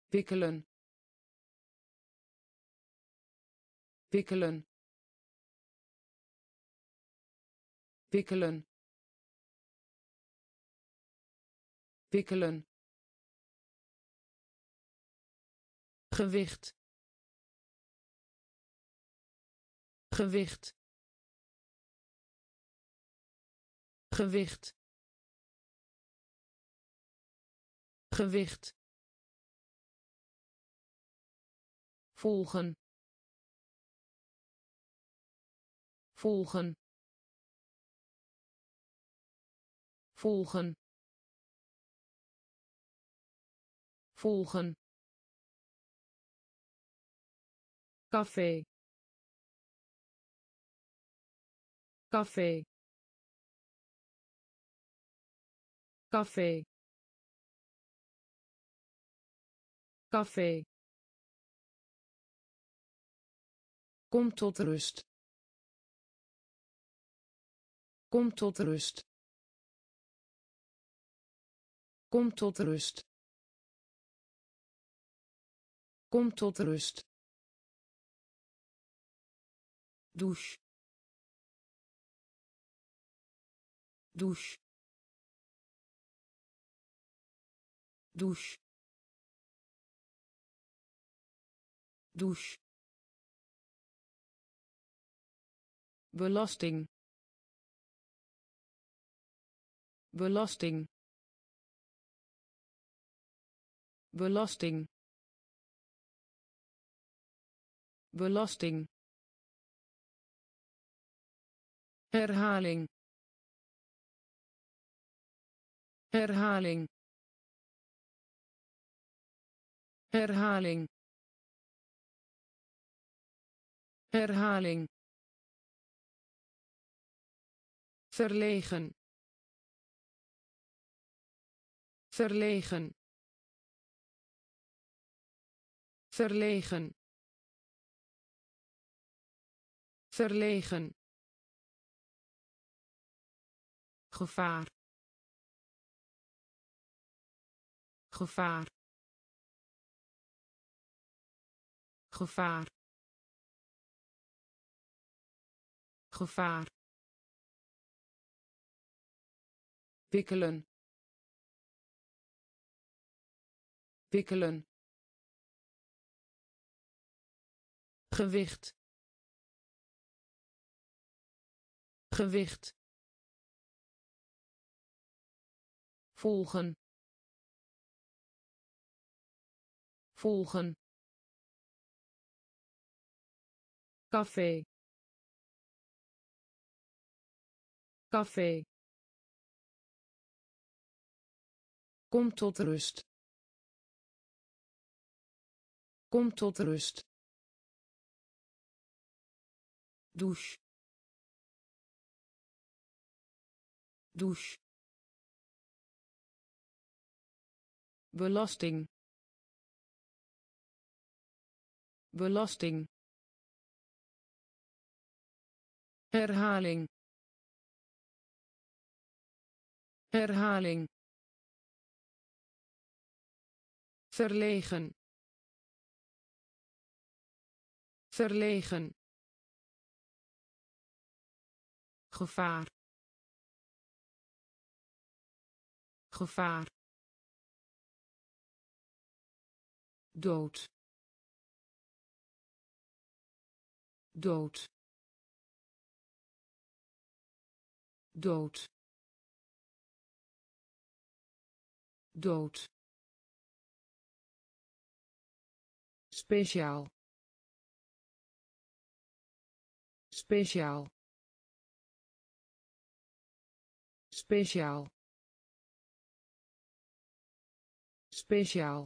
wikkelen wikkelen wikkelen wikkelen gewicht gewicht gewicht gewicht volgen volgen volgen volgen café café café café kom tot rust kom tot rust kom tot rust kom tot rust douche douche douche douche belasting belasting belasting belasting herhaling herhaling herhaling herhaling verlegen verlegen verlegen verlegen gevaar gevaar gevaar gevaar wikkelen wikkelen gewicht gewicht volgen volgen café café kom tot rust kom tot rust douche douche belasting belasting herhaling herhaling verlegen verlegen gevaar gevaar dood dood dood dood speciaal speciaal speciaal speciaal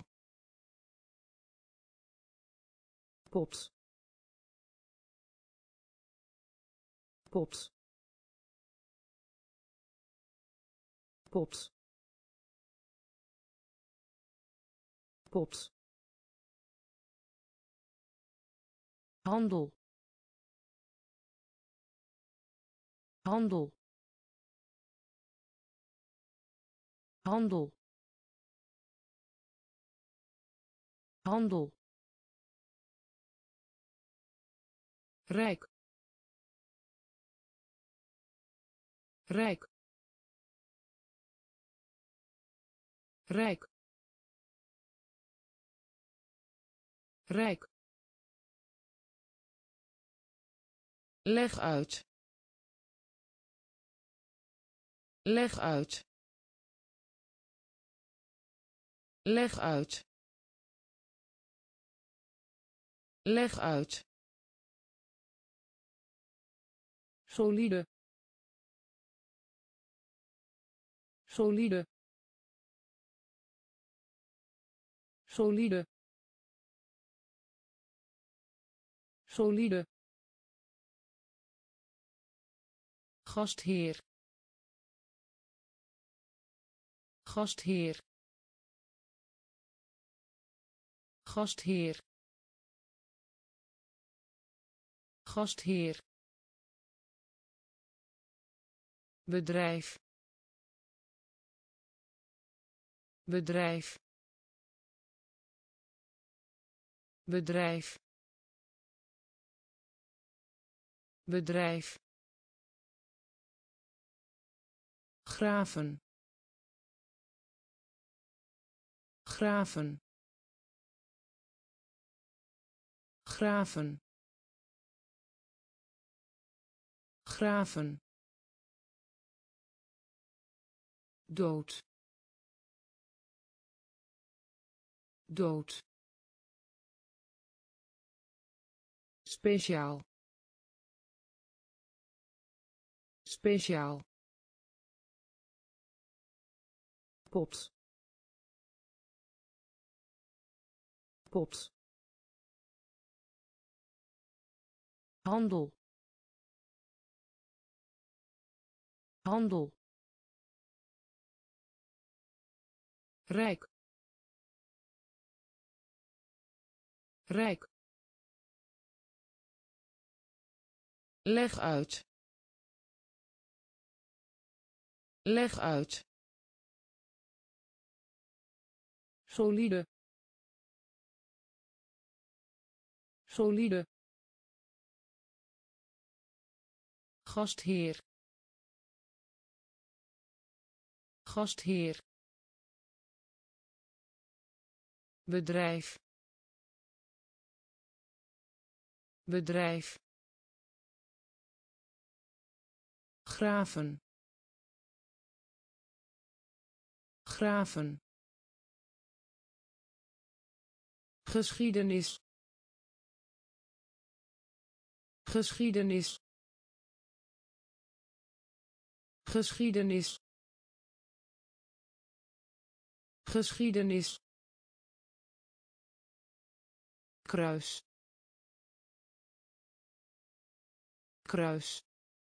pot pot pot pot handel handel handel handel, rijk, rijk, rijk, rijk. Leg uit. Leg uit. Leg uit. Leg uit. Solide. Solide. Solide. Solide. Gastheer. Gastheer. Gastheer. Gastheer. Bedrijf. Bedrijf. Bedrijf. Bedrijf. Graven. Graven. Graven. Graven. Dood. Dood. Speciaal. Speciaal. Pot. Pot. Handel. Handel. Rijk. Rijk. Leg uit. Leg uit. Solide. Solide. Gastheer. Gastheer. Bedrijf. Bedrijf. Graven. Graven. Geschiedenis. Geschiedenis. Geschiedenis. Geschiedenis. Kruis. Kruis.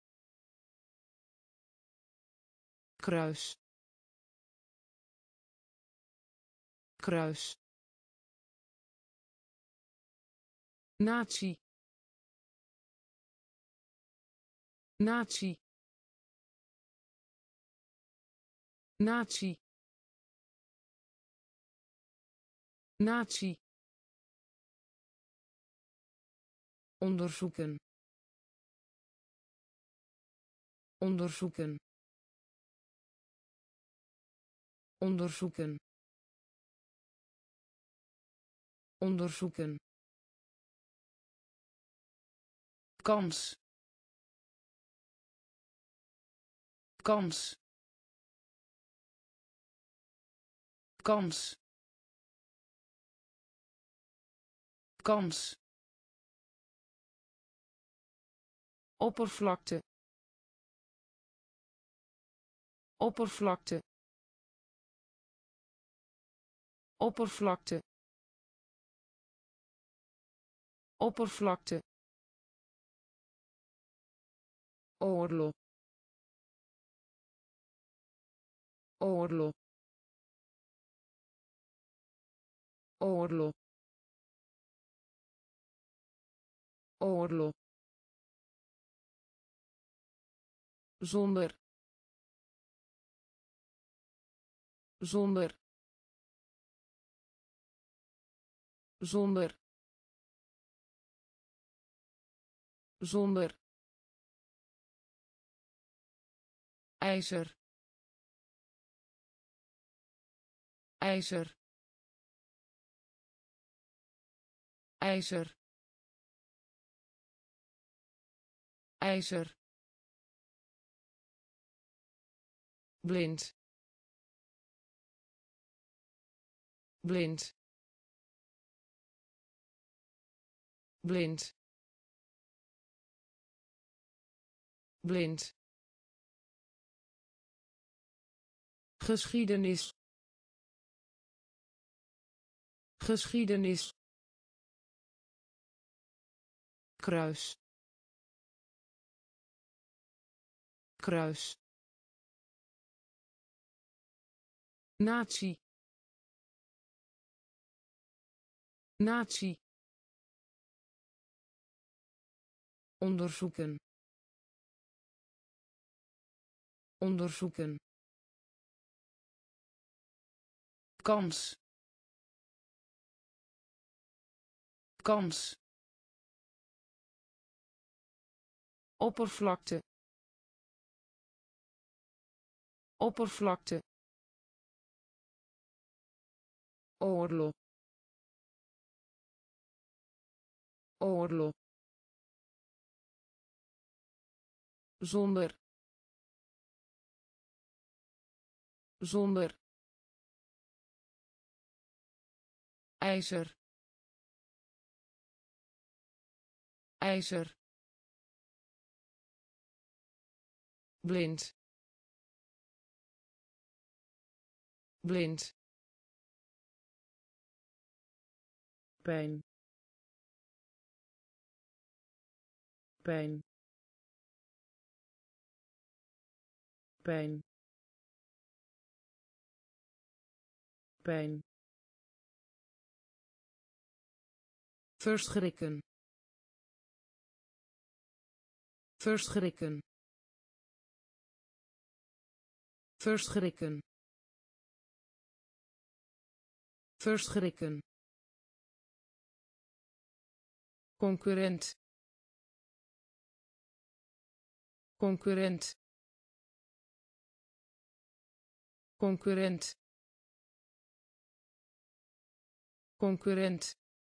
Kruis. Kruis. Natie. Natie. Natie. Natie. Onderzoeken. Onderzoeken. Onderzoeken. Onderzoeken. Kans. Kans. Kans. Kans. Oppervlakte. Oppervlakte. Oppervlakte. Oppervlakte. Oorlog. Oorlog. Oorlog. Oorlog. Zonder. Zonder. zonder zonder ijzer ijzer ijzer ijzer blind blind blind blind geschiedenis geschiedenis kruis kruis natie natie onderzoeken onderzoeken kans kans oppervlakte oppervlakte oorlog oorlog zonder zonder ijzer ijzer blind blind pijn pijn pijn pijn verschrikken verschrikken verschrikken verschrikken concurrent concurrent concurrent concurrent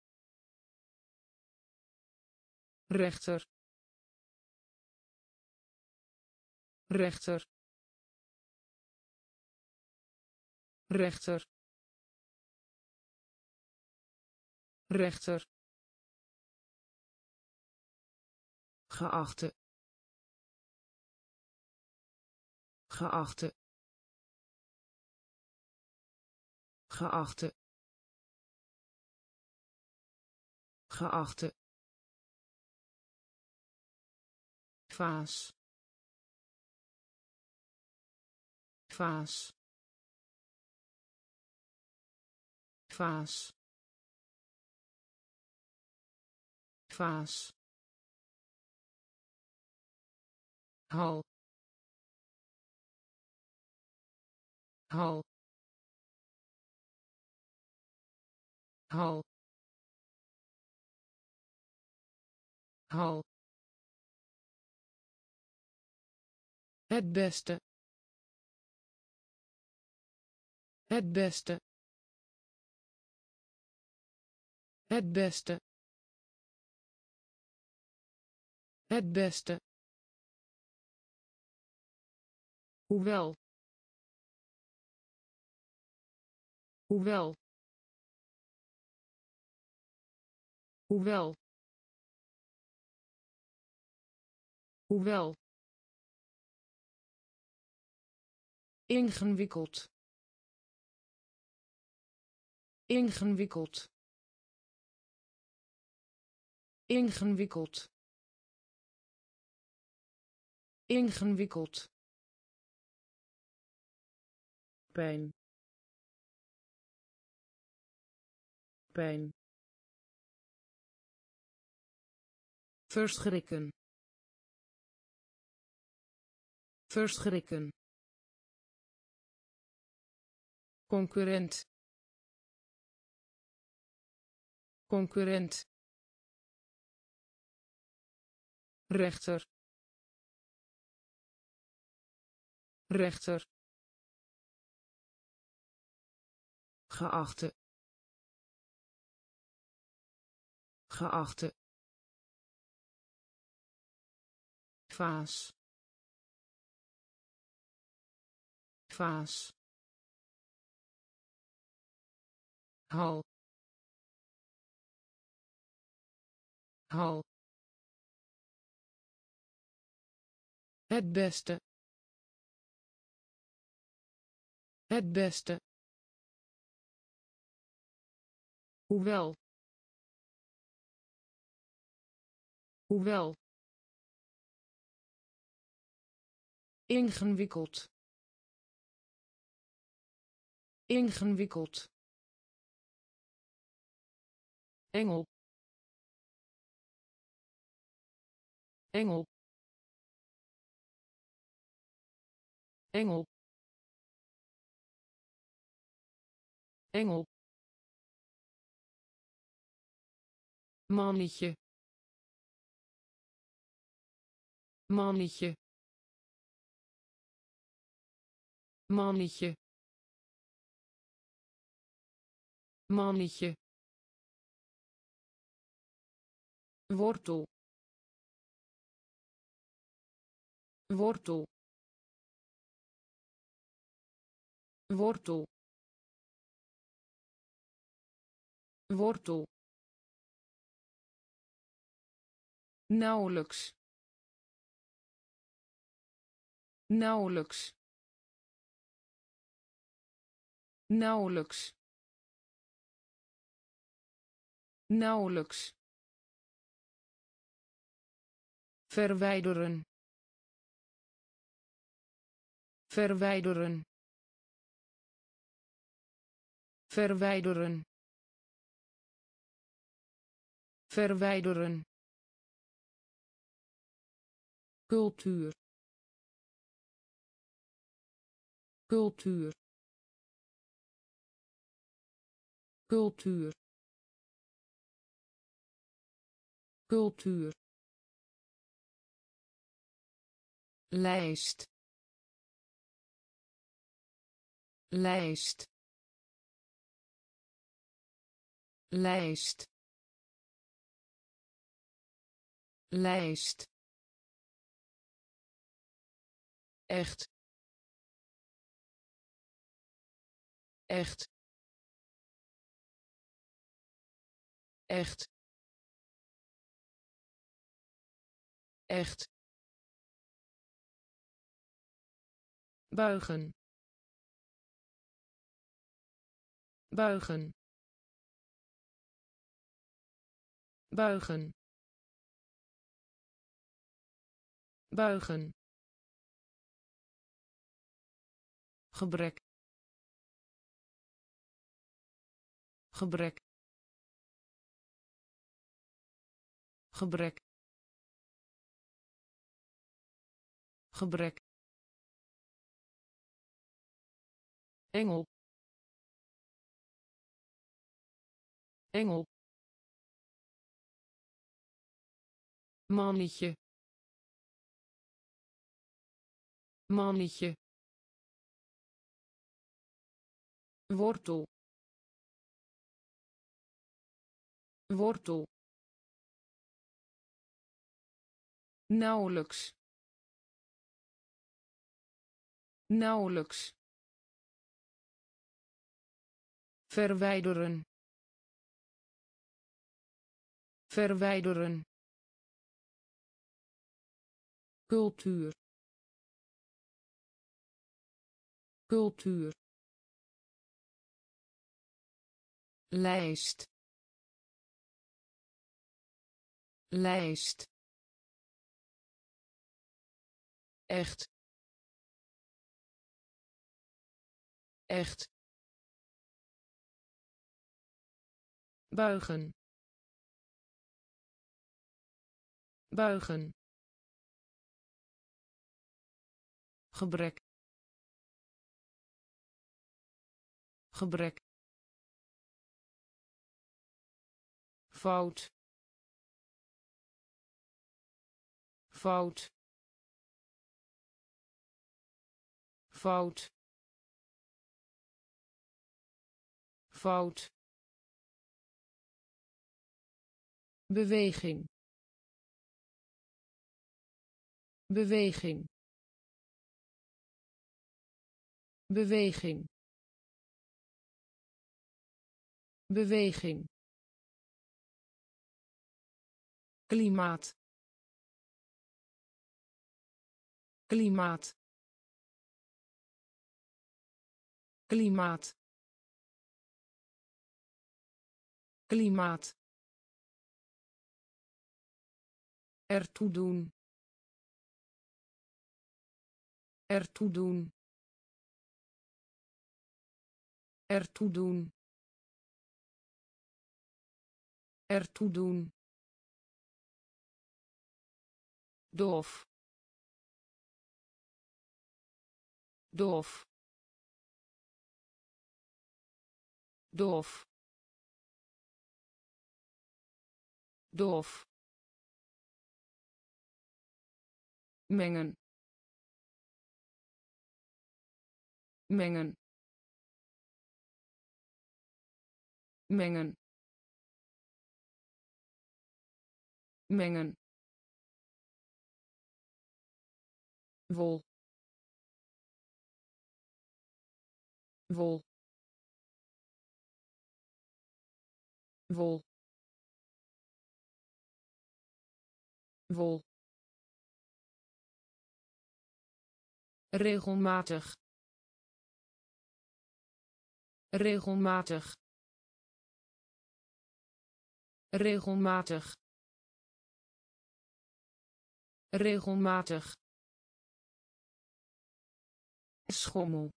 rechter rechter rechter rechter geachte geachte geachte geachte vaas vaas vaas vaas hal hal hal hal het beste het beste het beste het beste hoewel hoewel hoewel hoewel ingewikkeld ingewikkeld ingewikkeld ingewikkeld pijn pijn verschrikken verschrikken concurrent concurrent, rechter, rechter, geachte, geachte, vaas, vaas, hal, hal, het beste, het beste, hoewel, hoewel, ingewikkeld, ingewikkeld, engel, engel, engel, engel, mannetje, mannetje, mannetje, mannetje, wortel, wortel, wortel, wortel, nauwelijks, nauwelijks, nauwelijks, nauwelijks, verwijderen, verwijderen, verwijderen, verwijderen, cultuur, cultuur, cultuur, cultuur, lijst, lijst, lijst, lijst, echt, echt, echt, echt, buigen, buigen, buigen, buigen, gebrek, gebrek, gebrek, gebrek, engel, engel, mannetje, mannetje, wortel, wortel, nauwelijks, nauwelijks, verwijderen, verwijderen, cultuur, cultuur, lijst, lijst, echt, echt, buigen, buigen, gebrek, gebrek, fout fout fout fout beweging beweging beweging beweging klimaat klimaat klimaat klimaat ertoe doen ertoe doen ertoe doen ertoe doen doof doof doof doof mengen mengen mengen mengen wol wol wol wol regelmatig regelmatig regelmatig regelmatig schommel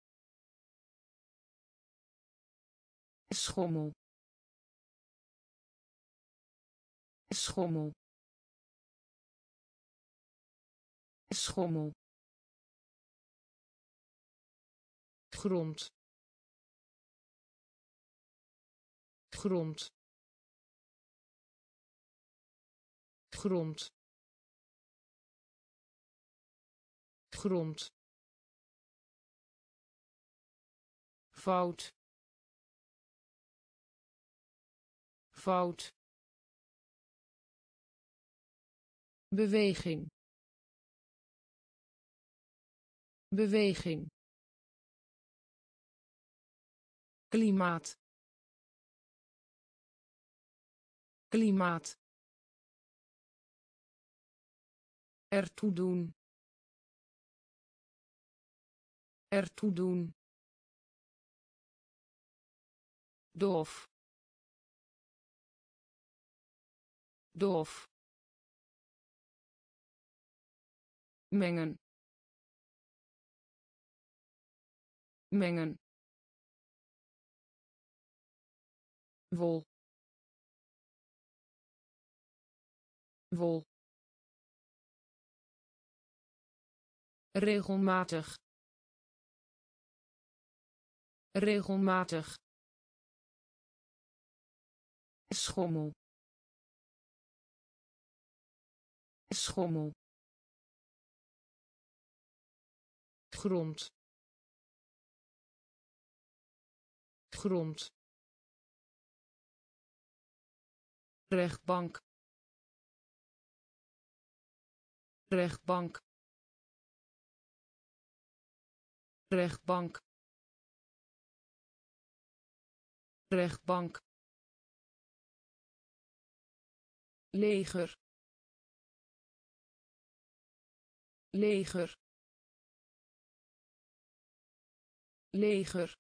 schommel schommel schommel grond grond grond grond fout fout beweging beweging klimaat klimaat ertoe doen ertoe doen doof doof mengen mengen wol wol regelmatig regelmatig schommel schommel grond grond rechtbank rechtbank rechtbank rechtbank leger leger leger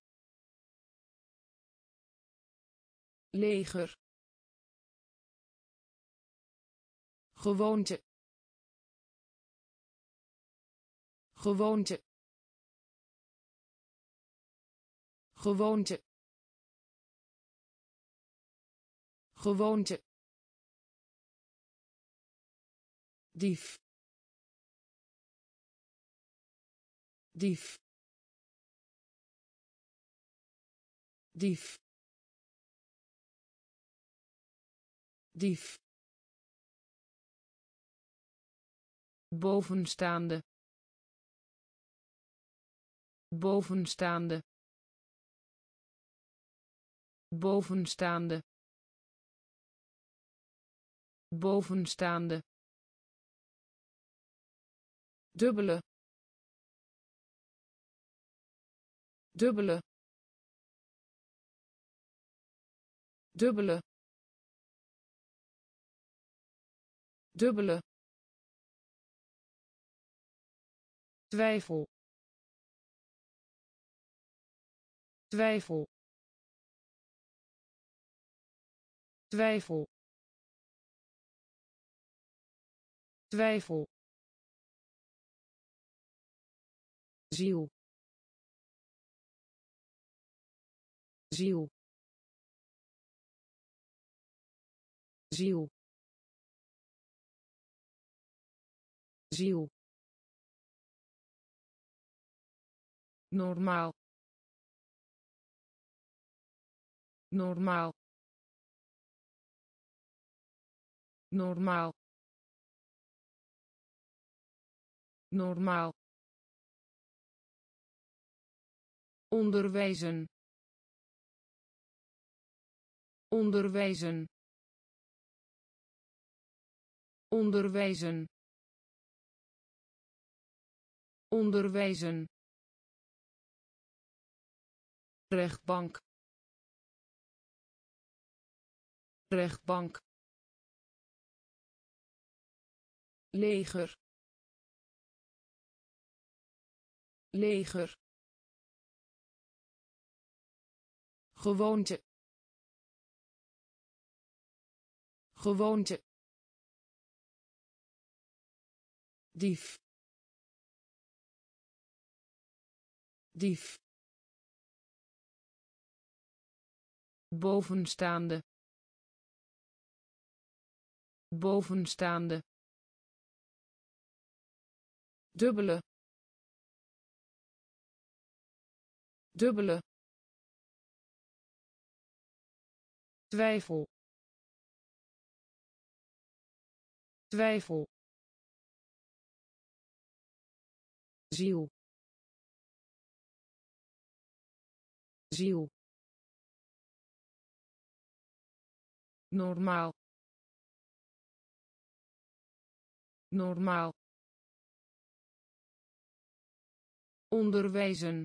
leger gewoonte gewoonte gewoonte gewoonte dief dief dief dief, bovenstaande, bovenstaande, bovenstaande, bovenstaande, dubbele, dubbele, dubbele, dubbele, twijfel, twijfel, twijfel, twijfel, ziel, ziel, ziel, ziel, normaal, normaal, normaal, normaal, onderwijzen, onderwijzen, onderwijzen, onderwijzen, rechtbank, rechtbank, leger, leger, gewoonte, gewoonte, dief, dief, bovenstaande, bovenstaande, dubbele, dubbele, twijfel, twijfel, ziel, ziel, normaal, normaal, onderwijzen,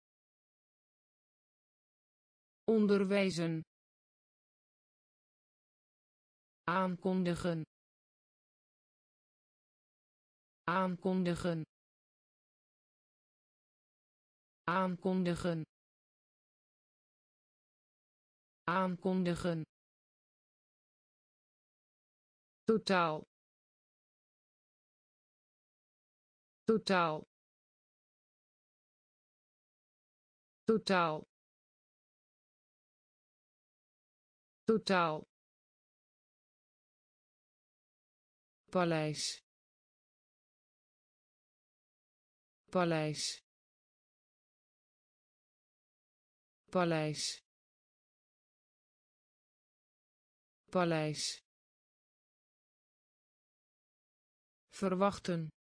onderwijzen, aankondigen, aankondigen, aankondigen, aankondigen, totaal, totaal, totaal, totaal, paleis, paleis, paleis, paleis, verwachten,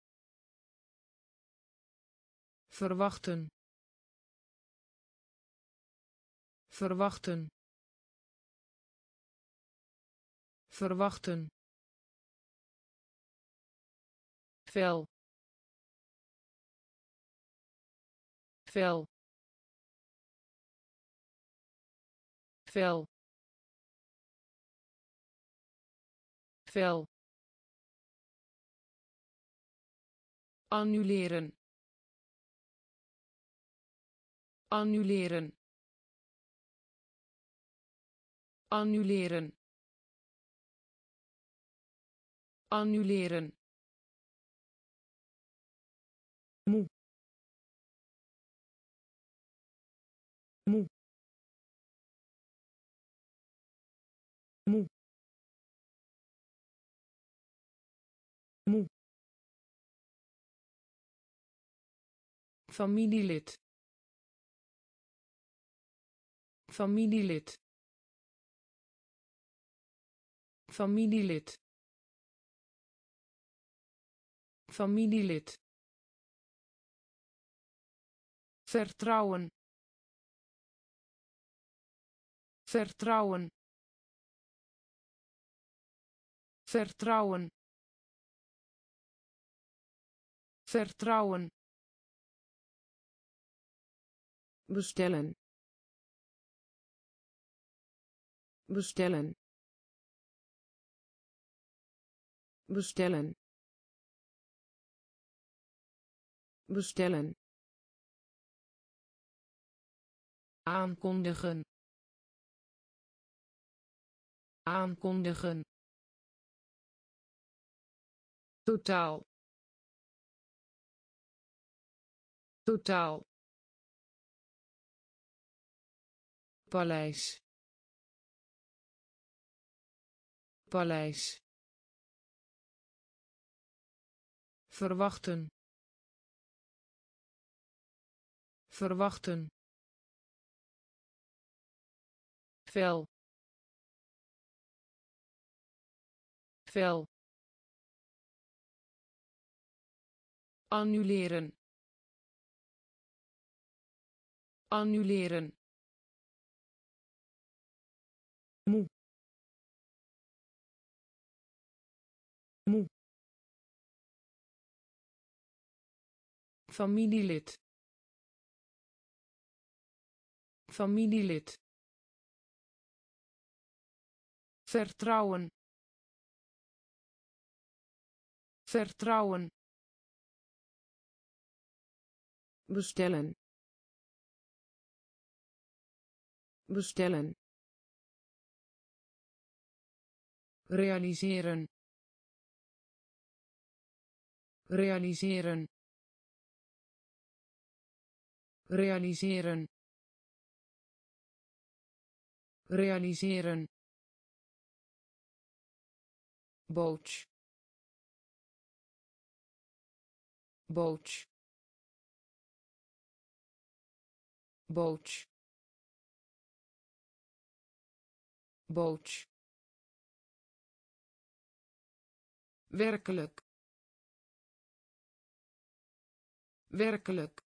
verwachten, verwachten, verwachten, vel, vel, vel, vel, annuleren, annuleren, annuleren, annuleren, moe, moe, moe, moe, familielid, familielid, familielid familielid vertrouwen vertrouwen vertrouwen vertrouwen bestellen bestellen bestellen bestellen aankondigen aankondigen totaal totaal paleis paleis verwachten verwachten vel vel annuleren annuleren moe moe familielid familielid vertrouwen vertrouwen bestellen bestellen realiseren realiseren realiseren realiseren boot boot boot boot werkelijk werkelijk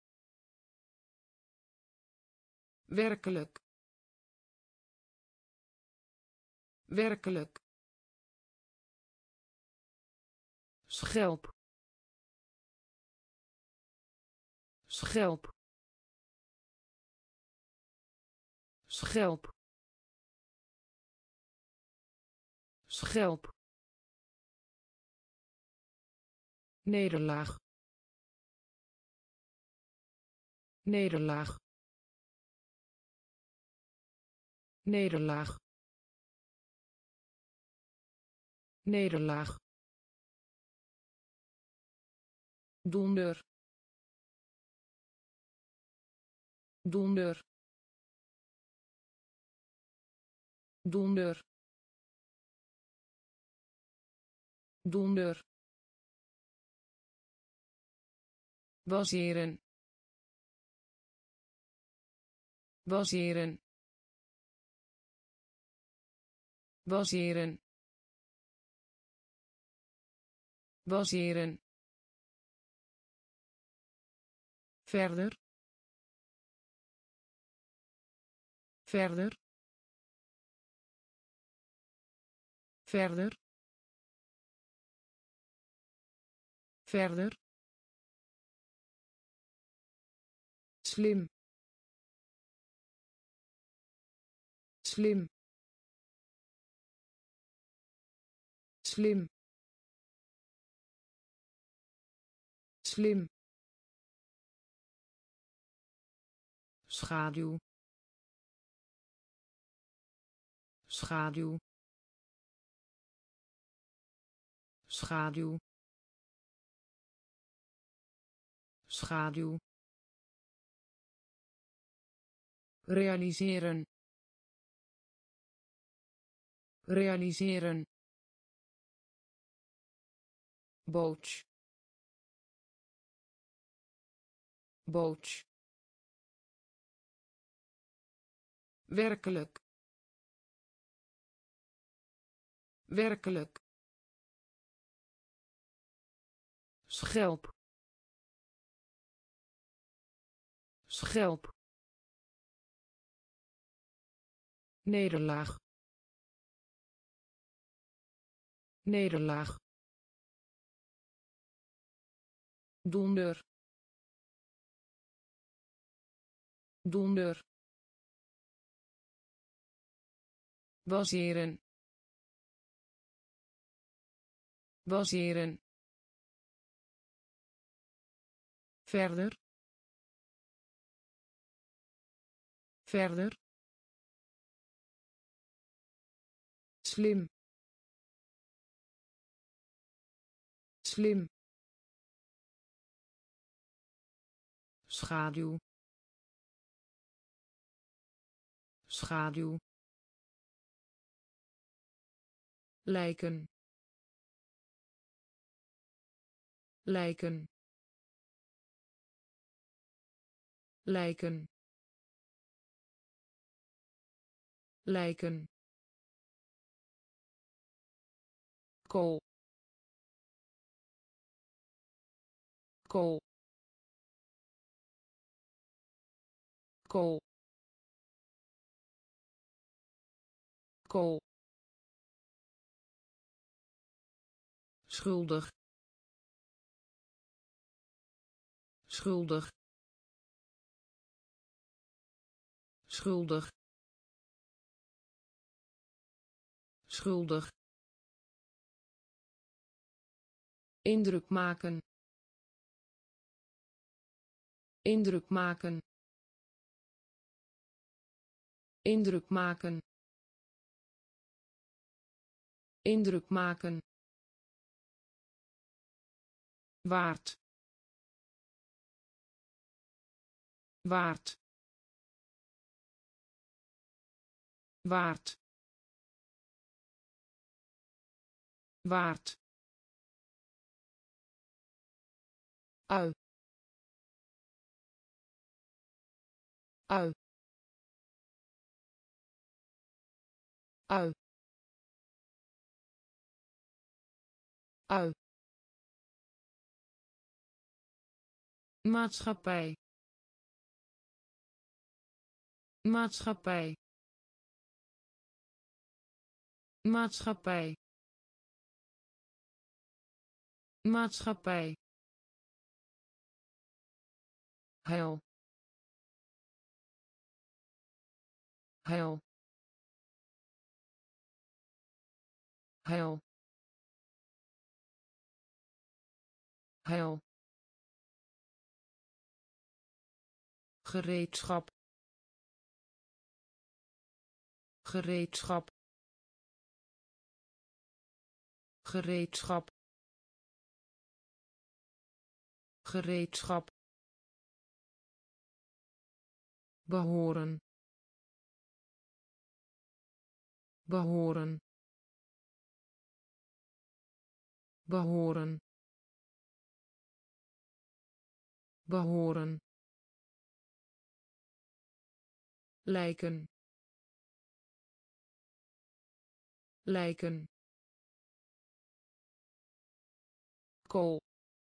werkelijk werkelijk schelp schelp schelp schelp nederlaag nederlaag nederlaag nederlaag donder donder donder donder baseren baseren baseren baseren verder verder verder verder slim slim slim slim schaduw schaduw schaduw schaduw realiseren realiseren boot boot werkelijk werkelijk schelp schelp nederlaag nederlaag donder donder baseren baseren verder verder slim slim schaduw schaduw lijken lijken lijken lijken kool kool kool kool schuldig schuldig schuldig schuldig indruk maken indruk maken indruk maken indruk maken waard waard waard waard ui ui ui ui maatschappij maatschappij maatschappij maatschappij heil heil heil heil gereedschap gereedschap gereedschap gereedschap behoren behoren behoren behoren lijken lijken kool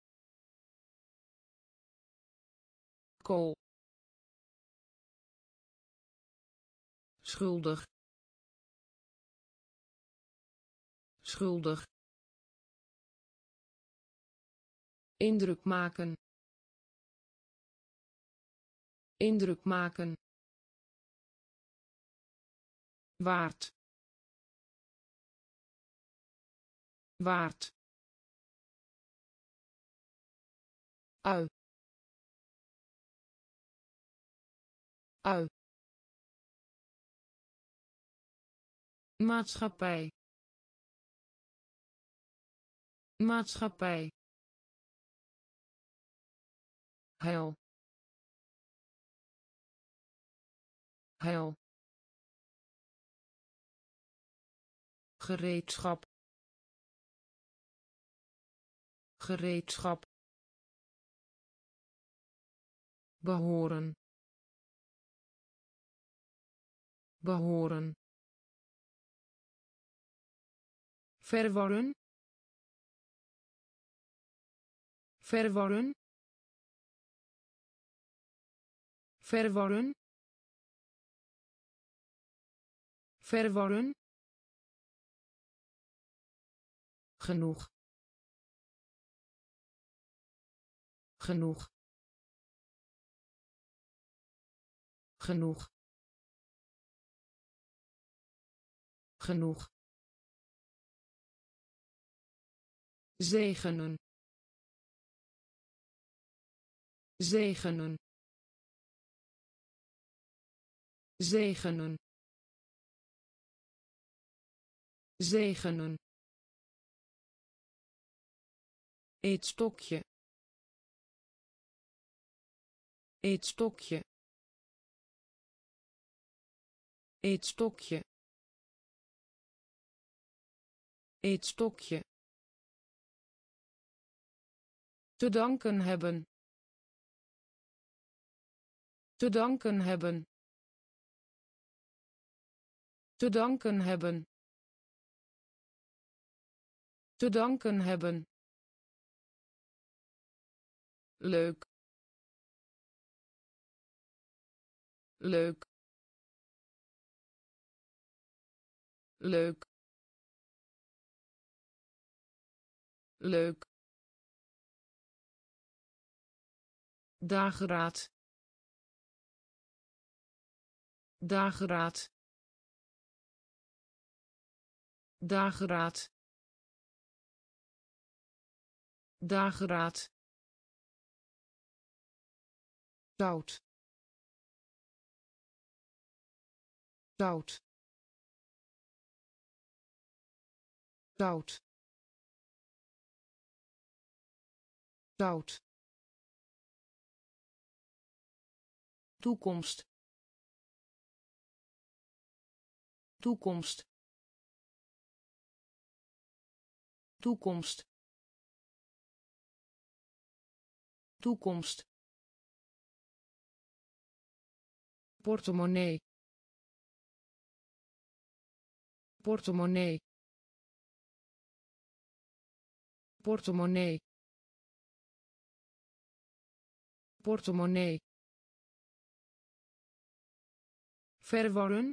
kool schuldig schuldig indruk maken indruk maken waard waard ui ui maatschappij maatschappij heil heil gereedschap gereedschap behoren behoren verwarren, verwarren, verwarren, verwarren, genoeg, genoeg, genoeg, genoeg, zegenen, zegenen, zegenen, zegenen, eetstokje, eetstokje, eetstokje, eetstokje, te danken hebben, te danken hebben, te danken hebben, te danken hebben, leuk, leuk, leuk, leuk, dageraad, dageraad, dageraad, dageraad, zout, zout, zout, zout, toekomst, toekomst, toekomst, toekomst, portemonnee, portemonnee, portemonnee, portemonnee, verwarren,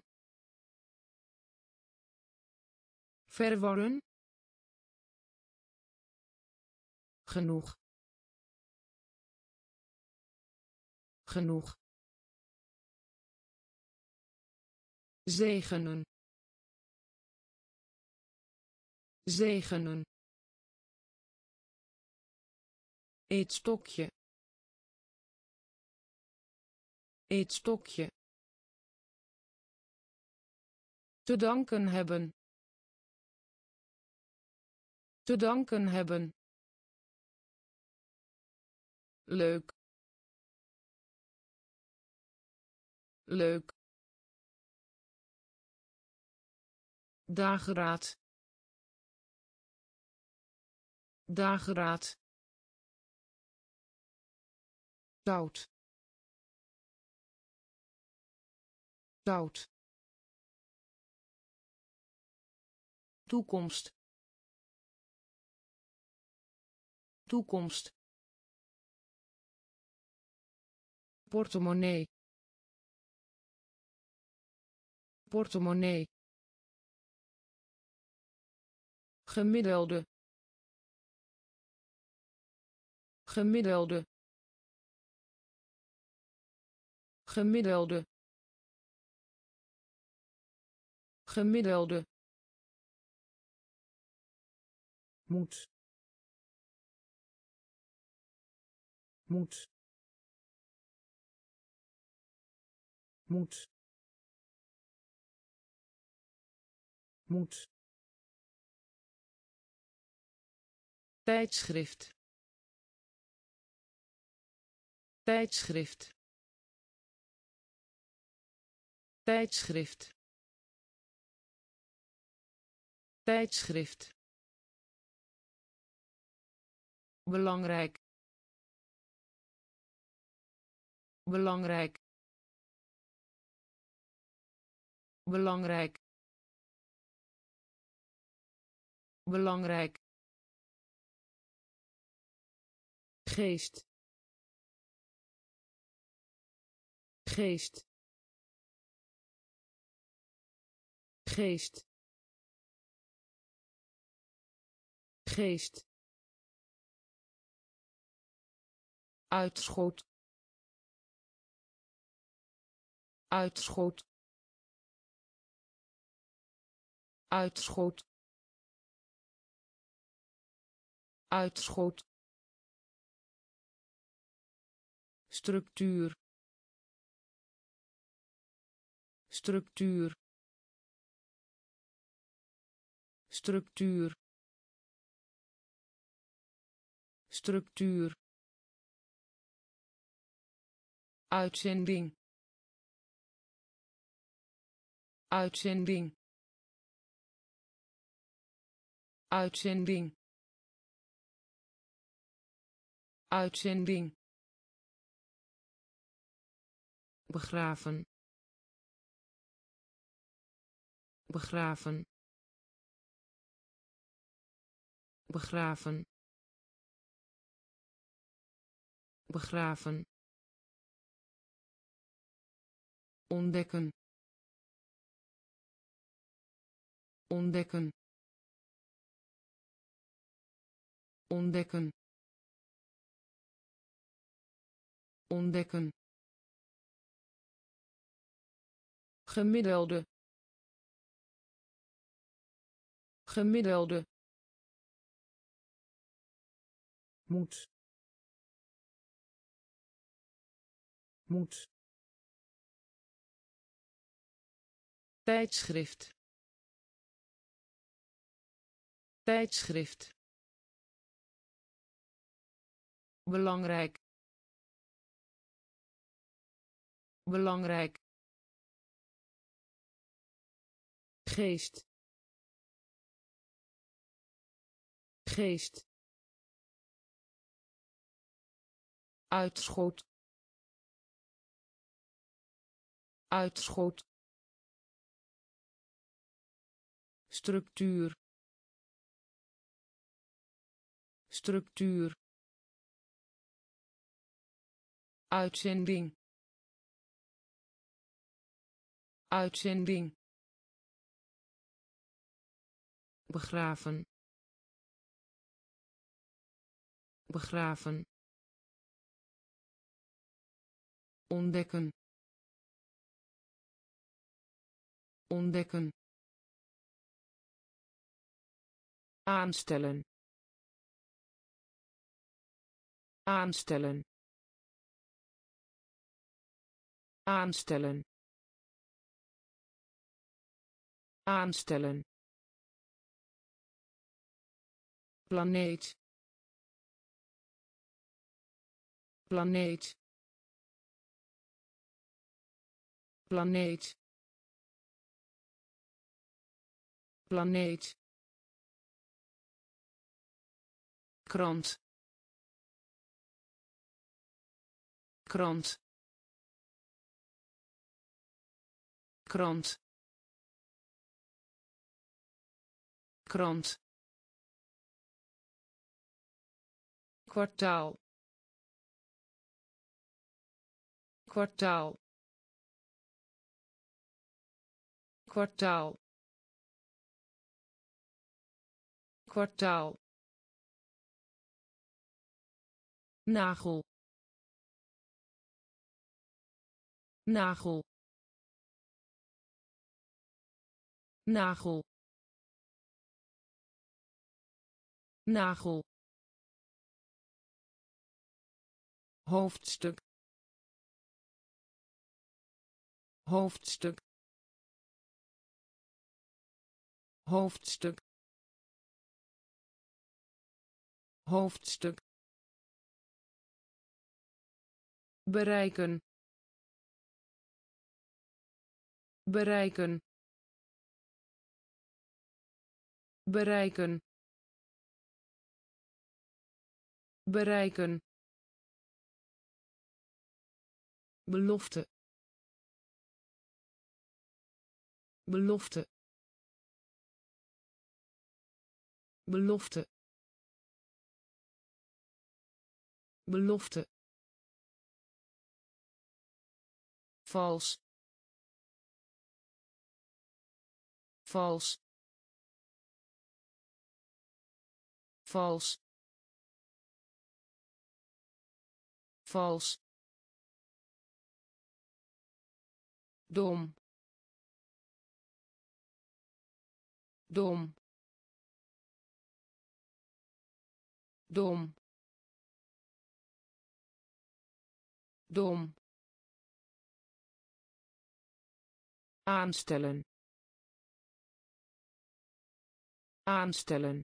verwarren, genoeg, genoeg, zegenen, zegenen, eetstokje, eetstokje, te danken hebben, te danken hebben, leuk, leuk, dageraad, dageraad, zout, zout, toekomst, toekomst, portemonnee, portemonnee, gemiddelde, gemiddelde, gemiddelde, gemiddelde, moet, moet, moet, moet, tijdschrift, tijdschrift, tijdschrift, tijdschrift, belangrijk, belangrijk, belangrijk, belangrijk, geest, geest, geest, geest, uitschot, uitschot, uitschot, uitschot, structuur, structuur, structuur, structuur, uitzending, uitzending, uitzending, uitzending, begraven, begraven, begraven, begraven, ontdekken, ontdekken, ontdekken, ontdekken, gemiddelde, gemiddelde, moet, moet, tijdschrift, tijdschrift, belangrijk, belangrijk, geest, geest, uitschot, uitschot, structuur, structuur, uitzending, uitzending, begraven, begraven, ontdekken, ontdekken, aanstellen, aanstellen, aanstellen, aanstellen, planeet, planeet, planeet, planeet, krant, krant, krant, krant, kwartaal, kwartaal, kwartaal, kwartaal, nagel, nagel, nagel, nagel, hoofdstuk, hoofdstuk, hoofdstuk, hoofdstuk, bereiken, bereiken, bereiken, bereiken, belofte, belofte, belofte, belofte, vals, vals, vals, vals, dom, dom, dom, dom, aanstellen, aanstellen,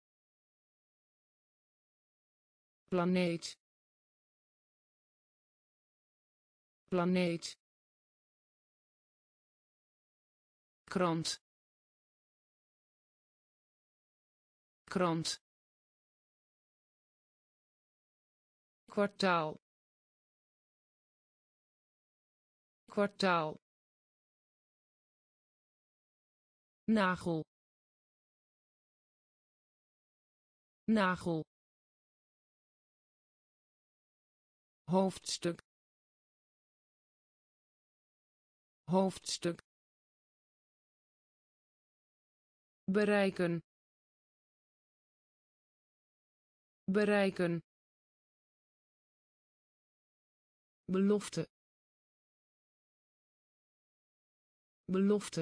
planeet, planeet, krant, krant, kwartaal, kwartaal, nagel, nagel, hoofdstuk, hoofdstuk, bereiken, bereiken, belofte, belofte,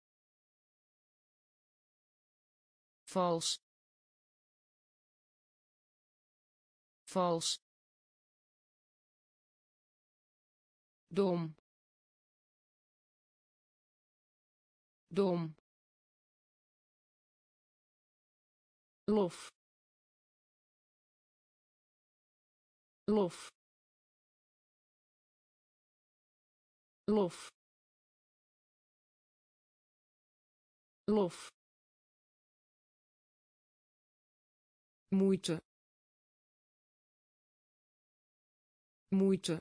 vals, vals, dom, dom, lof, lof, lof, lof, moeite, moeite,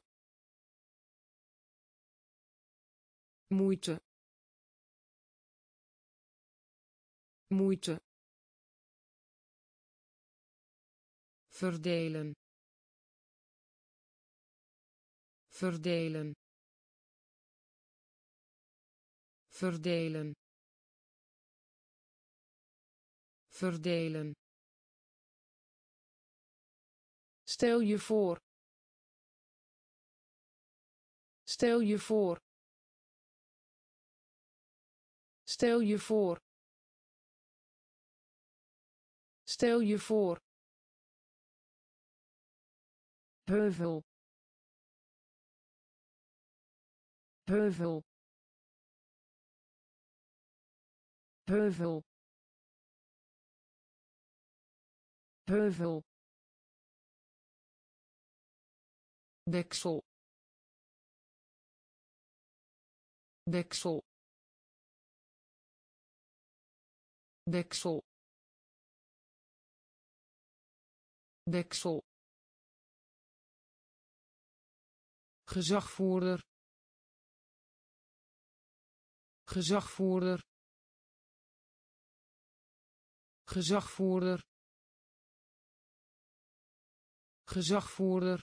moeite, moeite, verdelen, verdelen, verdelen, verdelen, stel je voor, stel je voor, stel je voor, stel je voor, heuvel, heuvel, heuvel, heuvel, deksel, deksel, deksel, deksel, gezagvoerder, gezagvoerder, gezagvoerder, gezagvoerder,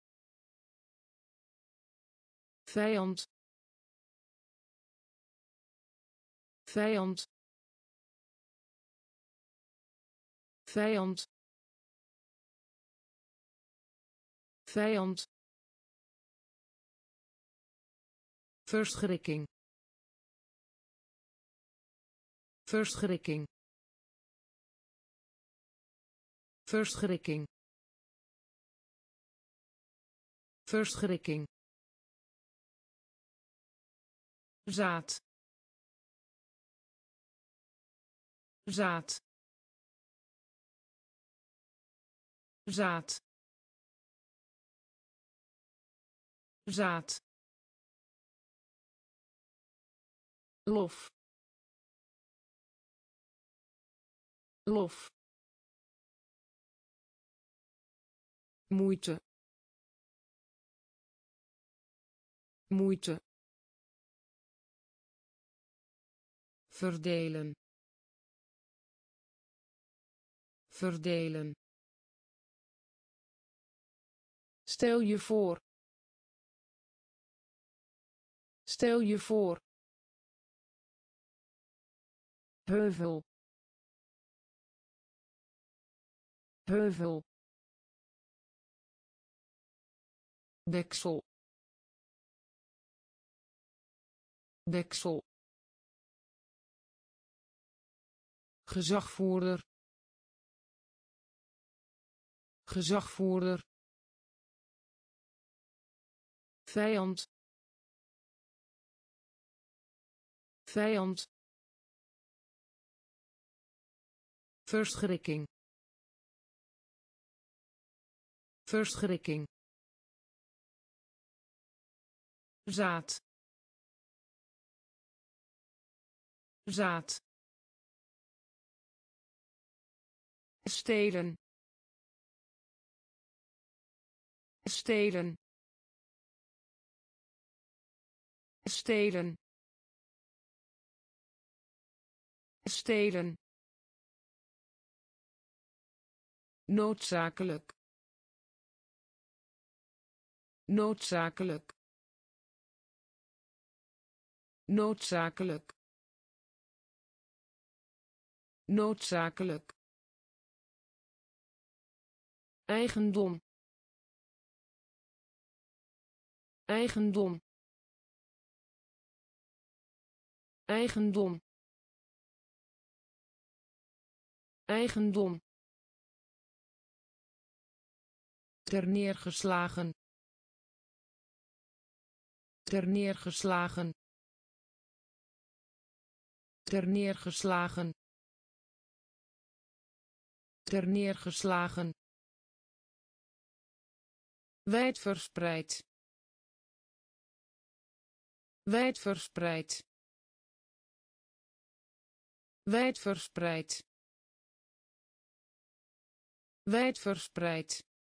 vijand, vijand, vijand, vijand, verschrikking, verschrikking, verschrikking, verschrikking, zaad, zaad, zaad, zaad, lof, lof, moeite, moeite, verdelen, verdelen. Stel je voor. Stel je voor. Heuvel. Heuvel. Deksel. Deksel. Gezagvoerder. Gezagvoerder. Vijand. Vijand. Verschrikking. Verschrikking. Zaad. Zaad. Stelen. Stelen. Stelen. Stelen. Noodzakelijk. Noodzakelijk. Noodzakelijk. Noodzakelijk. Eigendom. Eigendom. Eigendom. Eigendom. Terneergeslagen. Terneergeslagen. Terneergeslagen. Terneergeslagen. Wijdverspreid. Wijdverspreid. Wijdverspreid. Wijdverspreid.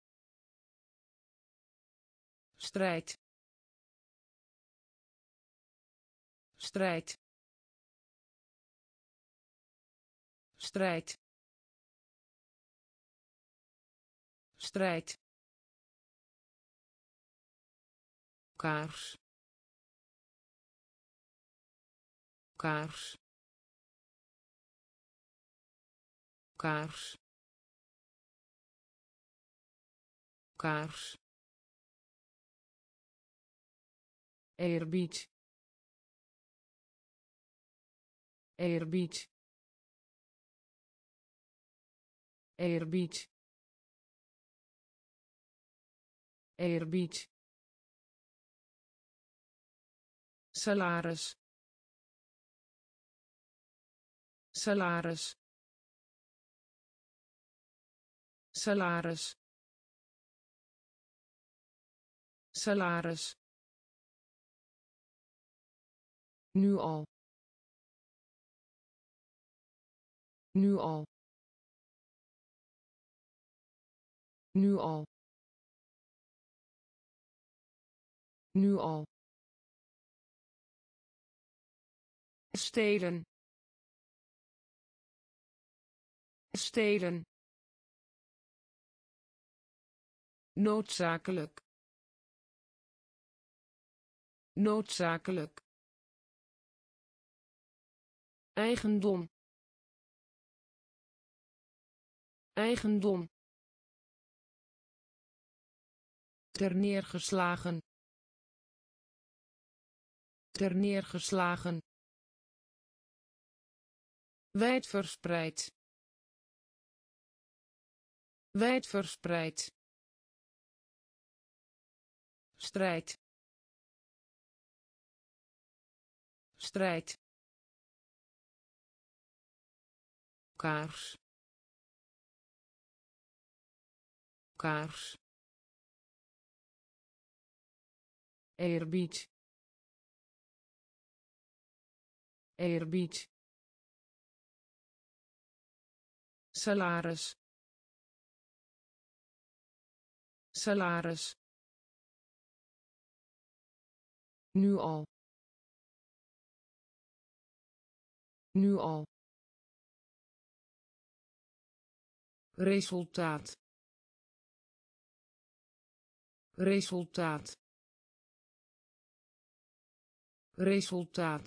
Strijd. Strijd. Strijd. Strijd. Kaars. Kaars. Kaars. Kaars. Eerbied. Eerbied. Eerbied. Eerbied. Salaris. Salaris. Salaris. Salaris. Nu al. Nu al. Nu al. Nu al. Stelen. Stelen. Noodzakelijk. Noodzakelijk. Eigendom. Eigendom. Terneergeslagen. Terneergeslagen. Wijdverspreid. Wijdverspreid. Strijd. Strijd. Kaars. Kaars. Eerbied. Eerbied. Salaris. Salaris. Nu al. Nu al. resultaat resultaat resultaat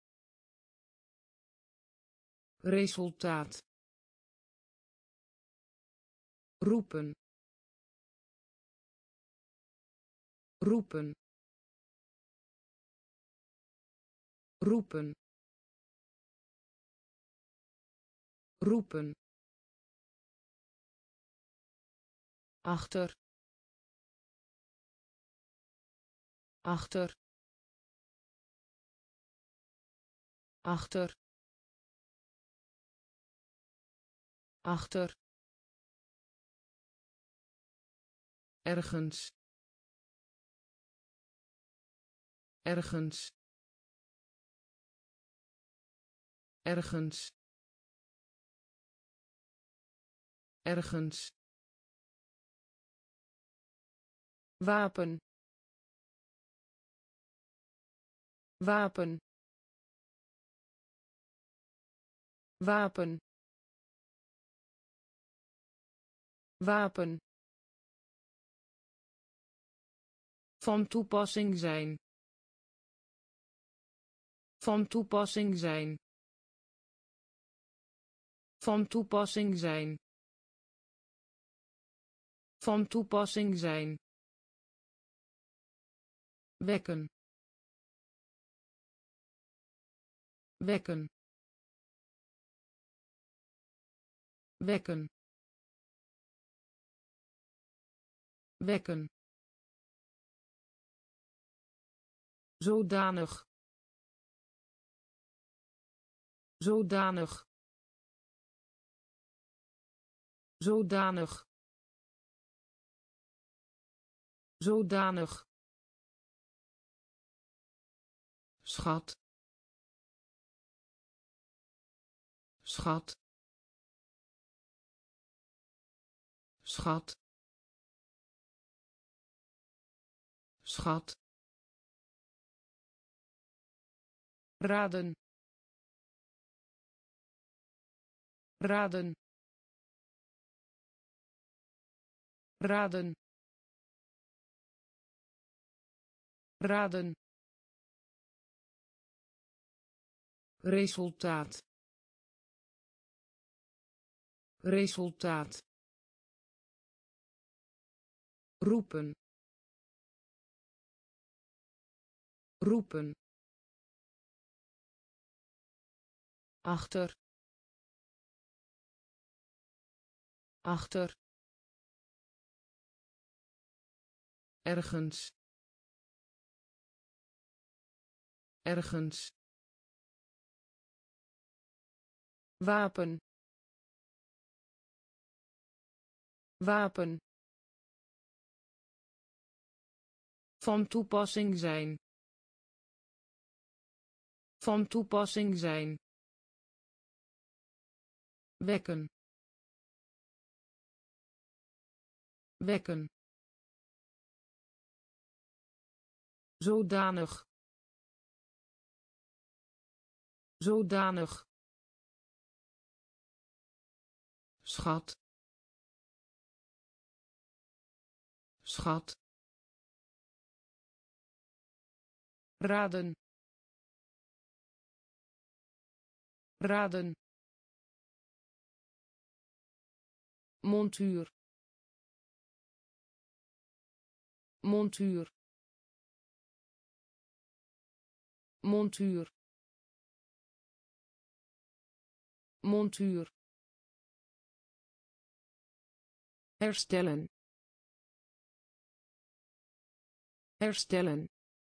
resultaat roepen roepen roepen roepen achter achter achter achter ergens ergens ergens ergens wapen wapen wapen wapen van toepassing zijn van toepassing zijn van toepassing zijn van toepassing zijn wekken wekken wekken wekken zodanig zodanig zodanig zodanig schat schat schat schat raden raden raden raden resultaat resultaat roepen roepen achter achter ergens ergens wapen wapen van toepassing zijn van toepassing zijn wekken wekken zodanig zodanig schat schat raden raden montuur montuur montuur montuur herstellen herstellen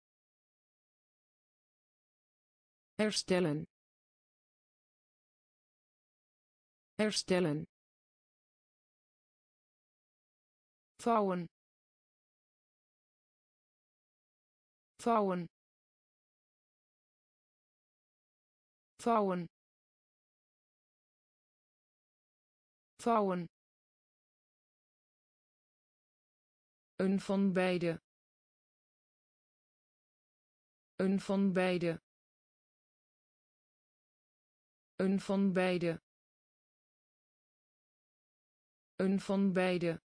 herstellen herstellen vouwen vouwen vouwen vouwen een van beide een van beide een van beide Een van beide.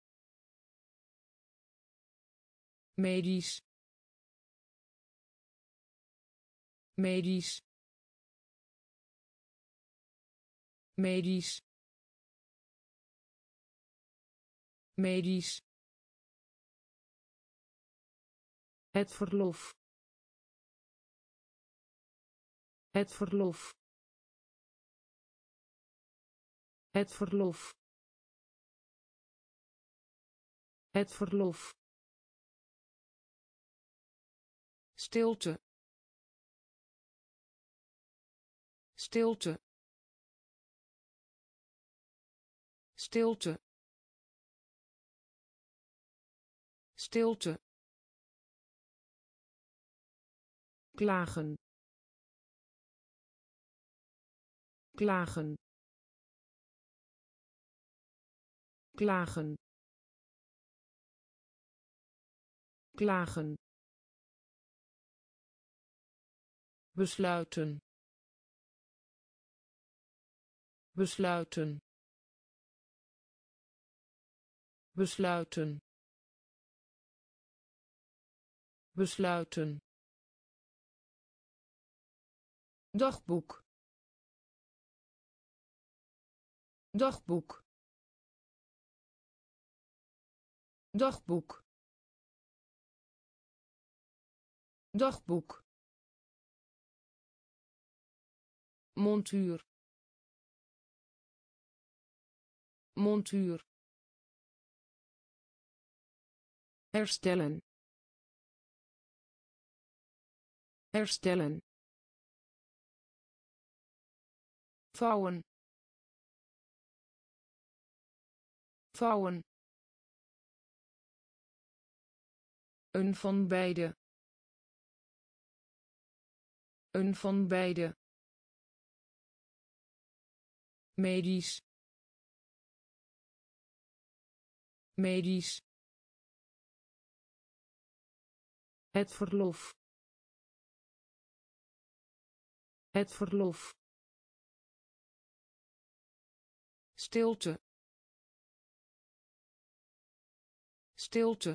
Medisch. Medisch. Medisch. Medisch. Het verlof. Het verlof. Het verlof. Het verlof. Stilte. Stilte. Stilte. Stilte. Klagen. Klagen. Klagen. Klagen. Besluiten. Besluiten. Besluiten. Besluiten. Dagboek. Dagboek. Dagboek. Dagboek. Montuur. Montuur. Herstellen. Herstellen. Vouwen. Vouwen. Een van beide. Een van beide. Medisch. Medisch. Het verlof. Het verlof. Stilte. Stilte.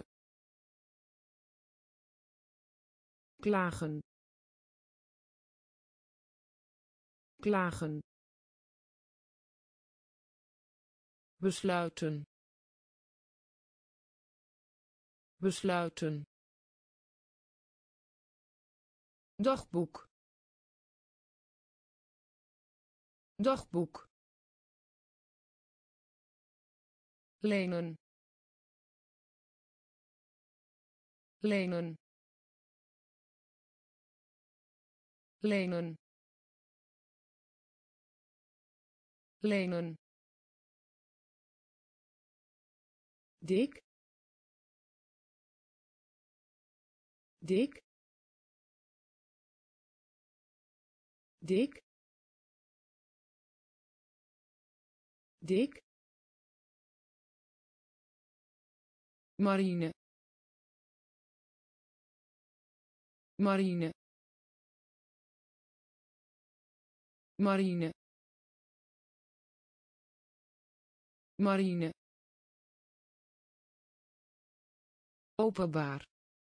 Klagen. Klagen. Besluiten. Besluiten. Dagboek. Dagboek. Lenen. Lenen. Lenen. Lenen. Dik. Dik. Dik. Dik. Marine. Marine. Marine. Marine. Openbaar.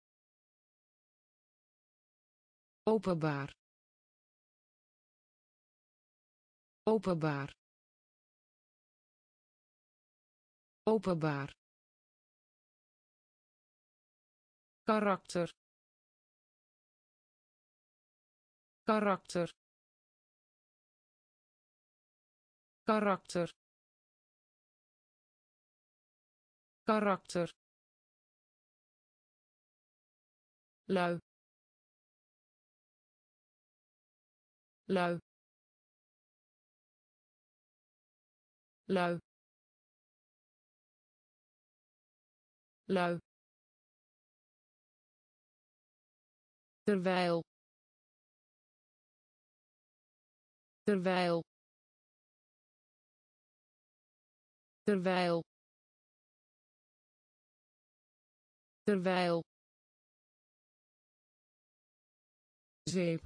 Openbaar. Openbaar. Openbaar. Karakter. Karakter. Karakter. Karakter. Lui. Lui. Lui. Lui. Terwijl. Terwijl. Terwijl. Terwijl. Zeep.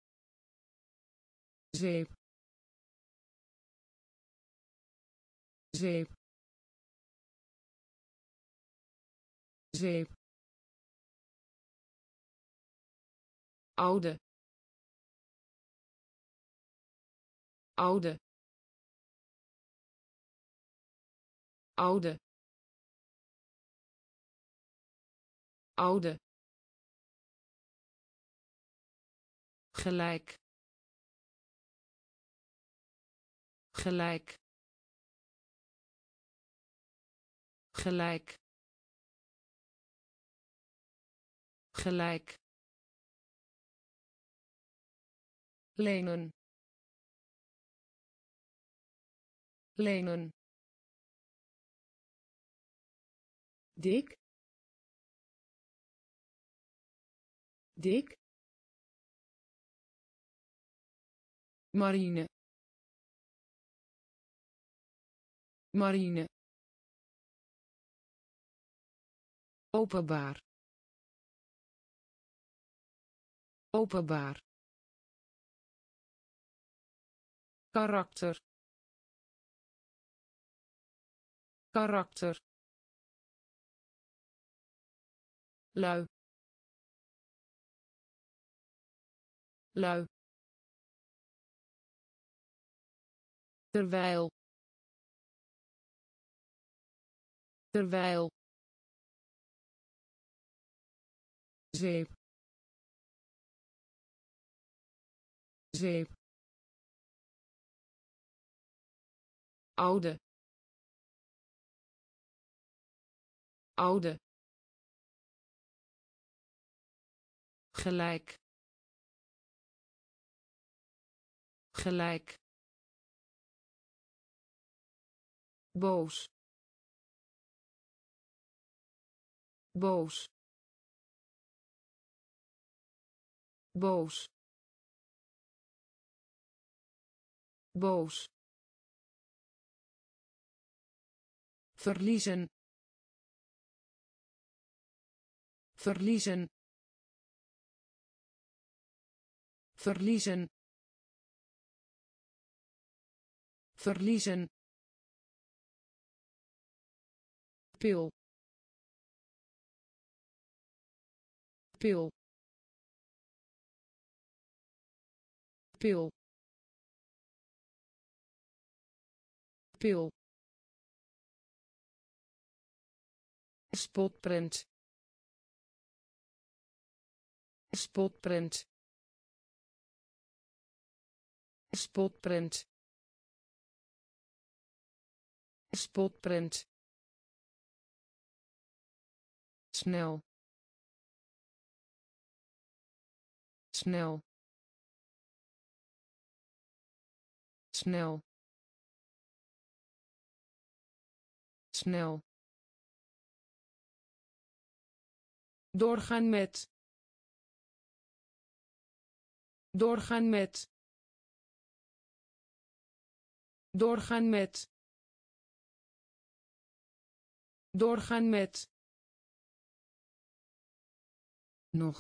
Zeep. zeep zeep oude oude oude oude gelijk gelijk gelijk gelijk lenen lenen dik dik marine marine openbaar openbaar karakter karakter lui lui terwijl terwijl zeep zeep oude oude gelijk gelijk boos boos boos boos verliezen verliezen verliezen verliezen pil pil pil pil spotprint spotprint spotprint spotprint snel snel snel snel doorgaan met doorgaan met doorgaan met doorgaan met nog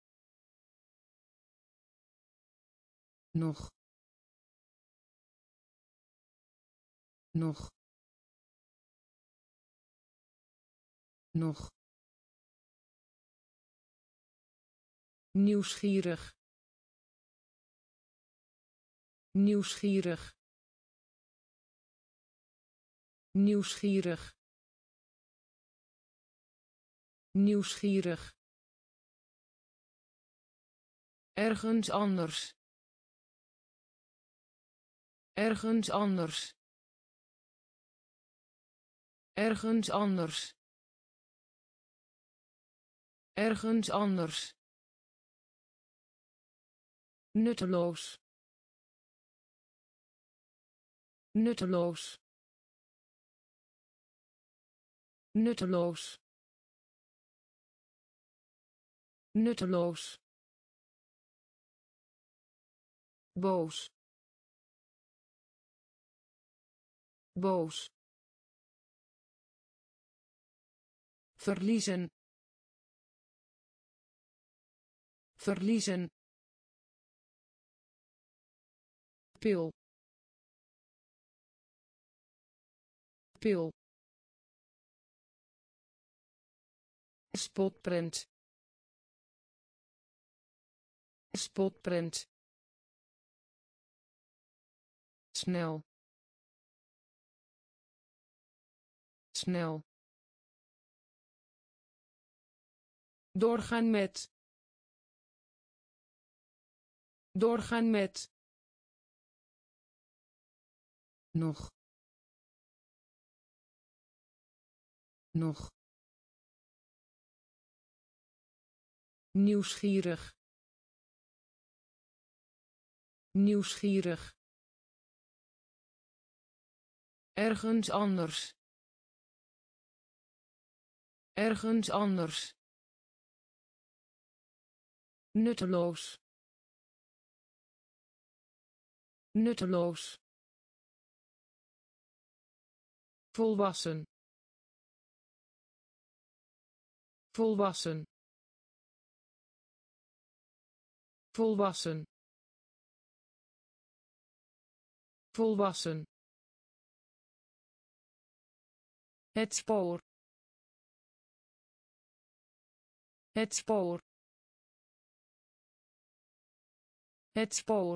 nog nog nog nieuwsgierig nieuwsgierig nieuwsgierig nieuwsgierig ergens anders ergens anders ergens anders ergens anders nutteloos nutteloos nutteloos nutteloos boos boos verliezen verliezen pil spil, spotprint, spotprint, snel, snel, doorgaan met, doorgaan met, nog, nog, nieuwsgierig, nieuwsgierig, ergens anders, ergens anders, nutteloos, nutteloos, volwassen, volwassen, volwassen, volwassen, het spoor, het spoor, het spoor,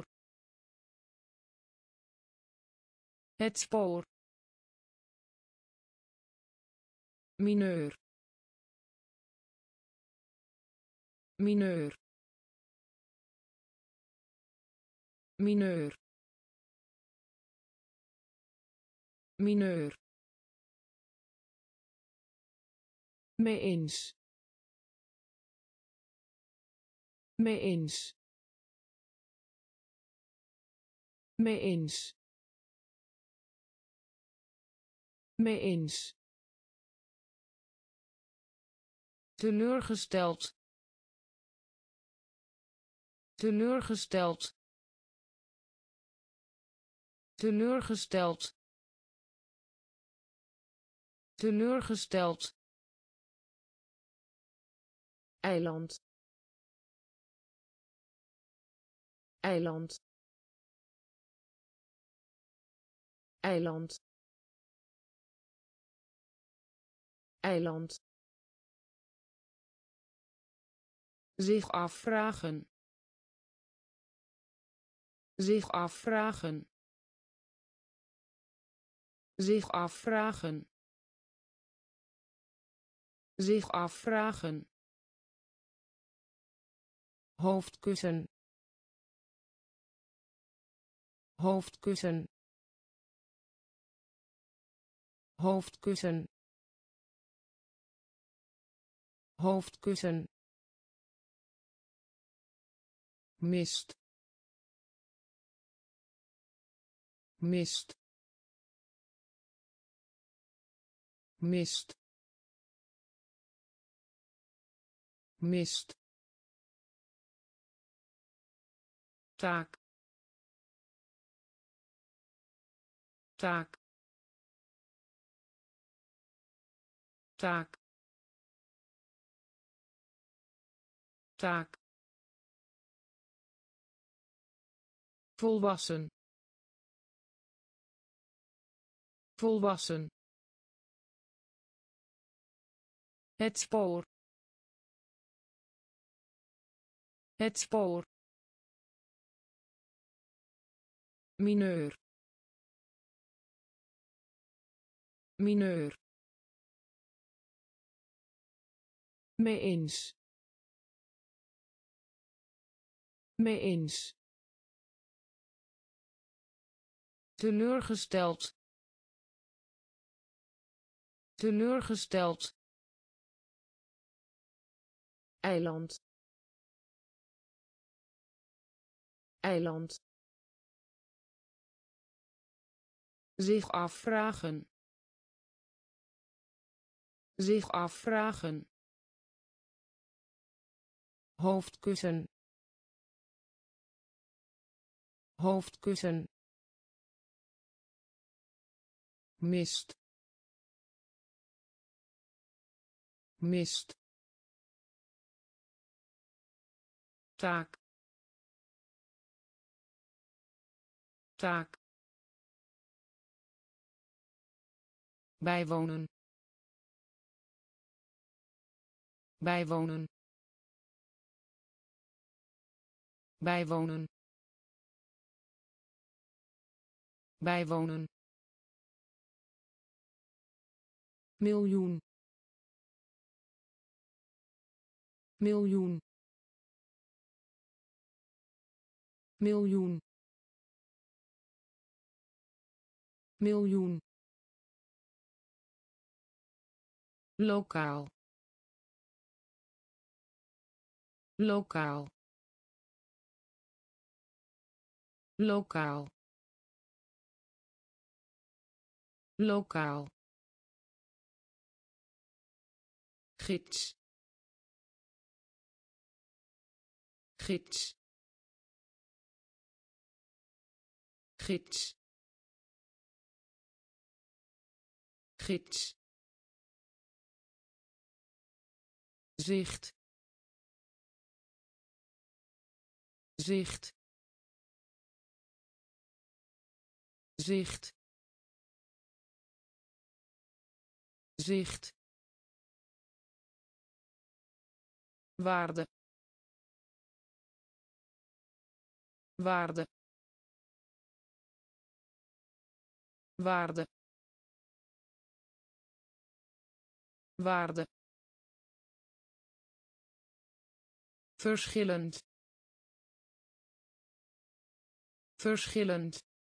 het spoor, mineur, mineur, mineur, mineur, mee eens, mee eens, mee eens, mee eens, teleurgesteld, teleurgesteld, teleurgesteld, teleurgesteld, eiland, eiland, eiland, eiland, zich afvragen, zich afvragen, zich afvragen, zich afvragen, hoofdkussen, hoofdkussen, hoofdkussen, hoofdkussen, mist, mist, mist, mist, taak, taak, taak, taak, volwassen, volwassen, het spoor, het spoor, mineur, mineur, mee eens, mee eens, teleurgesteld, teleurgesteld, eiland, eiland, zich afvragen, zich afvragen, hoofdkussen, hoofdkussen, mist, mist, taak, taak, bijwonen, bijwonen, bijwonen, bijwonen, miljoen, miljoen, miljoen, miljoen, lokaal, lokaal, lokaal, lokaal, gids, gids, gids, gids, zicht, zicht, zicht, zicht, waarde, waarde, waarde, waarde, verschillend, verschillend,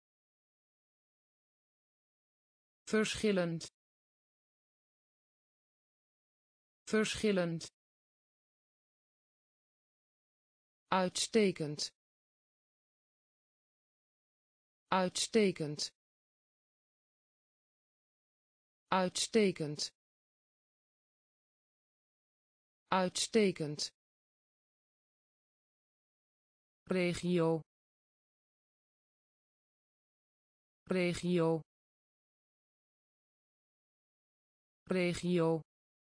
verschillend, verschillend, uitstekend, uitstekend, uitstekend, uitstekend, regio, regio, regio,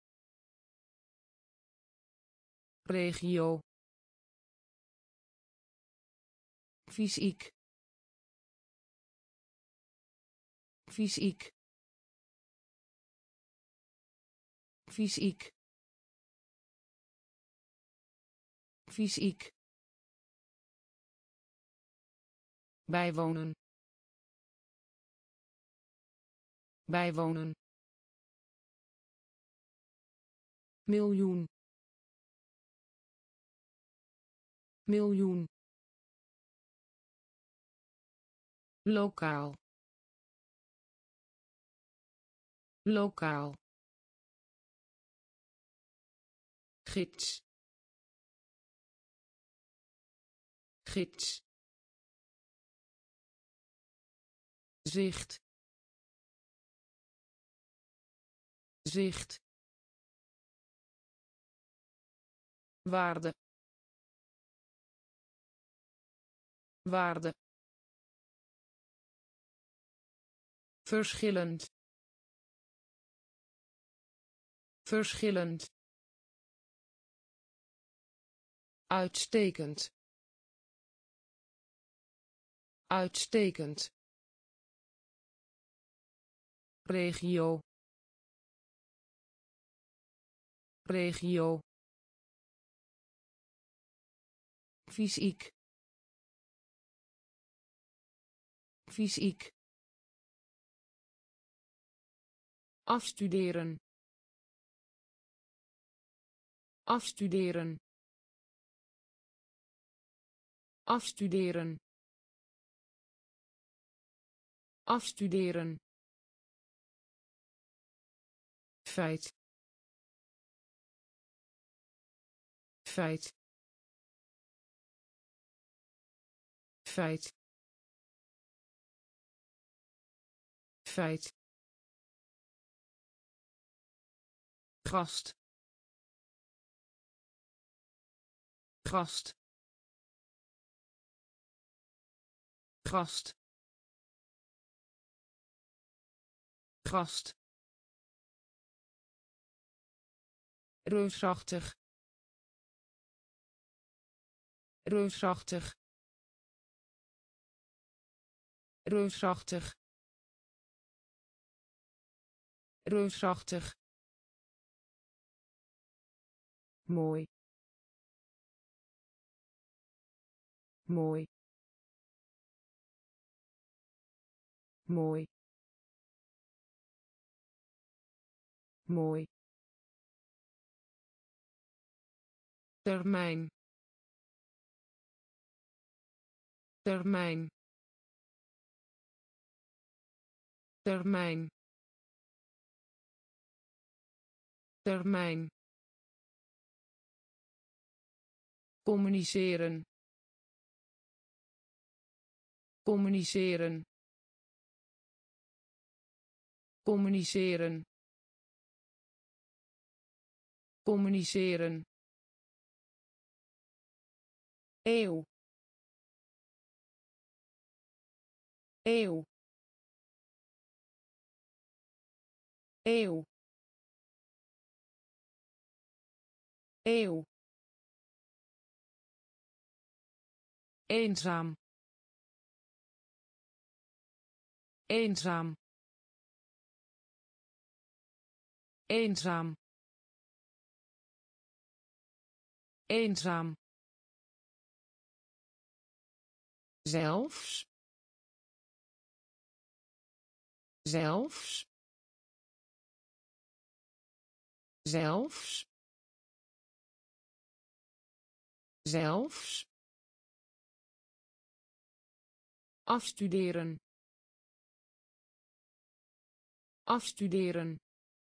regio, fysiek, fysiek, fysiek, fysiek, bijwonen, bijwonen, miljoen, miljoen, lokaal, lokaal, gids, gids, zicht, zicht, waarde, waarde, verschillend, verschillend, uitstekend, uitstekend, regio, regio, fysiek, fysiek, afstuderen, afstuderen, afstuderen, afstuderen, feit, feit, feit, feit, gast, gast, gast, gast, reusachtig, reusachtig, reusachtig, reusachtig, mooi, mooi, mooi, mooi, termijn, termijn, termijn, termijn, communiceren, communiceren, communiceren, communiceren, eeuw, eeuw, eeuw, eeuw, eenzaam, eenzaam, eenzaam, eenzaam, zelfs, zelfs, zelfs, zelfs, afstuderen, afstuderen,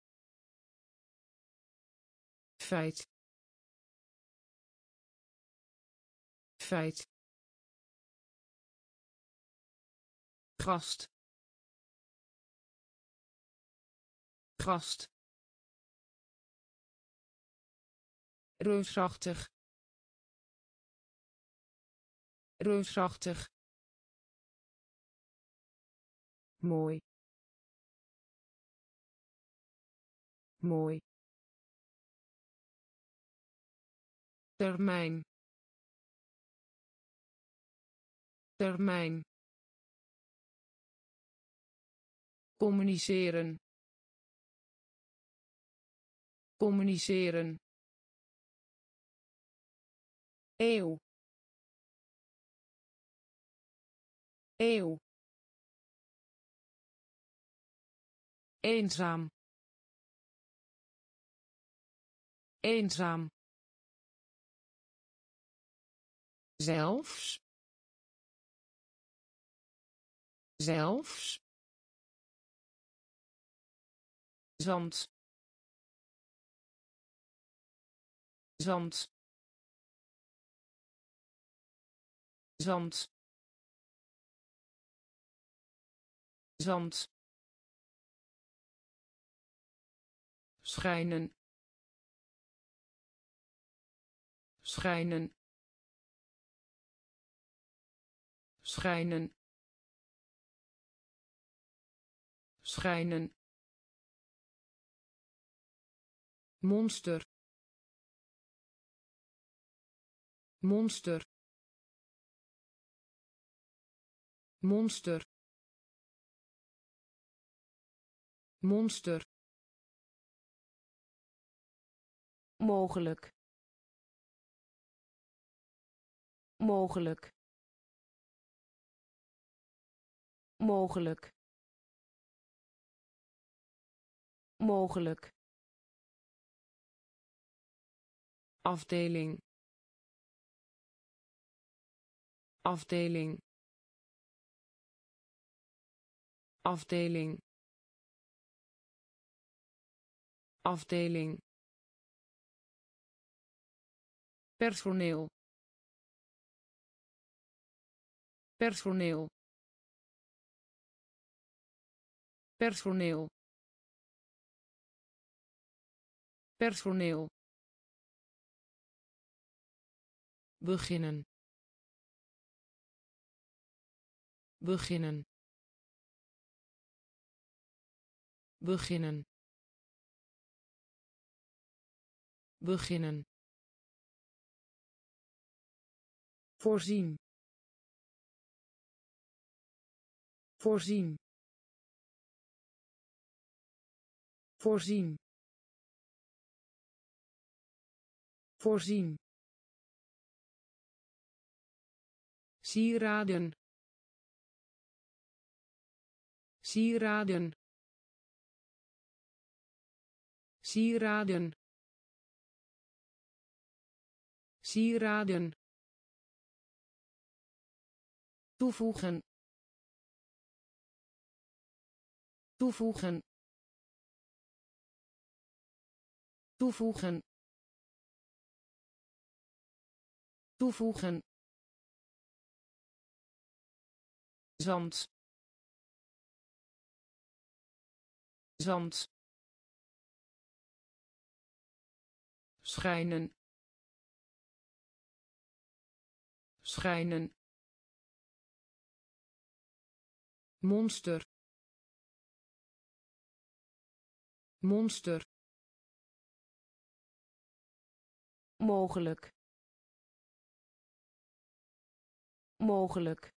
feit, feit, gast, gast, reusachtig, reusachtig, mooi, mooi, termijn, termijn, communiceren, communiceren, eeuw, eeuw, eenzaam, eenzaam, zelfs, zelfs, zand, zand, zand, zand, schijnen, schijnen, schijnen, schijnen, monster, monster, monster, monster, mogelijk, mogelijk, mogelijk, mogelijk, afdeling, afdeling, afdeling, afdeling, personeel, personeel, personeel, personeel, beginnen, beginnen, beginnen, beginnen, voorzien, voorzien, voorzien, voorzien, sieraden, sieraden, sieraden, sieraden, toevoegen, toevoegen, toevoegen, toevoegen, zand, zand, schijnen, schijnen, monster, monster, mogelijk, mogelijk,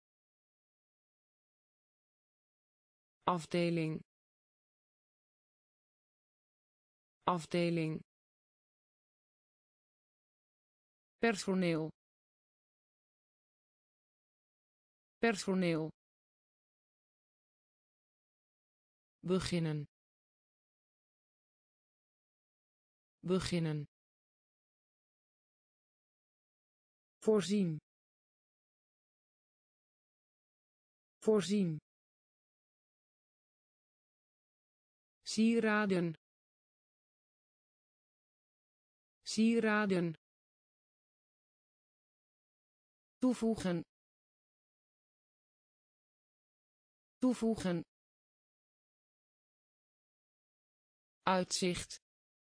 afdeling, afdeling, personeel, personeel, beginnen, beginnen, voorzien, voorzien, sieraden, sieraden, toevoegen, toevoegen, uitzicht,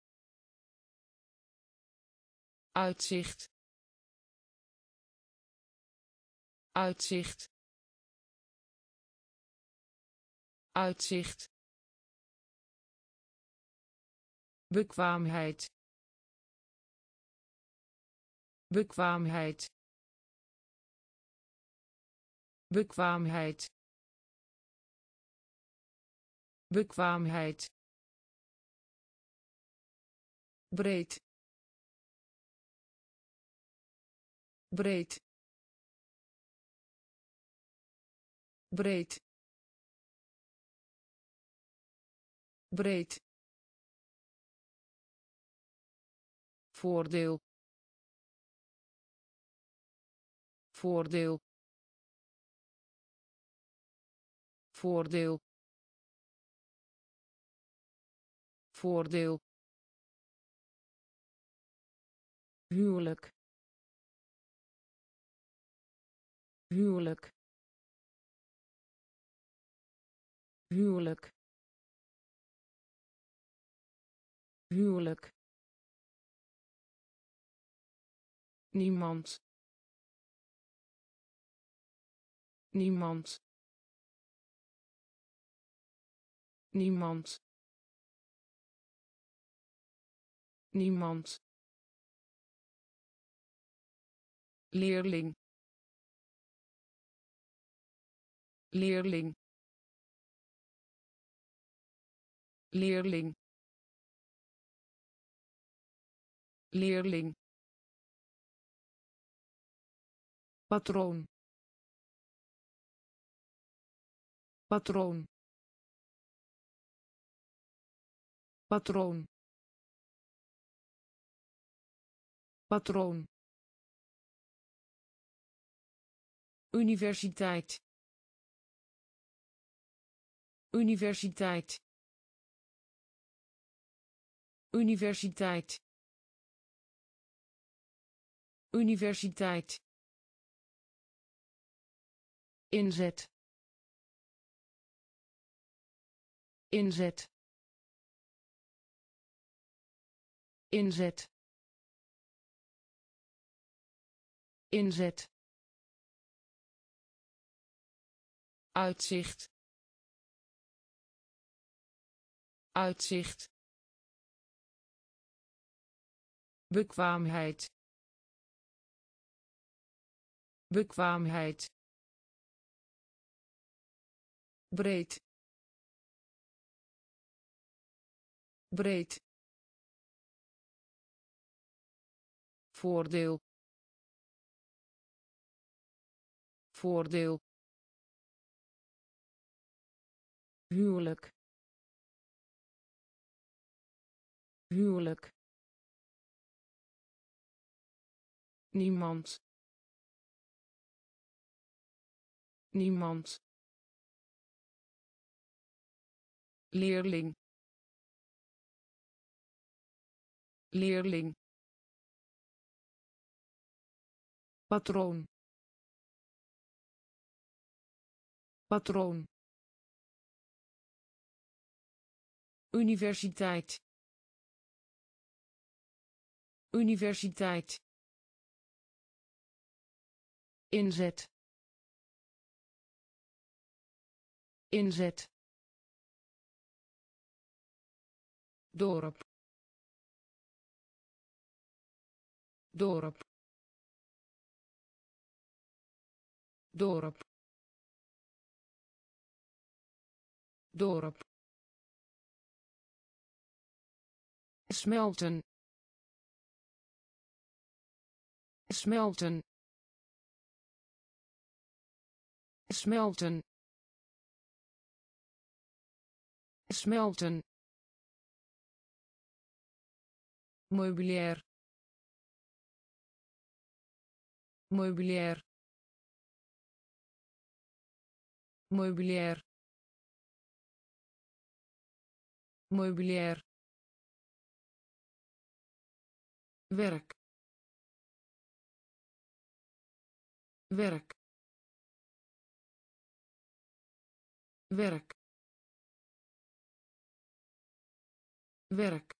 uitzicht, uitzicht, uitzicht, bekwaamheid, bekwaamheid, bekwaamheid, bekwaamheid, breed, breed, breed, breed, voordeel, voordeel, voordeel, voordeel, huwelijk, huwelijk, huwelijk, huwelijk, niemand, niemand, niemand, niemand, leerling, leerling, leerling, leerling, patroon, patroon, patroon, patroon, universiteit, universiteit, universiteit, universiteit, inzet, inzet, inzet, inzet, uitzicht, uitzicht, bekwaamheid, bekwaamheid, breed, breed, voordeel, voordeel, huwelijk, huwelijk, niemand, niemand, leerling, leerling, patroon, patroon, universiteit, universiteit, inzet, inzet, dorp, dorp, dorp, dorp, smelten, smelten, smelten, smelten, meubilair, meubilair, meubilair, meubilair, werk, werk, werk, werk,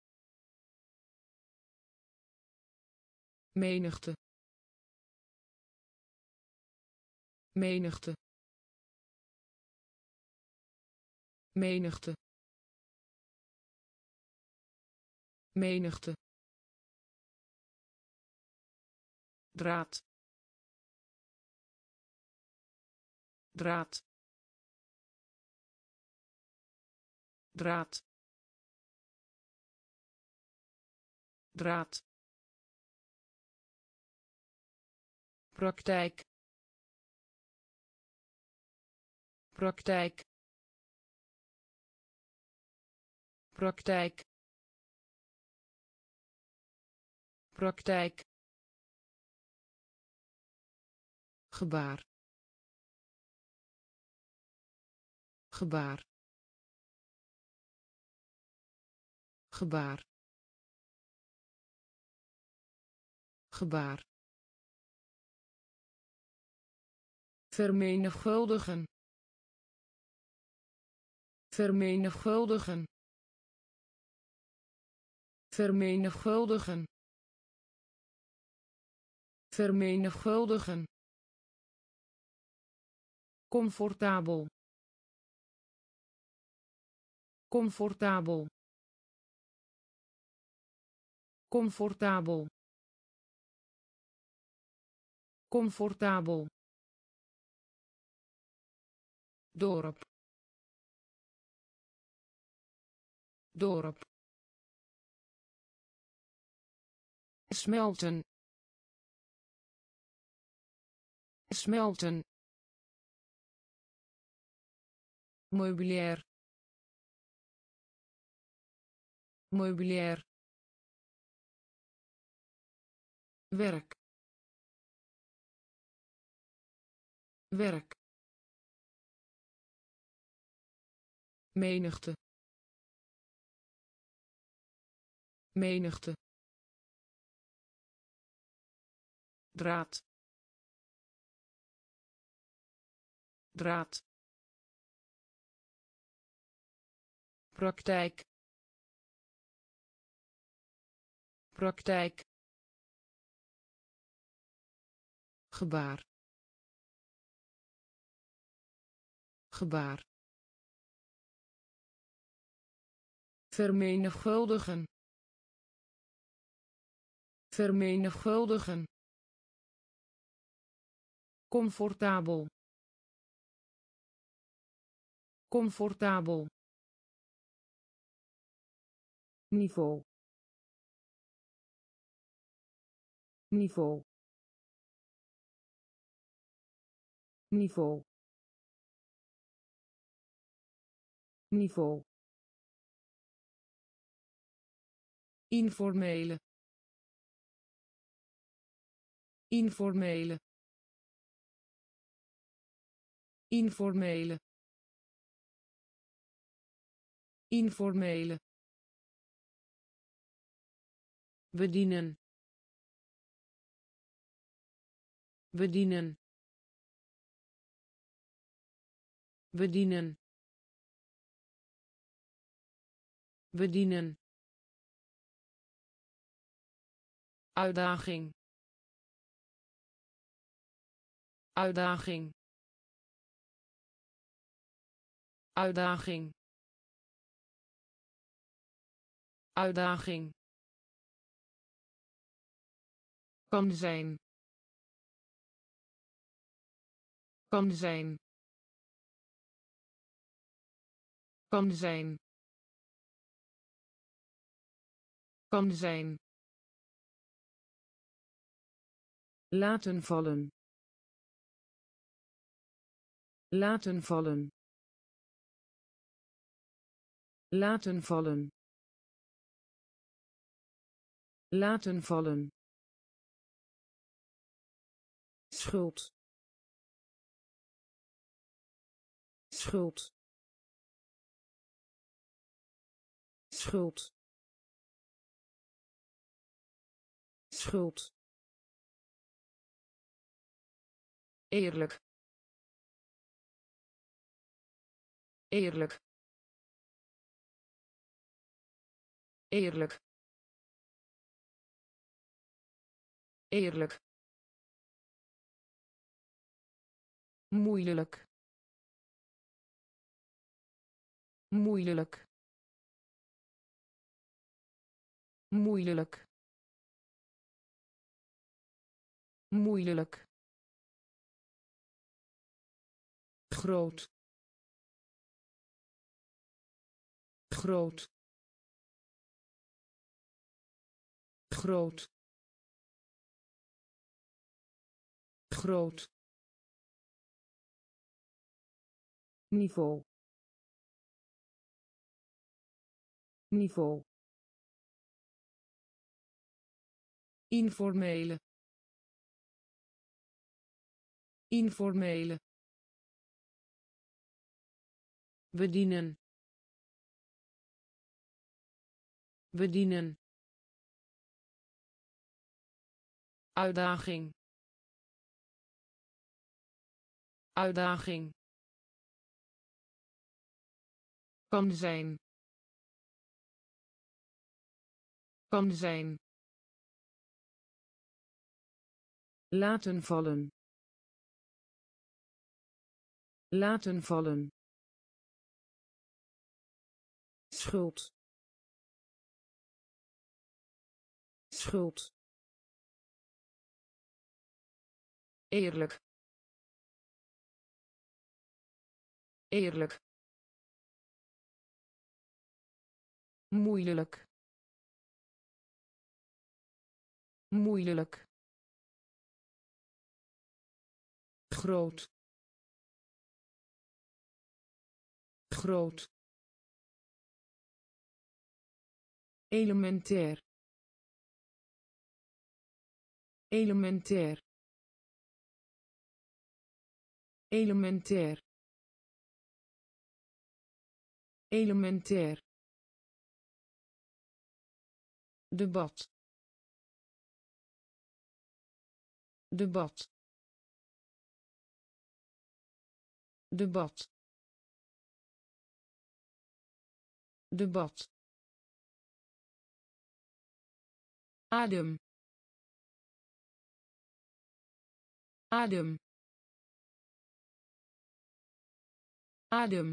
menigte, menigte, menigte, menigte, draad, draad, draad, draad, praktijk, praktijk, praktijk, praktijk, gebaar, gebaar, gebaar, gebaar, vermenigvuldigen, vermenigvuldigen, vermenigvuldigen, vermenigvuldigen, comfortabel, comfortabel, comfortabel, comfortabel, dorp, dorp, smelten, smelten, meubilair, meubilair, werk, werk, menigte, menigte, draad, draad, praktijk, praktijk, gebaar, gebaar, vermenigvuldigen, vermenigvuldigen, comfortabel, comfortabel, niveau niveau niveau niveau informele informele informele informele bedienen bedienen bedienen bedienen uitdaging uitdaging uitdaging uitdaging kan zijn kan zijn kan zijn kan zijn laten vallen laten vallen laten vallen laten vallen schuld schuld schuld schuld eerlijk eerlijk eerlijk eerlijk moeilijk moeilijk moeilijk moeilijk groot groot groot groot niveau niveau informele informele bedienen bedienen uitdaging uitdaging kan zijn kan zijn laten vallen laten vallen schuld schuld eerlijk eerlijk moeilijk moeilijk groot groot elementair elementair elementair elementair debat debat debat debat adem adem adem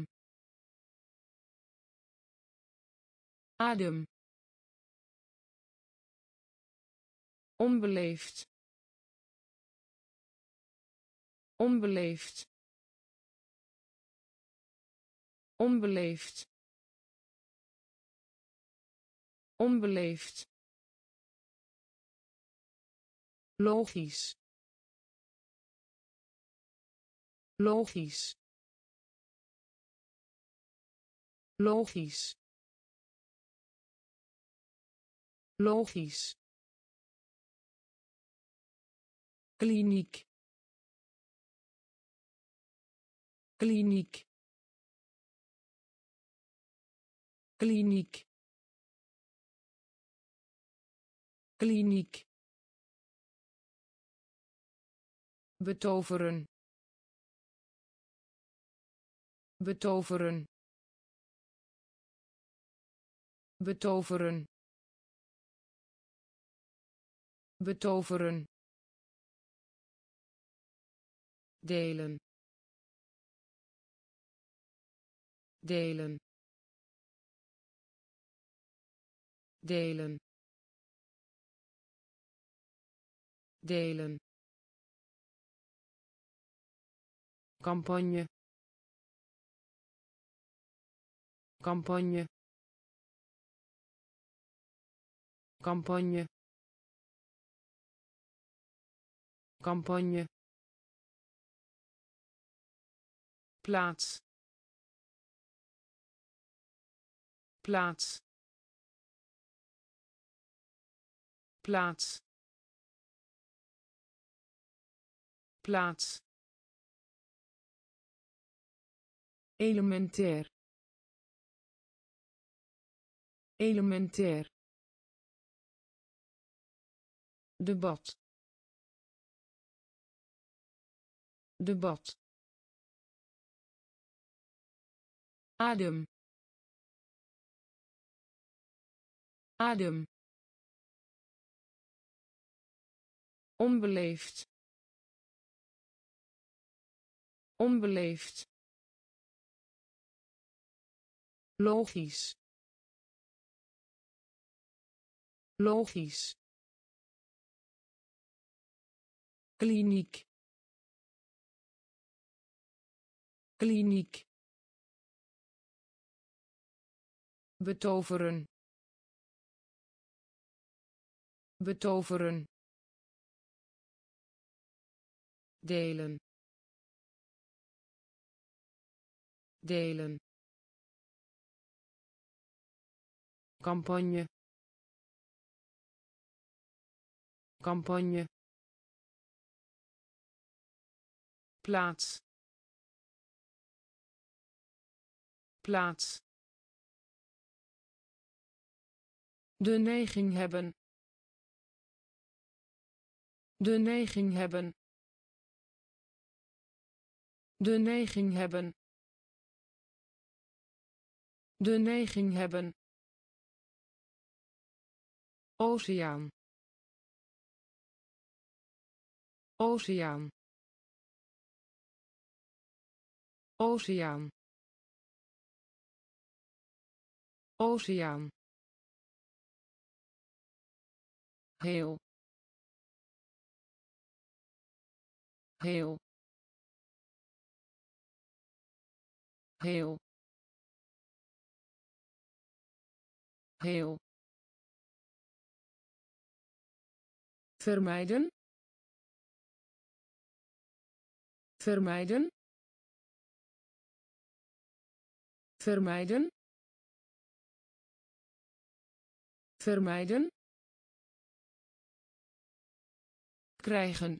adem onbeleefd onbeleefd onbeleefd onbeleefd, logisch, logisch, logisch, logisch, kliniek, kliniek, kliniek, kliniek, betoveren, betoveren, betoveren, betoveren, delen, delen, delen, delen, campagne, campagne, campagne, campagne, plaats, plaats, plaats, plaats, elementair, elementair, debat, debat, adem, adem, onbeleefd, onbeleefd, logisch, logisch, kliniek, kliniek, betoveren, betoveren, delen, delen, campagne, campagne, plaats, plaats, de neiging hebben, de neiging hebben, de neiging hebben, de neiging hebben, oceaan, oceaan, oceaan, oceaan, heel, heel, heel, heel, vermijden, vermijden, vermijden, vermijden, krijgen,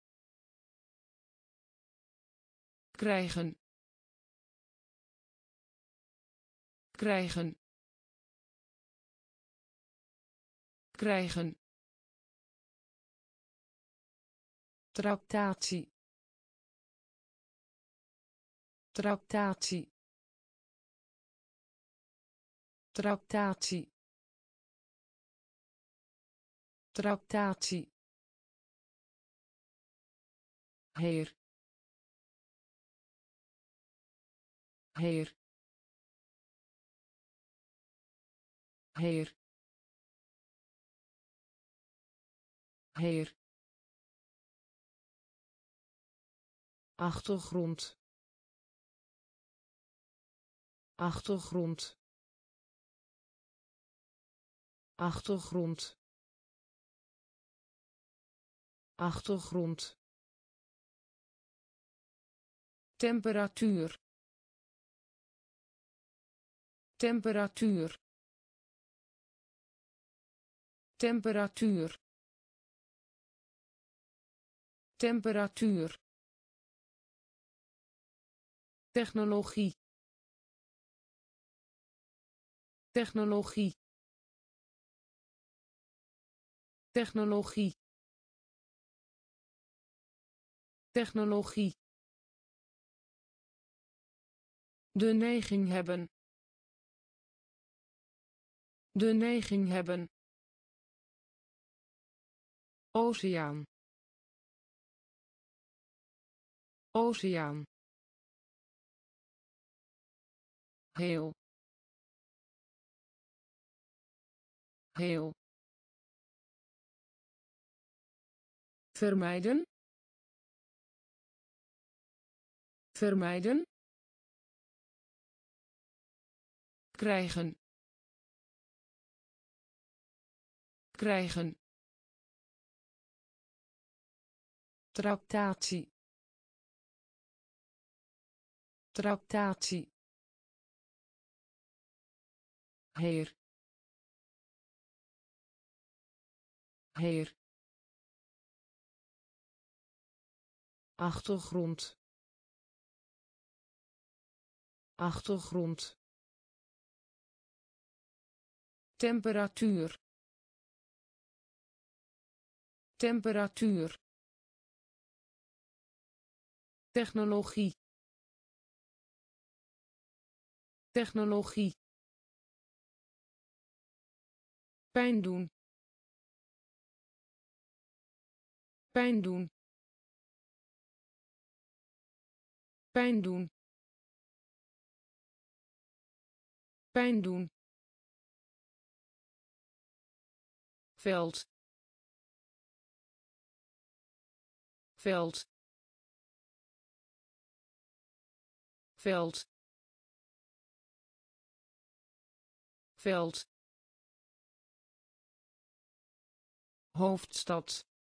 krijgen, krijgen, krijgen, tractatie, tractatie, tractatie, tractatie, heer, heer, heer, heer, achtergrond, achtergrond, achtergrond achtergrond temperatuur temperatuur temperatuur temperatuur technologie technologie technologie technologie de neiging hebben de neiging hebben oceaan oceaan heel heel vermijden vermijden krijgen krijgen tractatie tractatie heer heer achtergrond achtergrond temperatuur temperatuur technologie technologie pijn doen pijn doen pijn doen pijn doen veld veld veld veld hoofdstad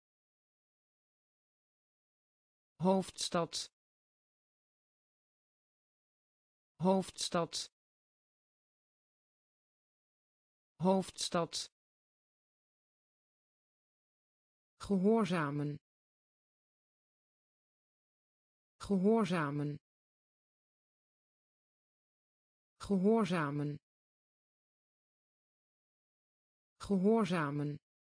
hoofdstad hoofdstad hoofdstad gehoorzamen gehoorzamen gehoorzamen gehoorzamen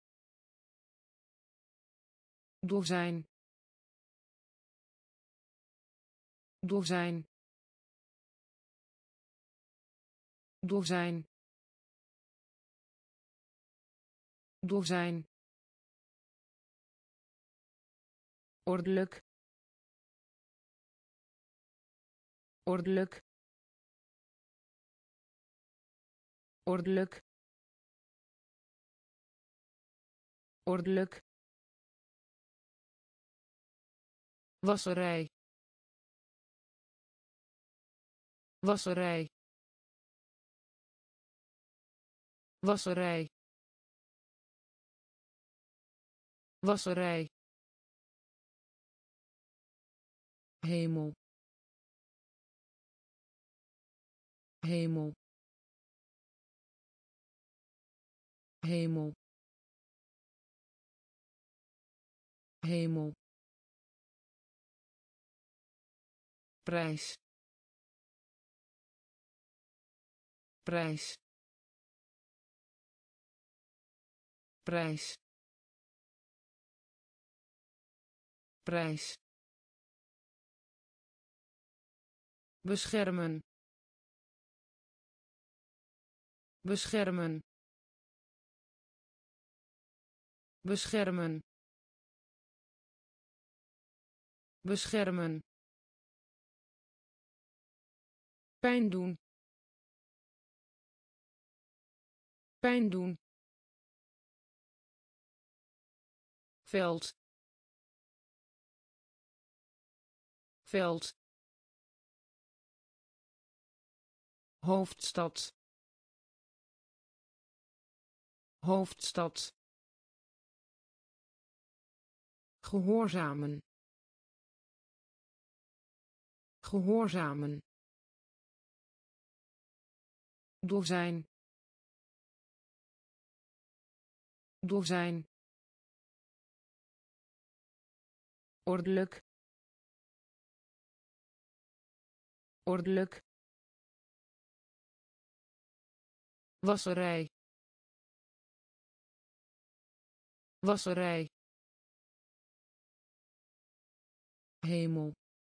dozijn dozijn dozijn dozijn ordelijk ordelijk ordelijk ordelijk wasserij wasserij wasserij wasserij hemel hemel hemel hemel prijs prijs prijs prijs beschermen beschermen beschermen beschermen pijn doen pijn doen veld veld hoofdstad hoofdstad, gehoorzamen, gehoorzamen, dozijn, dozijn, ordelijk, ordelijk, wasserij, wasserij, hemel,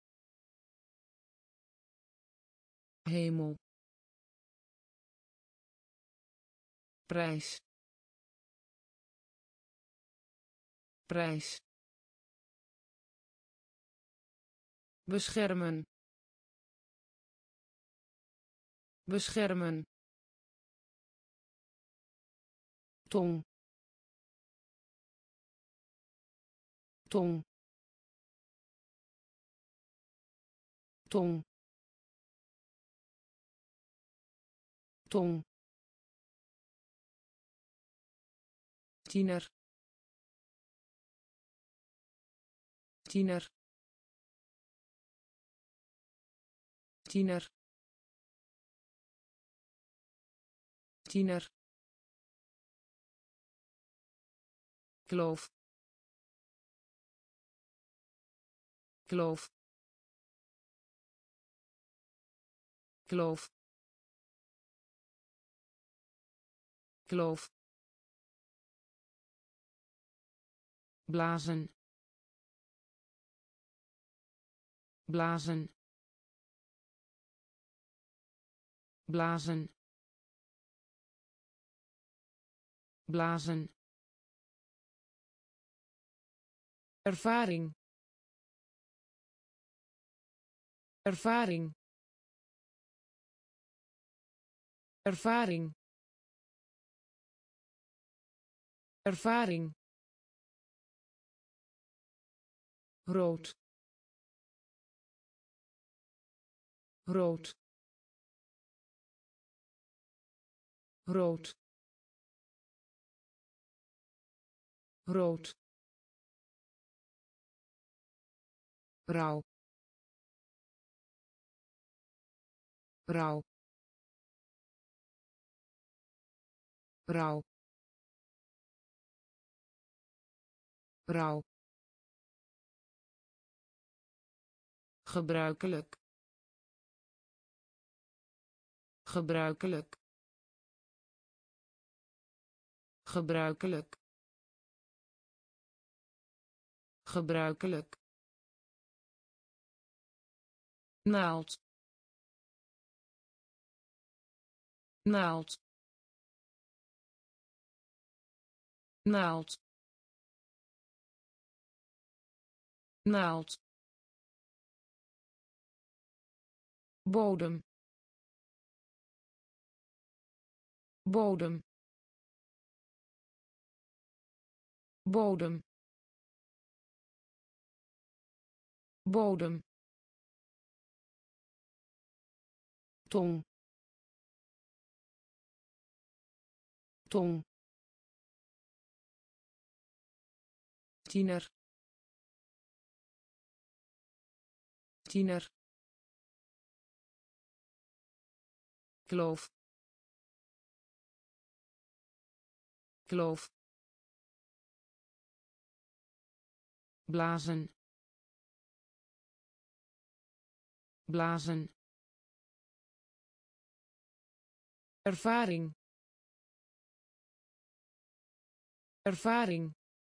hemel, prijs, prijs, beschermen, beschermen, tong, tong, tong, tong, tiener, tiener, tiener, tiener, kloof, kloof, kloof, kloof, blazen, blazen, blazen, blazen, ervaring, ervaring, ervaring, ervaring, rood, rood, rood, rood, rouw, rouw, rouw, rouw, gebruikelijk, gebruikelijk, gebruikelijk, gebruikelijk, naald, naald, naald, naald, bodem, bodem, bodem, bodem, tong, tong, tiener, tiener, kloof, kloof, blazen, blazen, ervaring, ervaring,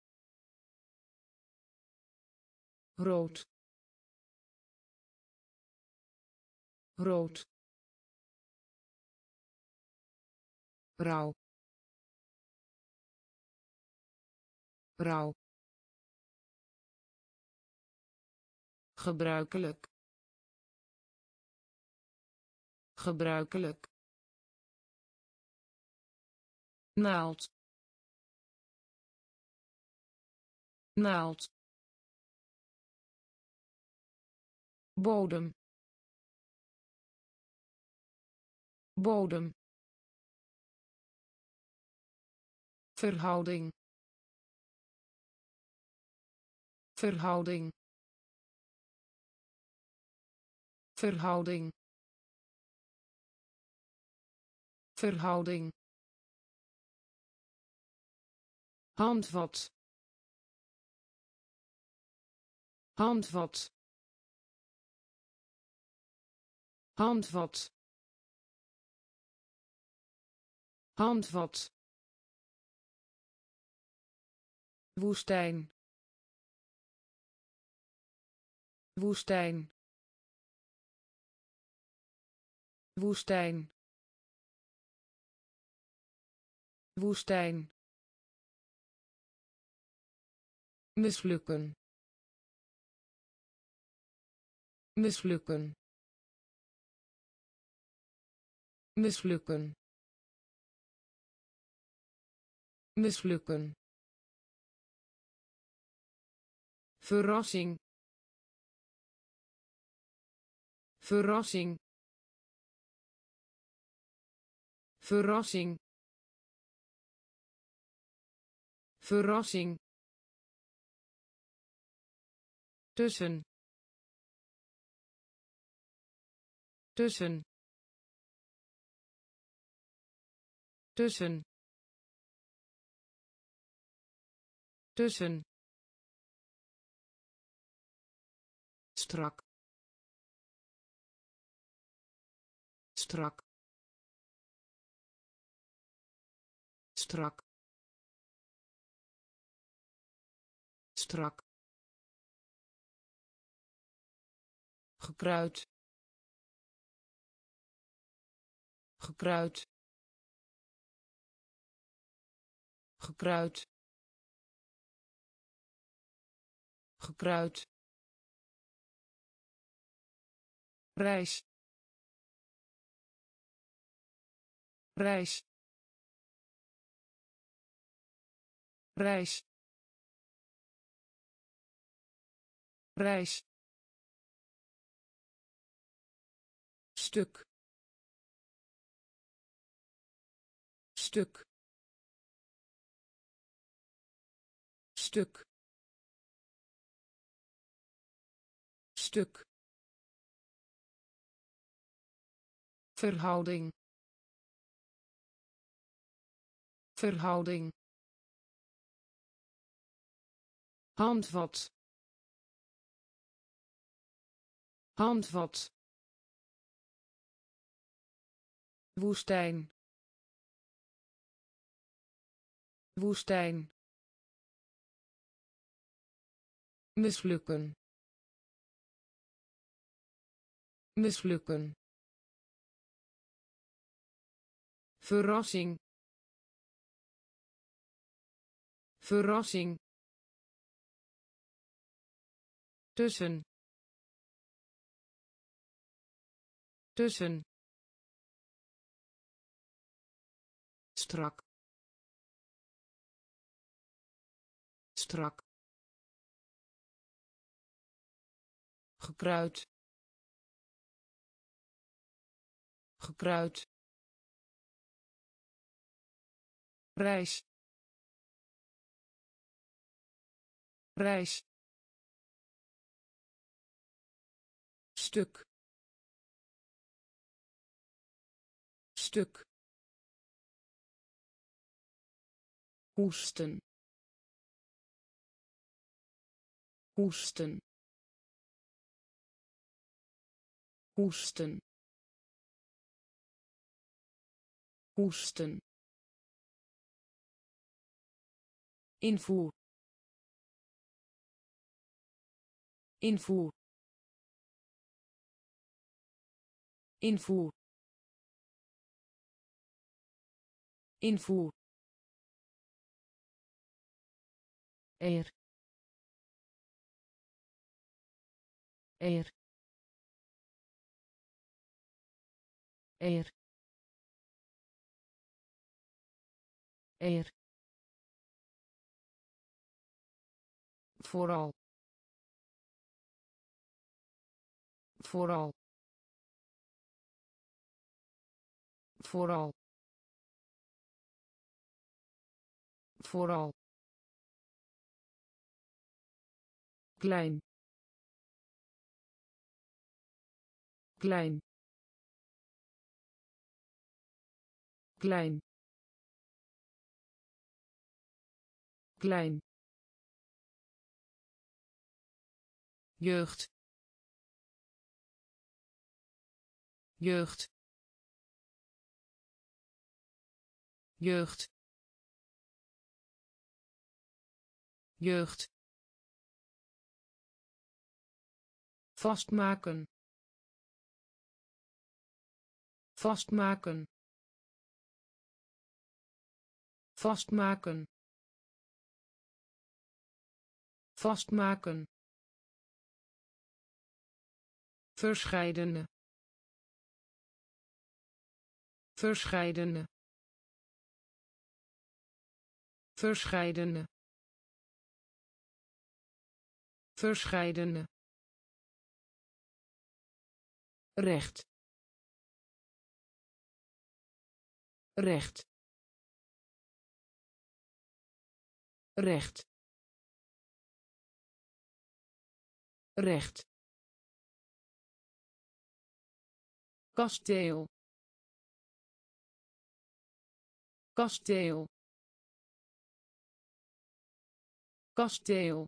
rood, rood, rouw, rouw, gebruikelijk, gebruikelijk, naald, naald, bodem, bodem, verhouding verhouding verhouding verhouding handvat handvat handvat handvat woestijn woestijn woestijn woestijn mislukken mislukken mislukken mislukken verrassing verrassing verrassing verrassing tussen tussen tussen tussen strak strak strak strak gekruid gekruid gekruid gekruid reis reis reis reis stuk stuk stuk stuk verhouding verhouding handvat handvat woestijn woestijn mislukken mislukken verrassing verrassing tussen tussen strak strak gekruid gekruid reis reis stuk stuk hoesten hoesten hoesten hoesten invoer invoer invoer invoer eer eer eer eer vooral vooral vooral Vooral. Klein. Klein. Klein. Klein. Jeugd. Jeugd. Jeugd. Jeugd. Vastmaken. Vastmaken. Vastmaken. Vastmaken. Verscheidene. Verscheidene. Verscheidene. Verscheidene. Recht. Recht. Recht. Recht. Kasteel. Kasteel. Kasteel.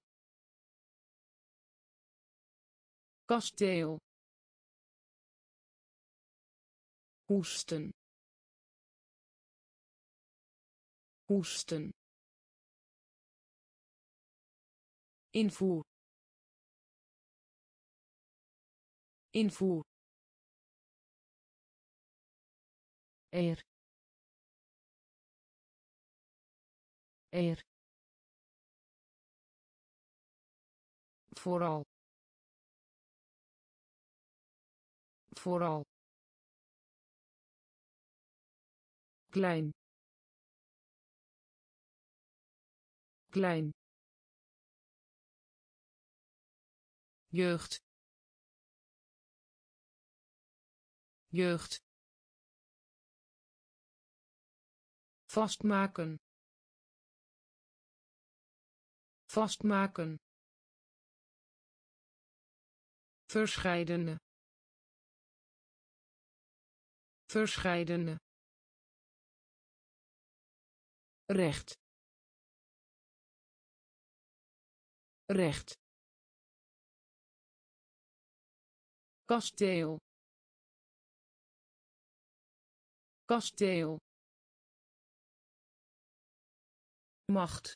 Kasteel. Hoesten. Hoesten. Invoer. Invoer. Eer. Eer. Vooral. Vooral. Klein. Klein. Jeugd. Jeugd. Vastmaken. Vastmaken. Verscheidene. Verscheidene. Recht. Recht. Kasteel. Kasteel. Macht.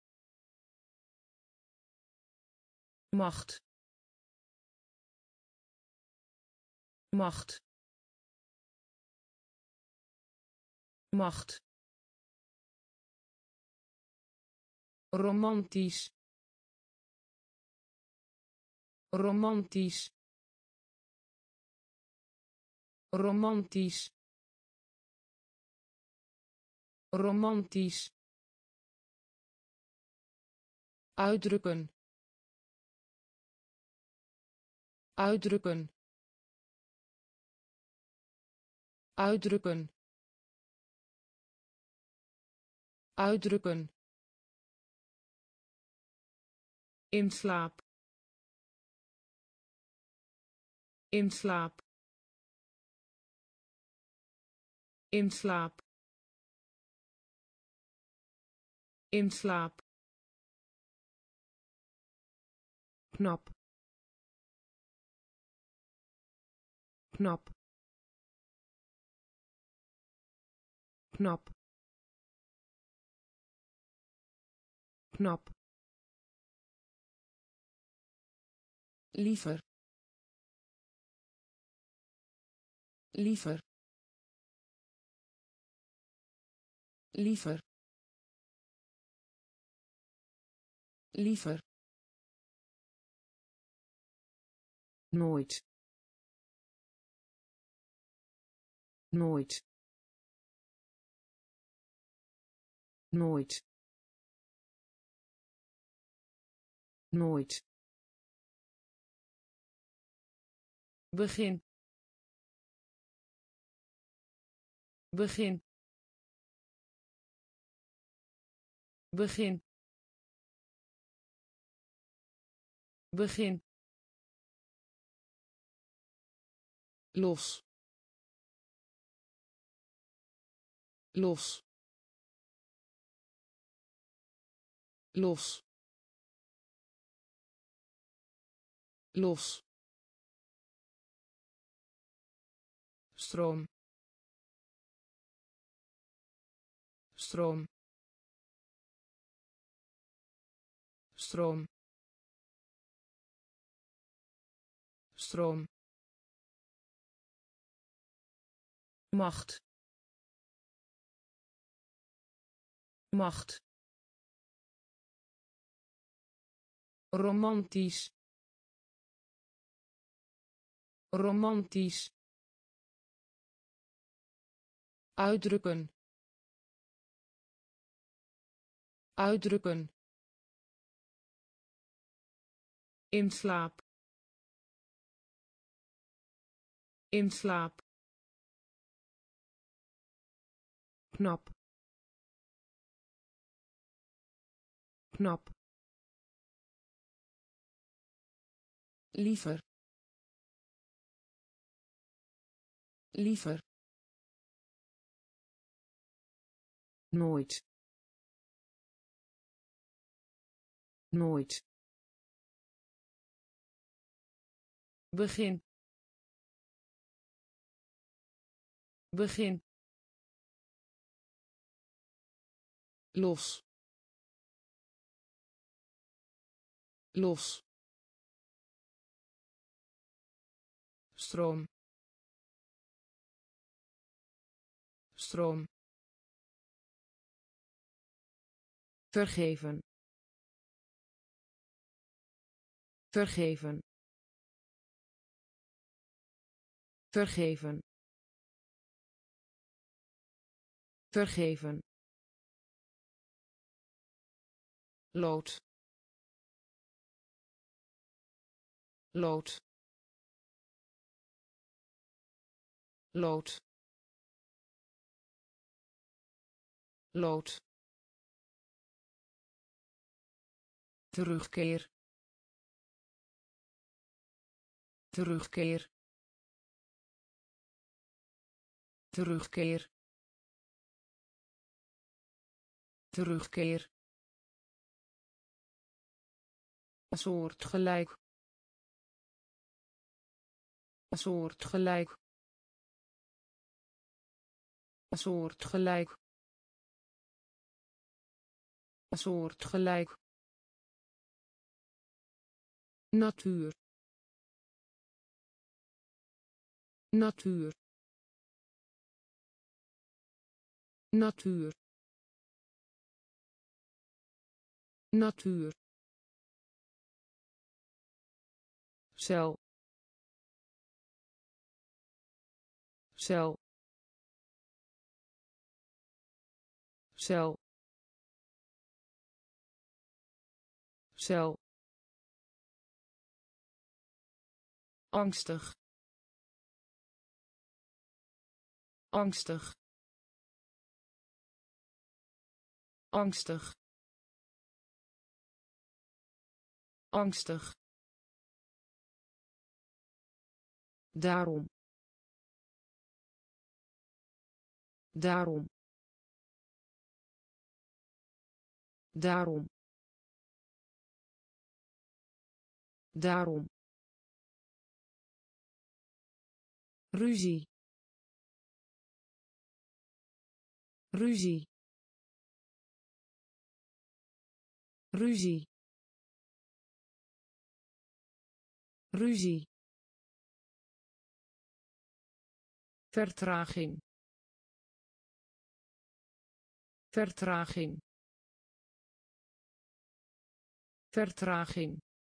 Macht. Macht. Macht. Romantisch. Romantisch. Romantisch. Romantisch. Uitdrukken. Uitdrukken. Uitdrukken. Uitdrukken. In slaap. In slaap. In slaap. In slaap. Knap. Knap. Knap. Knap. Liever. Liever. Liever. Liever. Nooit. Nooit. Nooit. Nooit. Begin. Begin. begin begin los los los los stroom stroom stroom stroom macht macht romantisch romantisch uitdrukken uitdrukken in slaap in slaap knap knap liever liever nooit nooit begin begin los los stroom stroom vergeven vergeven vergeven vergeven lood lood lood lood terugkeer terugkeer terugkeer terugkeer soortgelijk soortgelijk soortgelijk soortgelijk natuur natuur natuur natuur cel cel cel cel angstig angstig angstig angstig daarom daarom daarom daarom ruzie ruzie ruzie ruzie vertraging vertraging vertraging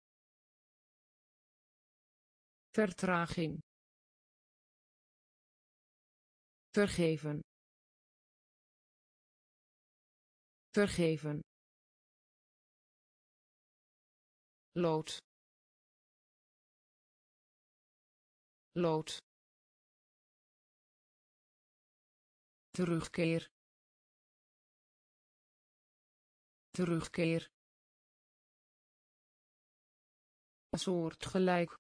vertraging vergeven vergeven lood lood terugkeer terugkeer, soortgelijk,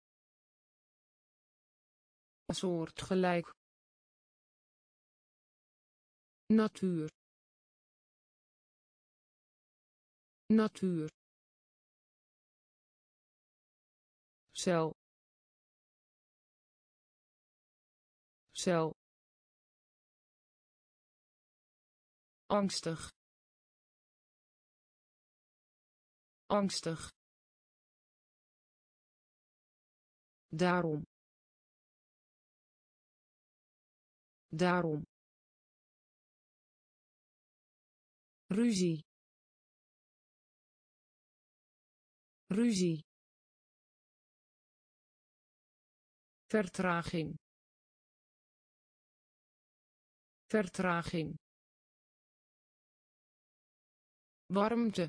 soortgelijk, natuur, natuur, cel, cel, angstig, angstig, daarom, daarom, ruzie, ruzie, vertraging, vertraging, warmte,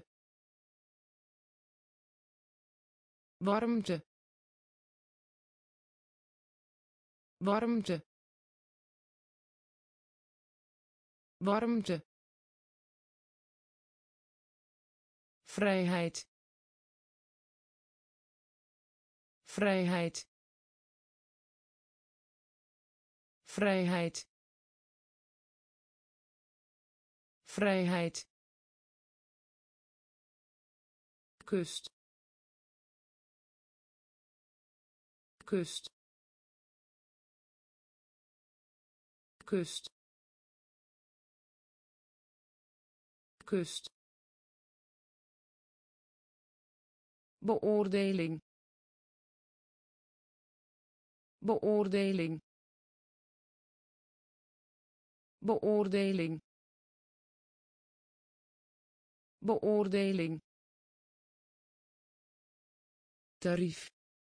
warmte, warmte, warmte, vrijheid, vrijheid, vrijheid, vrijheid, kust, kust, kust, kust, beoordeling, beoordeling, beoordeling, beoordeling, tarief,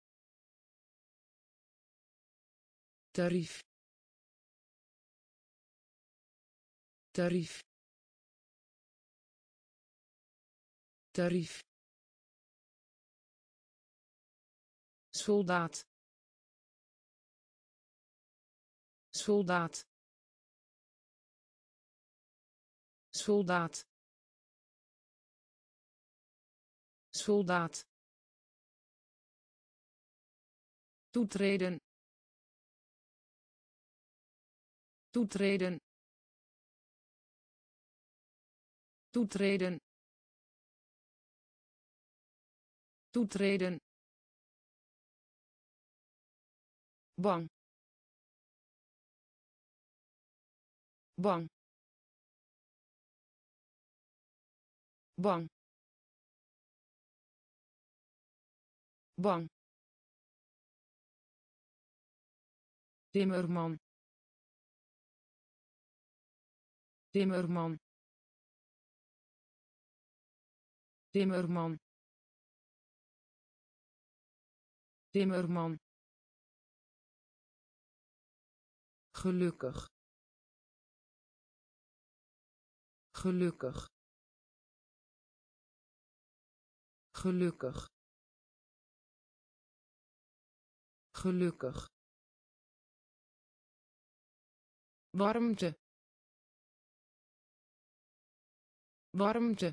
tarief, tarief, tarief, soldaat, soldaat, soldaat, soldaat, toetreden, toetreden, toetreden, toetreden, bang, bang, bang, bang, timmerman, timmerman, timmerman, timmerman, gelukkig, gelukkig, gelukkig, gelukkig, warmte, warmte,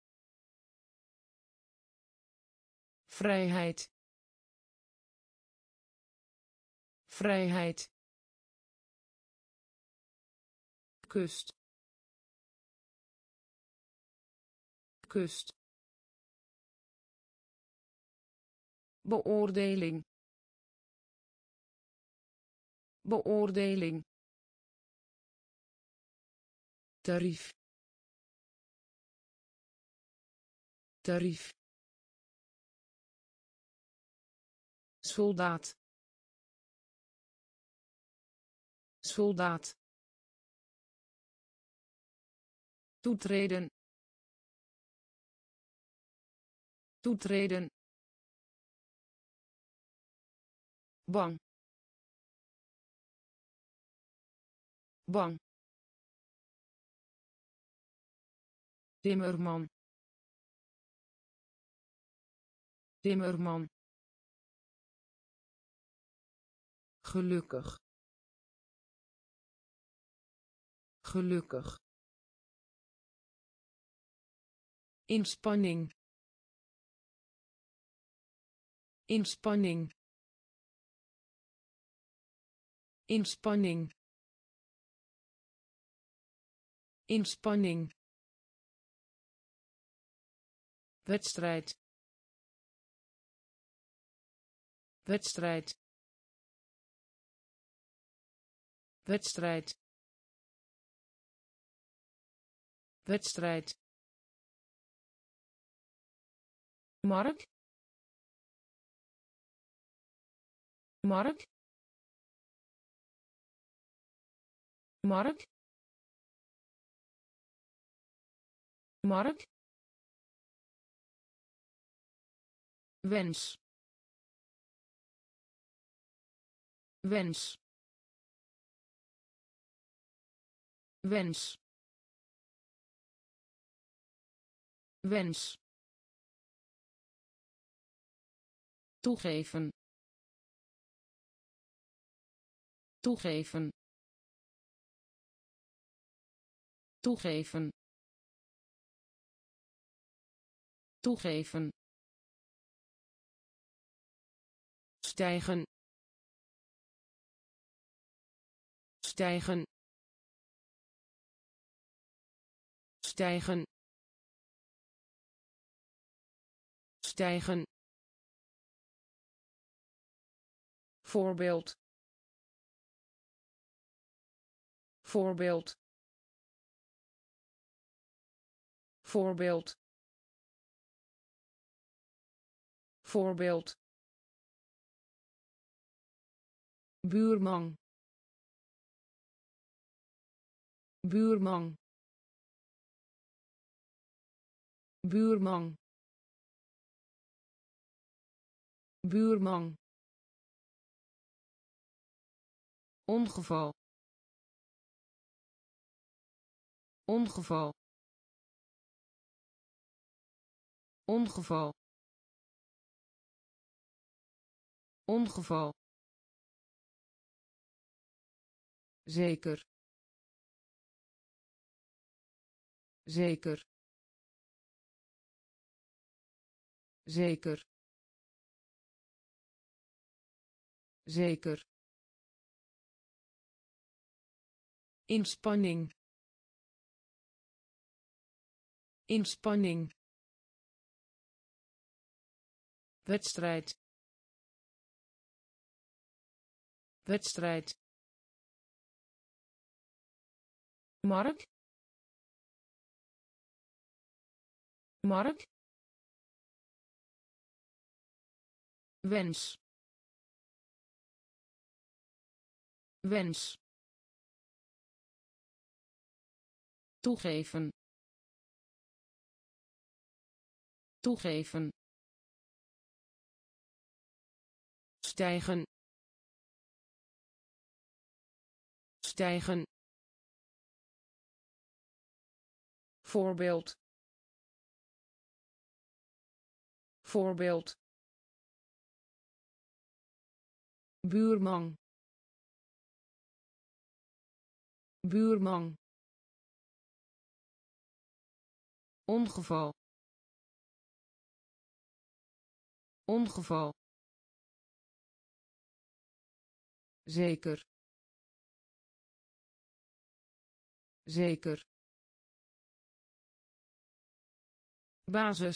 vrijheid, vrijheid, kust, kust, beoordeling, beoordeling, tarief, tarief, soldaat, soldaat, toetreden, toetreden, bang, bang, timmerman, timmerman, gelukkig, gelukkig, inspanning inspanning inspanning inspanning wedstrijd wedstrijd wedstrijd wedstrijd mark mark mark mark wens wens wens wens toegeven toegeven toegeven toegeven stijgen stijgen stijgen stijgen voorbeeld voorbeeld voorbeeld voorbeeld buurman buurman buurman buurman ongeval ongeval ongeval ongeval zeker zeker zeker zeker inspanning inspanning wedstrijd wedstrijd mark mark wens wens toegeven toegeven stijgen stijgen voorbeeld voorbeeld buurman buurman ongeval ongeval zeker zeker basis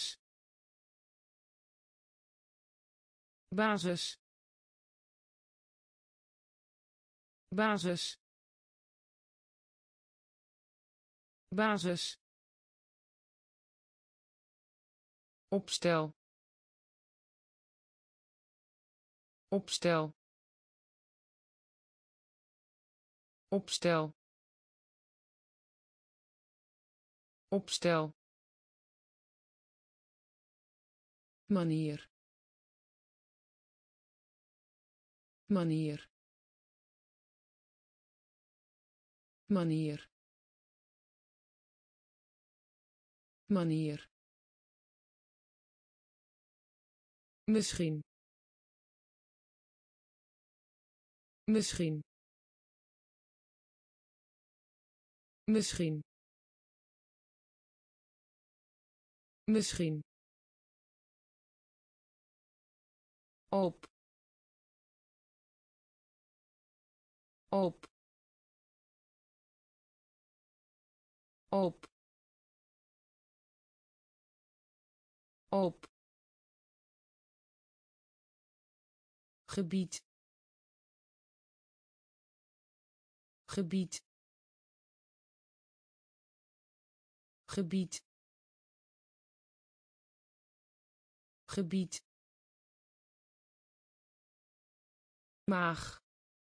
basis basis basis opstel opstel opstel opstel manier manier manier manier misschien misschien misschien Misschien. Op. Op. Op. Op. Gebied. Gebied. Gebied. Gebied. Maag.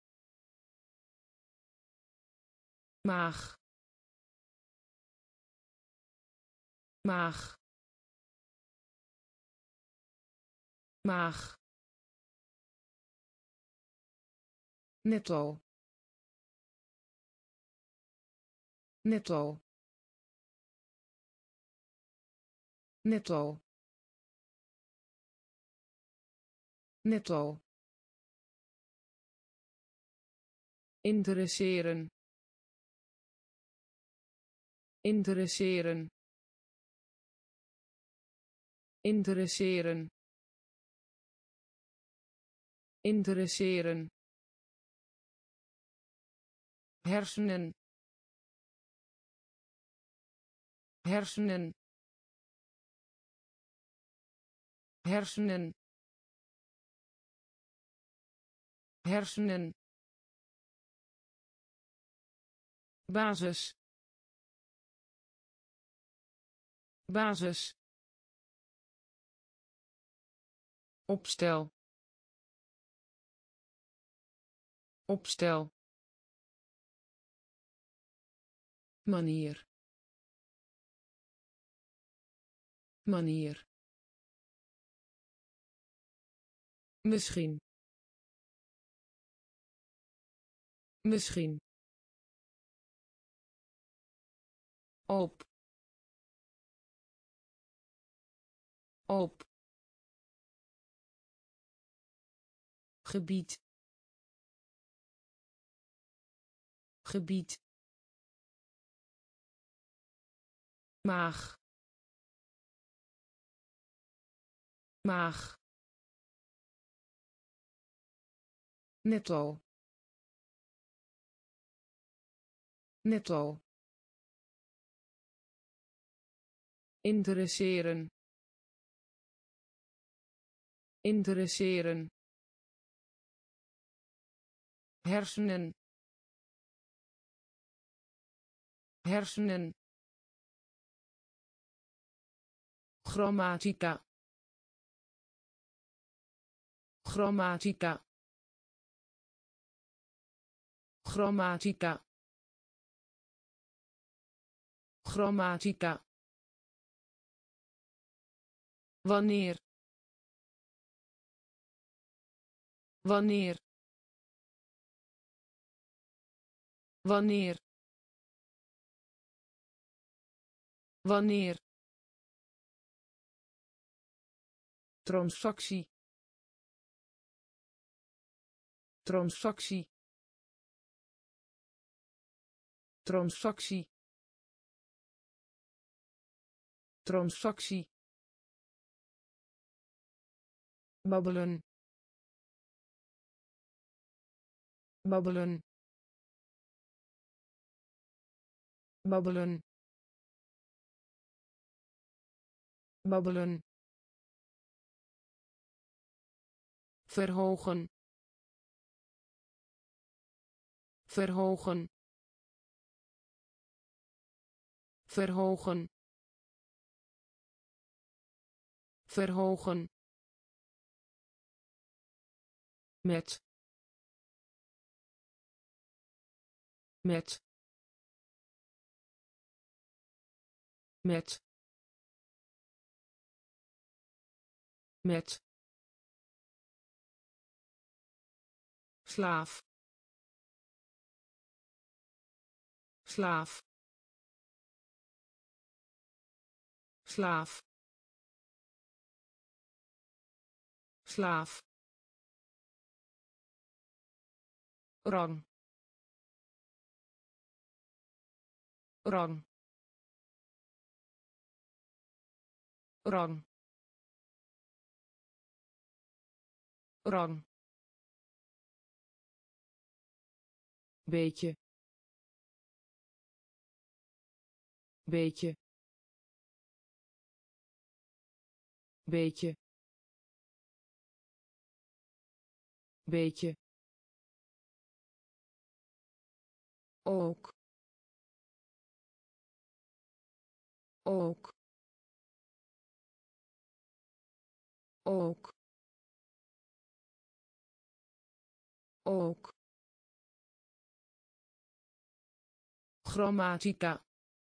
Maag. Maag. Maag. Netto. Netto. Netto. Netto. Interesseren. Interesseren. Interesseren. Interesseren. Hersenen. Hersenen. Hersenen. Hersenen. Basis. Basis. Opstel. Opstel. Manier. Manier. Misschien. Misschien. Op. Op. Gebied. Gebied. Maag. Maag. Netto. Netto. Interesseren. Interesseren. Hersenen. Hersenen. Grammatica. Grammatica. Grammatica. Grammatica. Wanneer. Wanneer. Wanneer. Wanneer. Transactie. Transactie. Transactie. Transactie. Babbelen. Babbelen. Babbelen. Babbelen. Verhogen. Verhogen. Verhogen. Verhogen. Met. Met. Met. Met. Slaaf. Slaaf. Slaaf. Slaaf. Rang. Rang. rang rang beetje beetje beetje beetje ook ook ook ook grammatica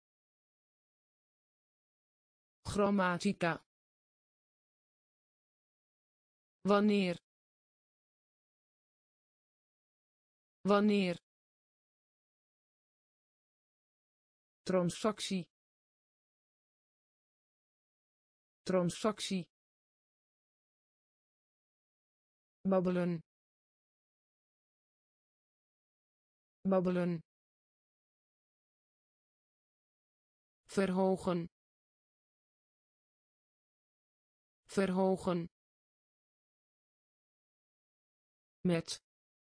grammatica wanneer wanneer transactie transactie babbelen babbelen verhogen verhogen met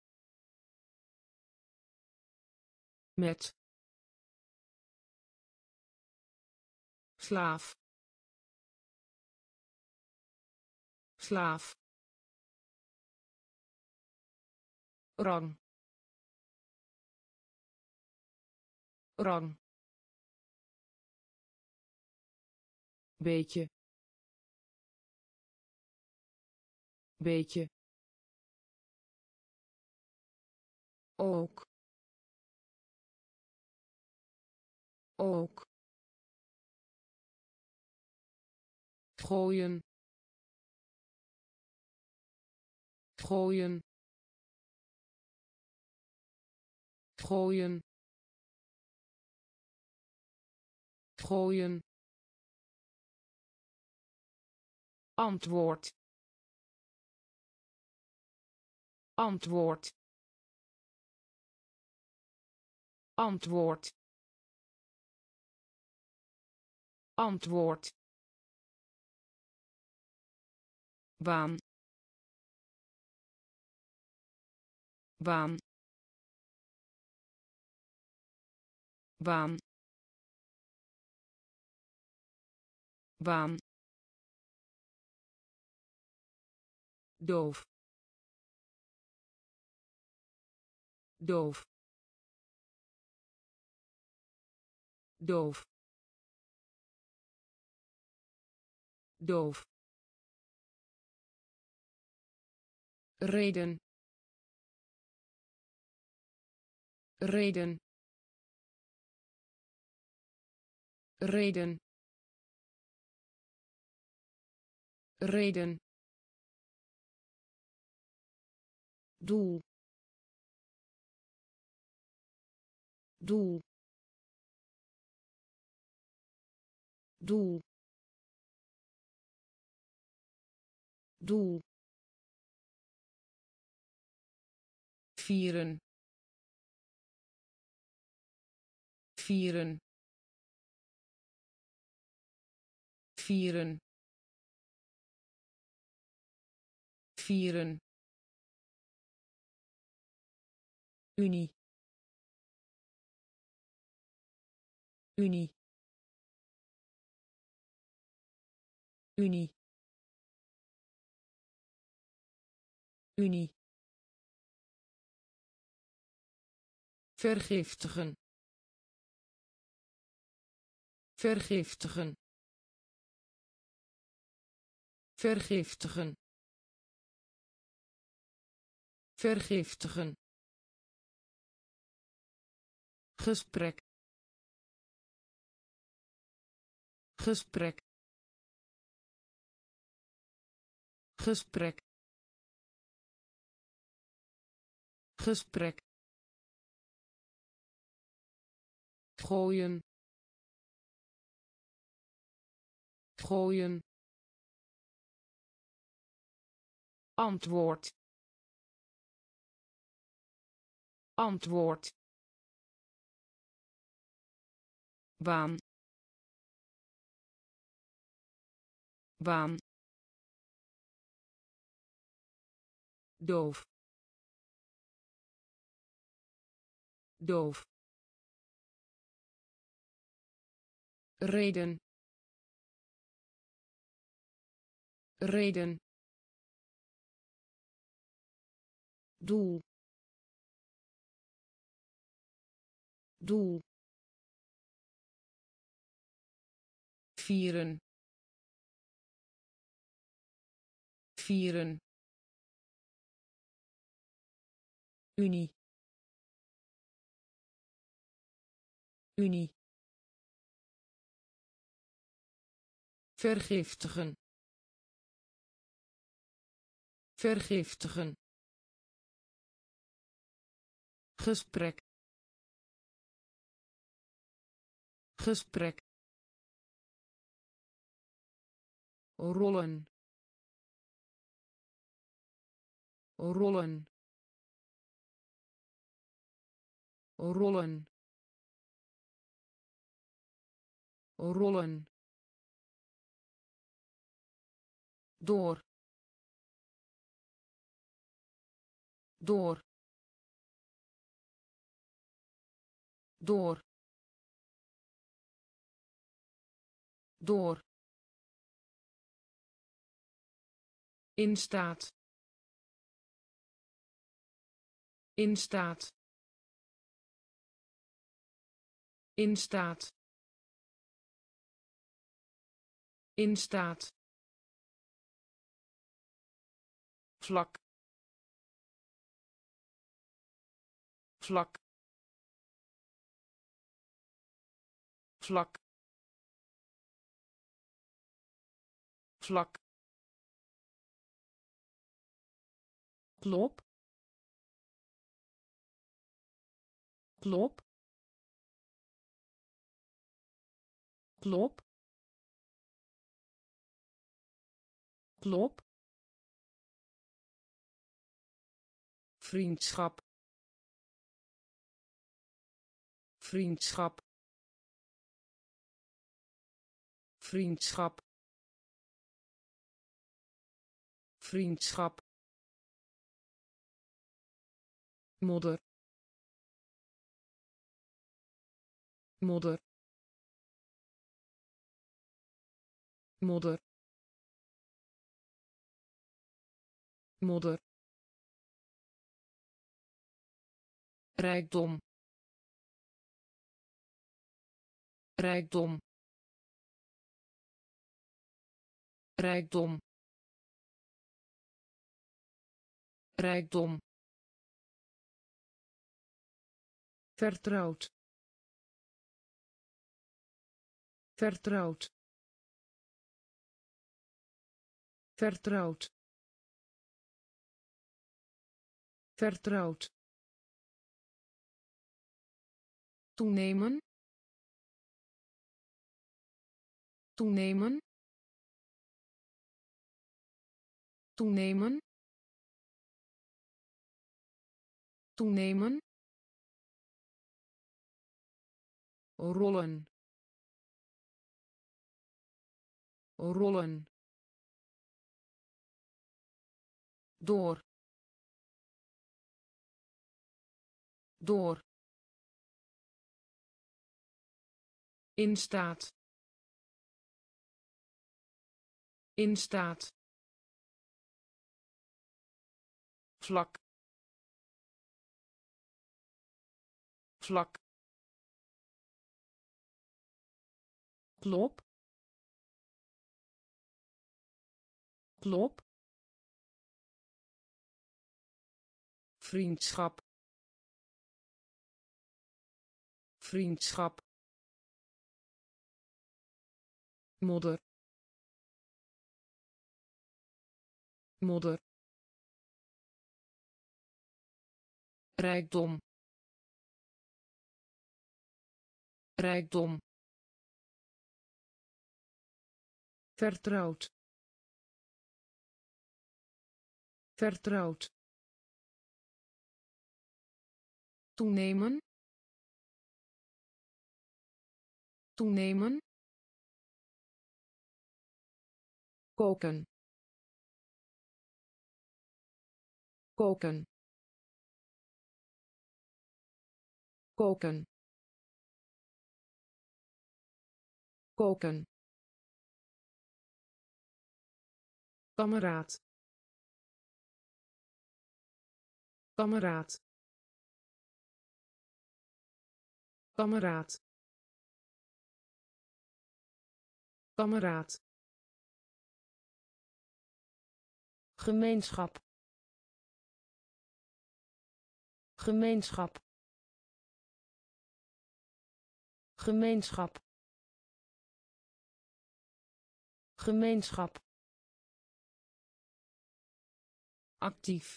slaaf slaaf rang rang beetje beetje ook ook gooien gooien gooien gooien antwoord antwoord antwoord antwoord baan baan baan baan doof doof doof doof reden reden reden reden doel doel doel doel vieren vieren vieren vieren unie unie unie unie vergiftigen vergiftigen vergiftigen vergiftigen gesprek gesprek gesprek gesprek gooien gooien antwoord antwoord baan baan, doof, doof, reden, reden, doel, doel, vieren, vieren, unie, unie, vergiftigen, vergiftigen, gesprek, gesprek, rollen, rollen, rollen, rollen, door, door, door, door, in staat, in staat, in staat, in staat, vlak, vlak, vlak, vlak, klop, klop, klop, klop, vriendschap, vriendschap, vriendschap, vriendschap, modder, modder, modder, modder, rijkdom, rijkdom, rijkdom, rijkdom, vertrouwd, vertrouwd, vertrouwd, vertrouwd, toenemen, toenemen, toenemen, toenemen, rollen, rollen, door, door, in staat, in staat, vlak, vlak, klop, klop, vriendschap, vriendschap, modder, modder, rijkdom, rijkdom, vertrouwd, vertrouwd, toenemen, toenemen, koken koken koken koken kameraad kameraad kameraad kameraad gemeenschap gemeenschap gemeenschap gemeenschap actief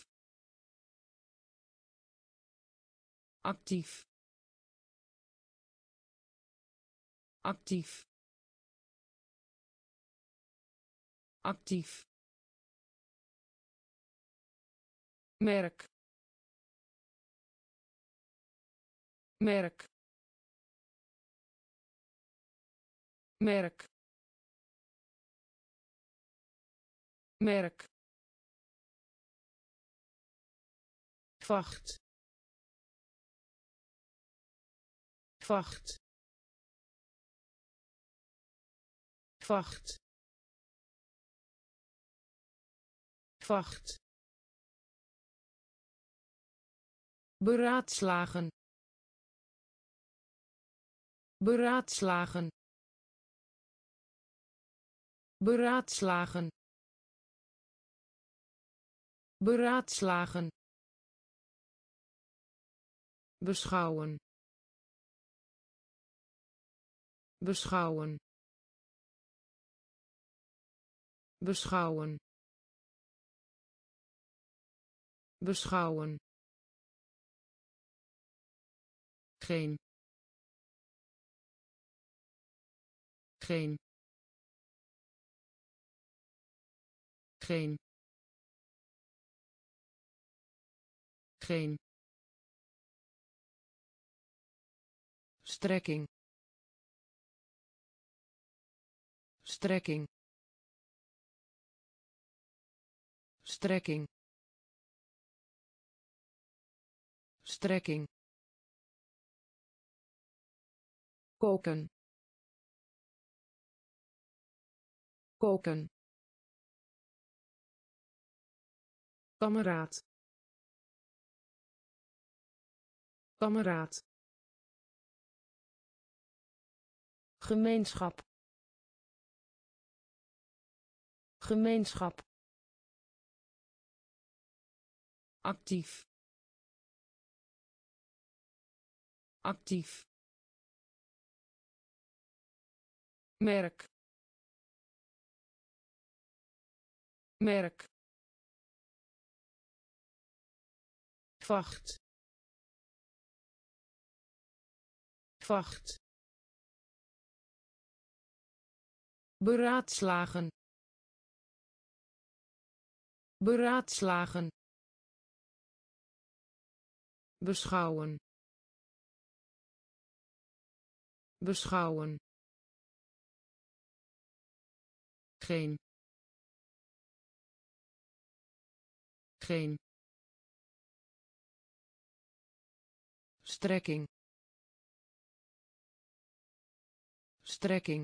actief actief actief merk merk merk merk vacht vacht vacht vacht beraadslagen beraadslagen beraadslagen beraadslagen beschouwen beschouwen beschouwen beschouwen geen geen geen geen strekking strekking strekking strekking koken koken kameraad kameraad gemeenschap gemeenschap actief actief merk merk vacht vacht beraadslagen beraadslagen beschouwen beschouwen geen geen strekking strekking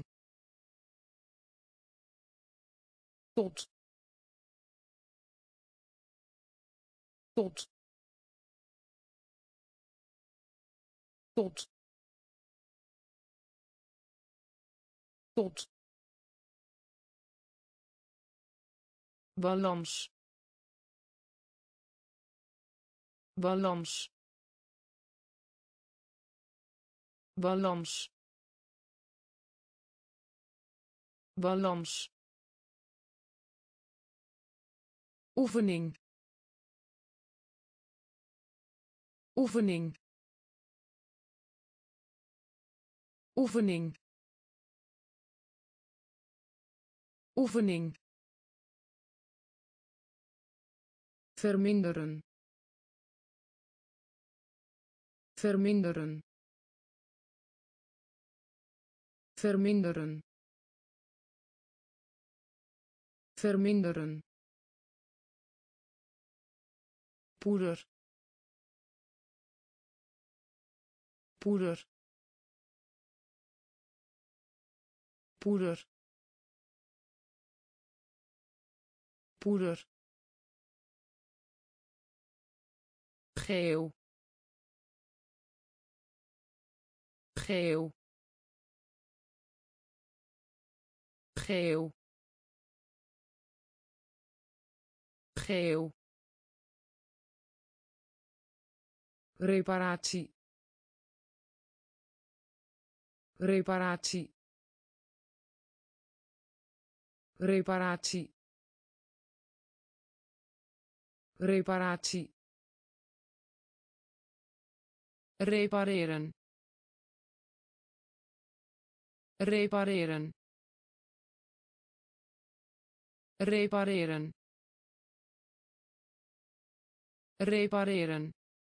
tot tot tot tot balans balans balans balans oefening oefening oefening oefening verminderen verminderen verminderen verminderen, poeder, poeder, poeder, poeder, geel, geel, geel, geel, reparatie, reparatie, reparatie, reparatie, repareren, repareren, repareren, repareren,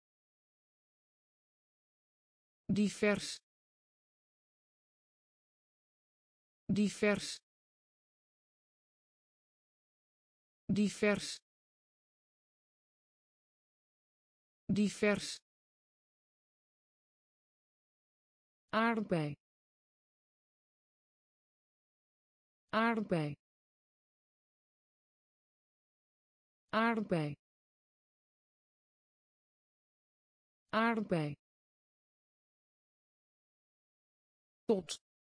divers, divers, divers, divers, aardbei, aardbei, aardbei, aardbei, tot,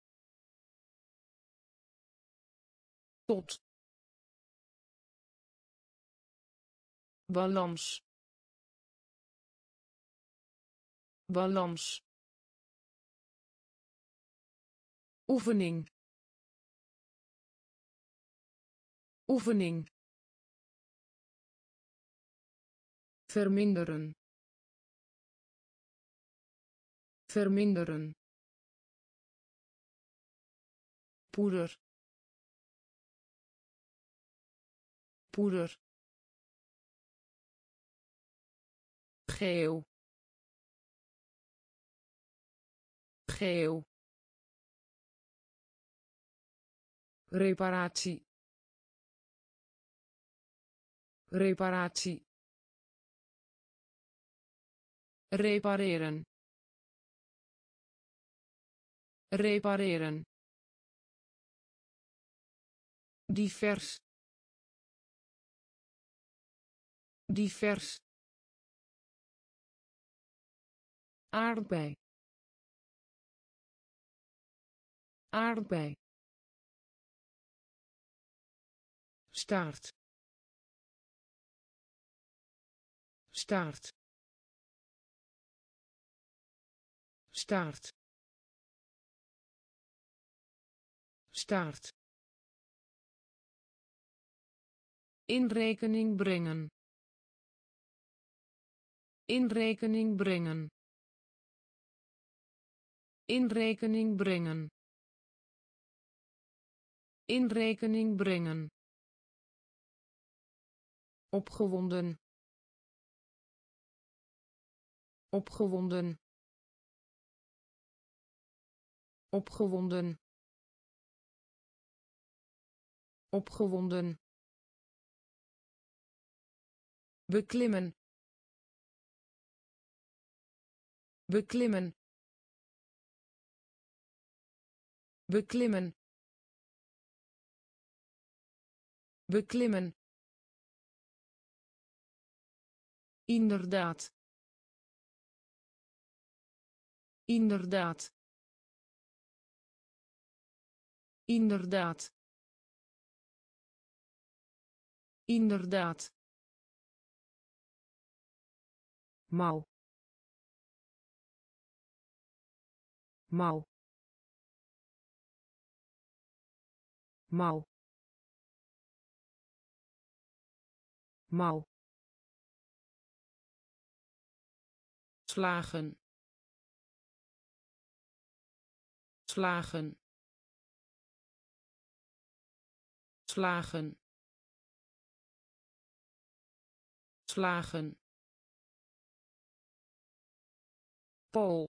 tot, balans, balans, oefening, oefening, verminderen, verminderen, poeder, poeder, geel, geel, reparatie, reparatie, repareren, repareren, divers, divers, aardbei, aardbei, staart, staart, staart, staart, in rekening brengen, in rekening brengen, in rekening brengen, in rekening brengen, opgewonden, opgewonden, opgewonden, opgewonden, beklimmen, beklimmen, beklimmen, beklimmen, inderdaad, inderdaad, inderdaad, inderdaad, mouw, mouw, mouw, mouw, slagen, slagen, slagen, slagen, Pool,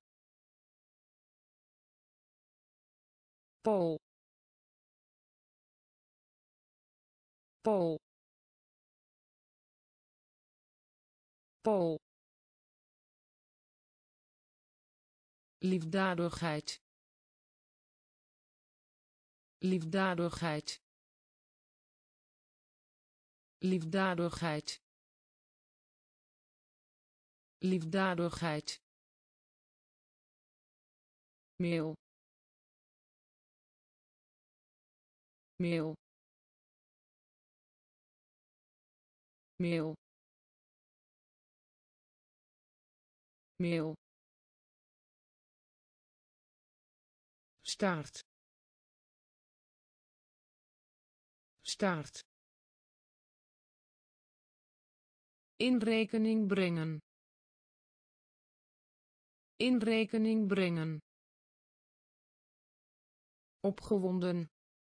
Pool, Pool. Pool. Liefdadigheid. Liefdadigheid. Liefdadigheid. Liefdadigheid. Meel. Meel. Meel. Meel. Staart. Staart. In rekening brengen. In rekening brengen. Opgewonden.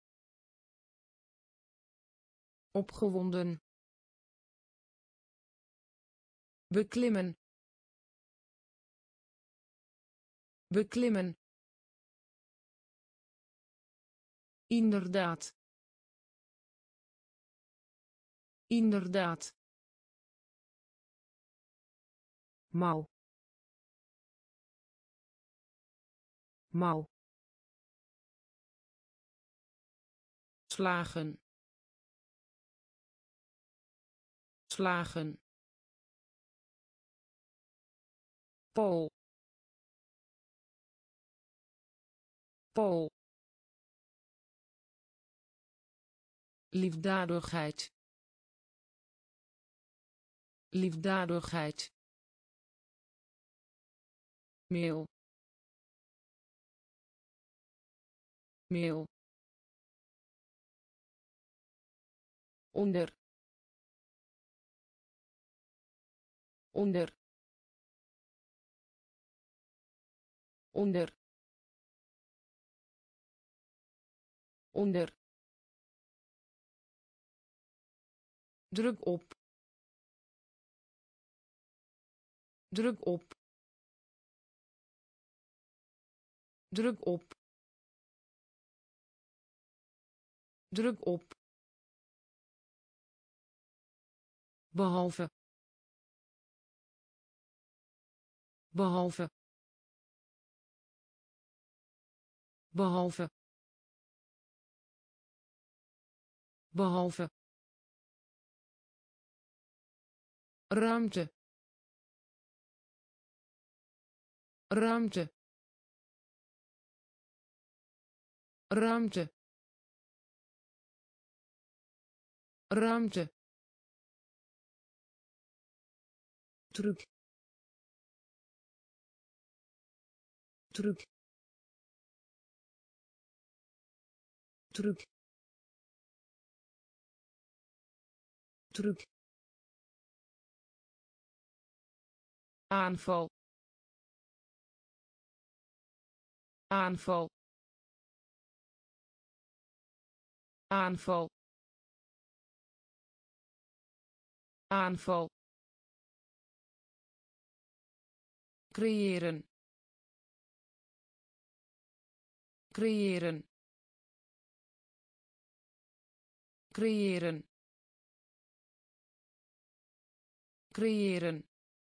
Opgewonden. Beklimmen. Beklimmen. Inderdaad. Inderdaad. Mouw. Mouw. Slagen. Slagen. Pool. Pool. Liefdadigheid. Liefdadigheid. Meel. Meel. Onder. Onder. Onder. Onder. Druk op. Druk op. Druk op. Druk op. Behalve. Behalve. Behalve. Behalve. Ruimte. Ruimte. Ruimte. Ruimte. Truc. Truc. Truc. Truc. Aanval. Aanval. Aanval. Aanval. Creëren. Creëren. Creëren. Creëren.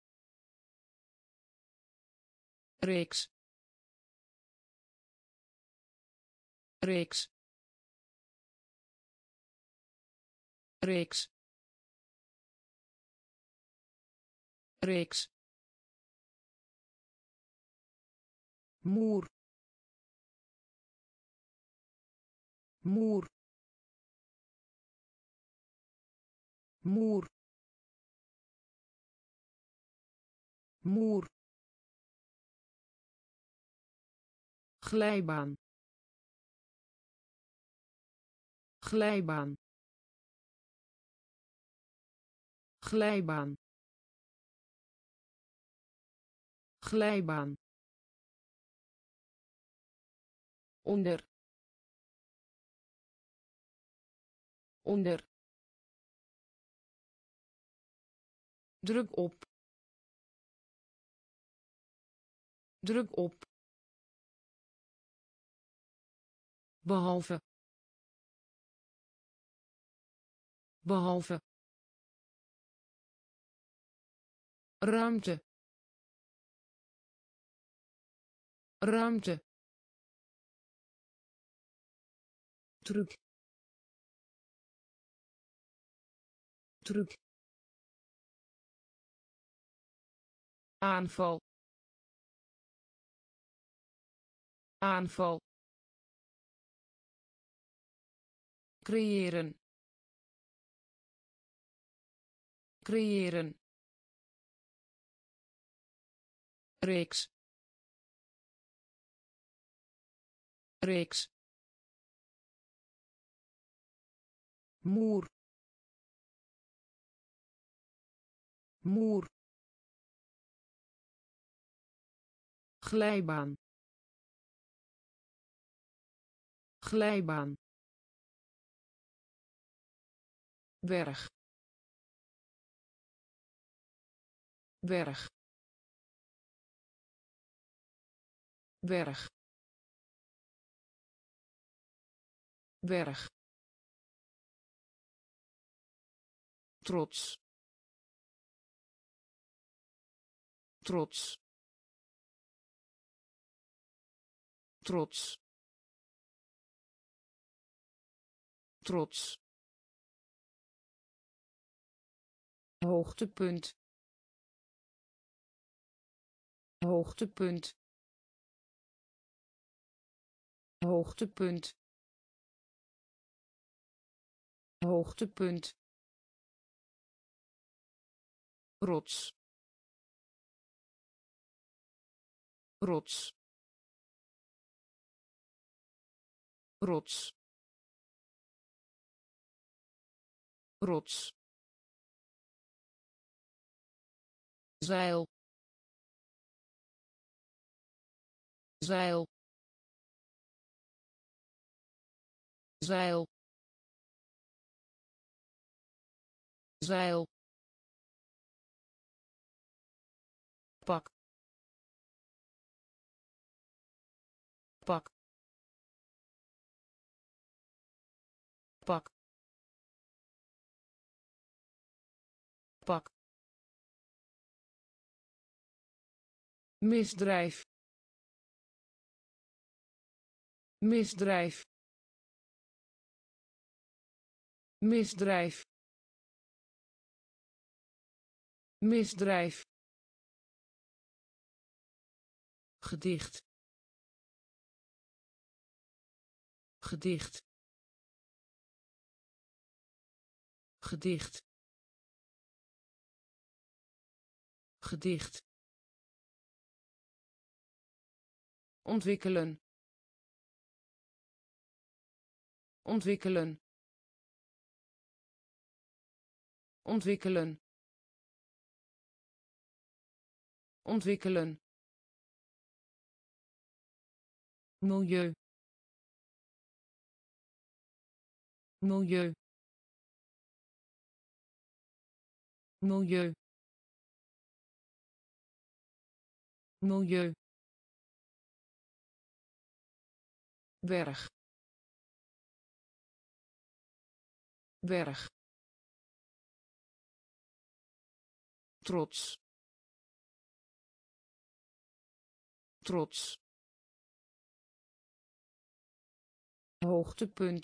Reeks. Reeks. Reeks. Reeks. Muur. Muur. Muur. Muur. Glijbaan. Glijbaan. Glijbaan. Glijbaan. Onder. Onder. Druk op. Druk op. Behalve. behalve ruimte ruimte truc truc aanval aanval creëren creëren reeks reeks muur muur glijbaan glijbaan berg berg berg berg trots trots trots trots hoogtepunt hoogtepunt hoogtepunt hoogtepunt rots rots rots rots zeil zeil zeil zeil pak pak pak pak misdrijf misdrijf misdrijf misdrijf gedicht gedicht gedicht gedicht ontwikkelen ontwikkelen ontwikkelen ontwikkelen milieu milieu milieu milieu berg berg trots trots hoogtepunt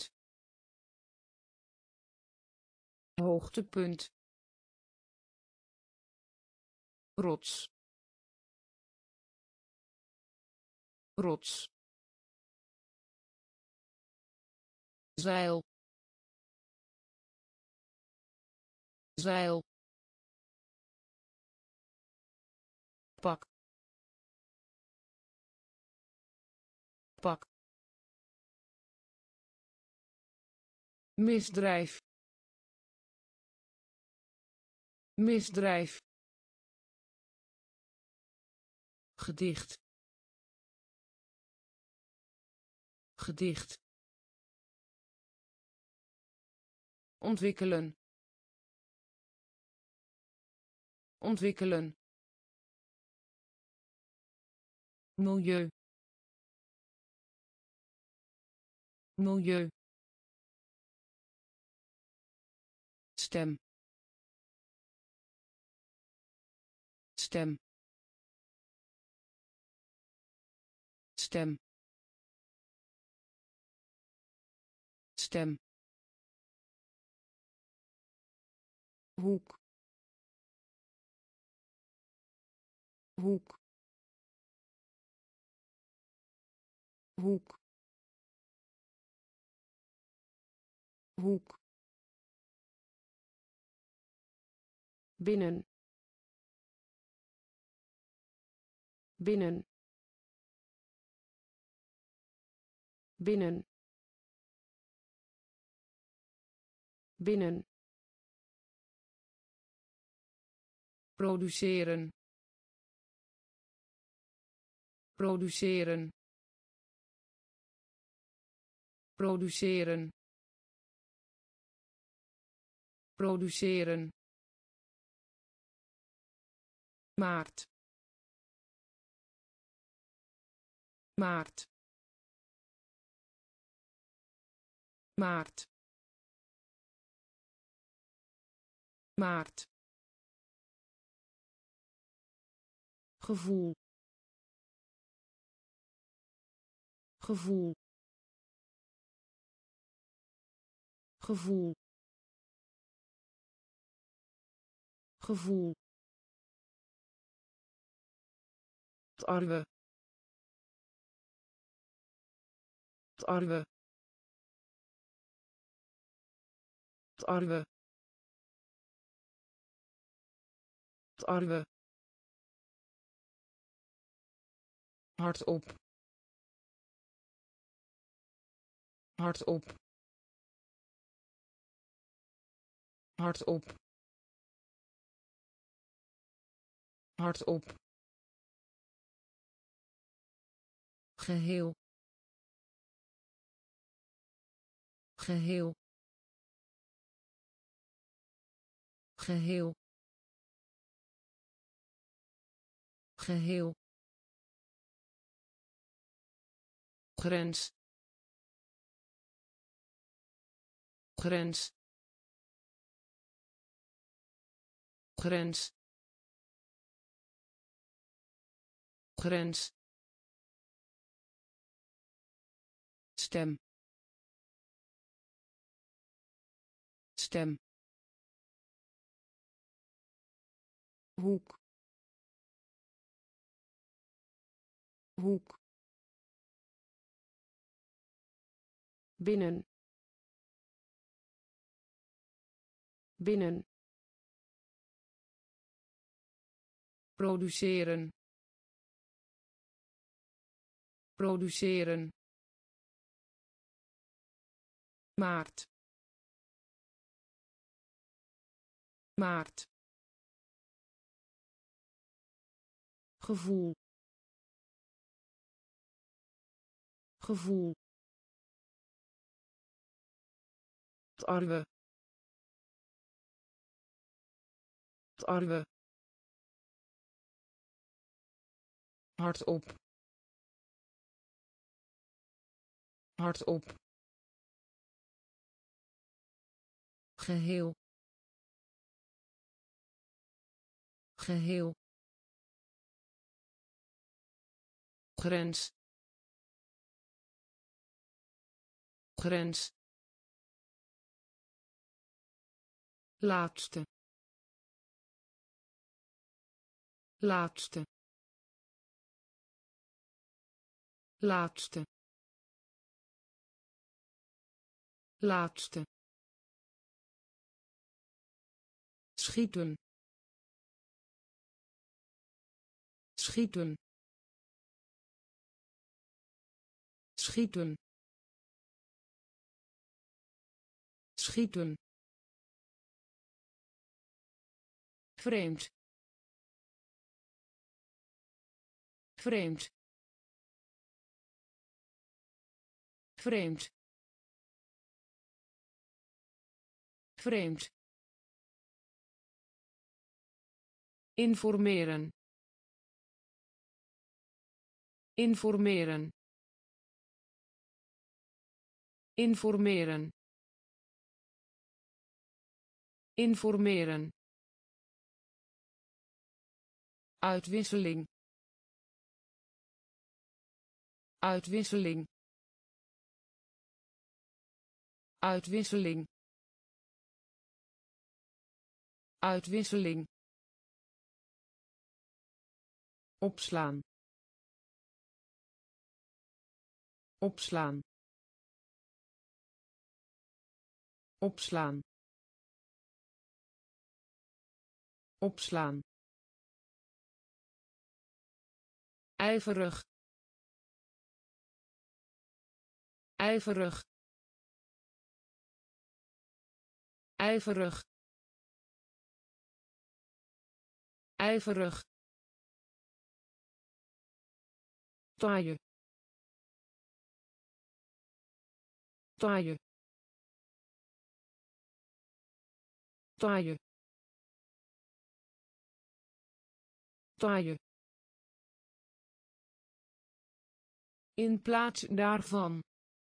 hoogtepunt rots rots zeil zeil pak pak misdrijf misdrijf gedicht gedicht ontwikkelen ontwikkelen milieu milieu stem stem stem stem hoek hoek hoek hoek binnen binnen binnen binnen produceren produceren produceren produceren maart maart maart maart gevoel gevoel gevoel gevoel tarwe tarwe tarwe tarwe hardop hardop hardop hardop geheel geheel geheel geheel grens grens grens grens stem stem hoek hoek binnen binnen produceren produceren maart maart gevoel gevoel tarwe tarwe hardop hardop geheel geheel grens grens laatste laatste laatste laatste schieten schieten schieten schieten vreemd vreemd vreemd vreemd informeren informeren informeren informeren, uitwisseling, uitwisseling, uitwisseling, uitwisseling, opslaan, opslaan, opslaan, opslaan, ijverig, ijverig, ijverig, ijverig, taaie, taaie, taaie, taaie, in plaats daarvan,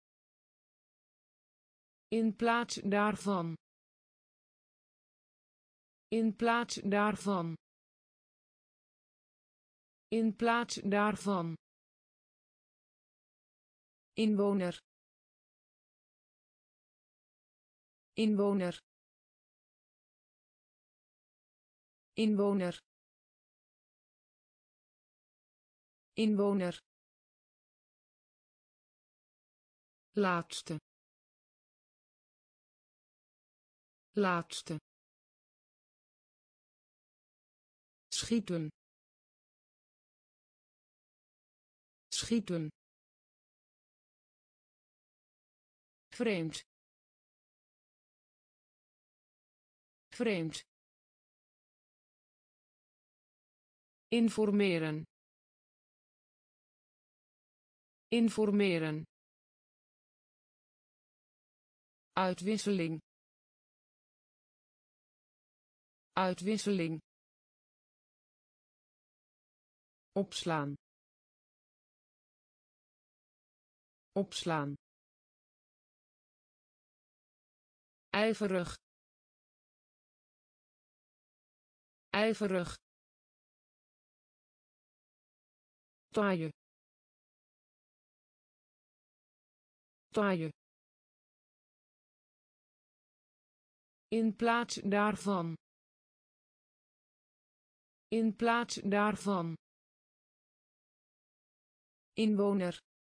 in plaats daarvan, in plaats daarvan, in plaats daarvan, inwoner, inwoner, inwoner, inwoner, laatste, laatste, schieten, schieten, vreemd, vreemd, informeren, informeren, uitwisseling, uitwisseling, opslaan, opslaan, ijverig, ijverig, taaie, taaie, in plaats daarvan, in plaats daarvan, inwoner,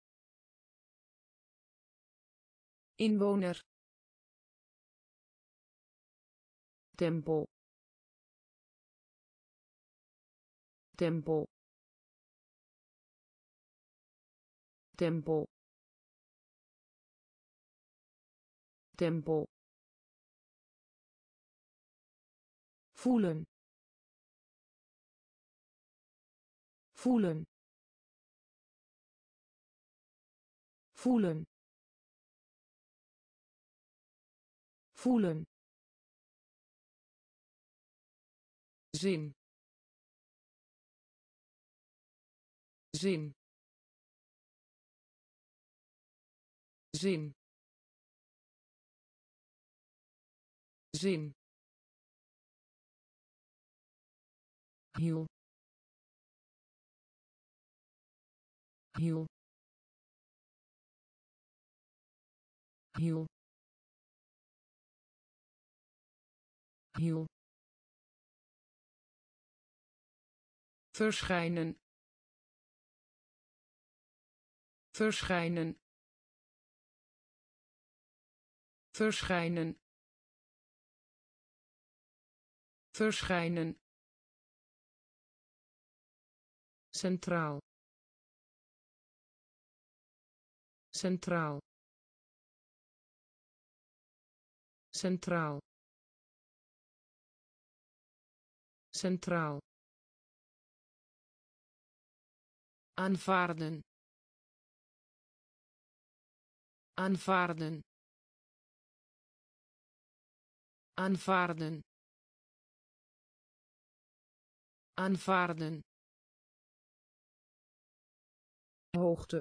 inwoner, tempel, tempel, tempel, tempel, voelen, voelen, voelen, voelen, zin, zin, zin, zin, hiel, hiel, hiel, hiel, verschijnen, verschijnen, verschijnen, verschijnen, centraal, centraal, centraal, centraal, aanvaarden, aanvaarden, aanvaarden, aanvaarden, hoogte,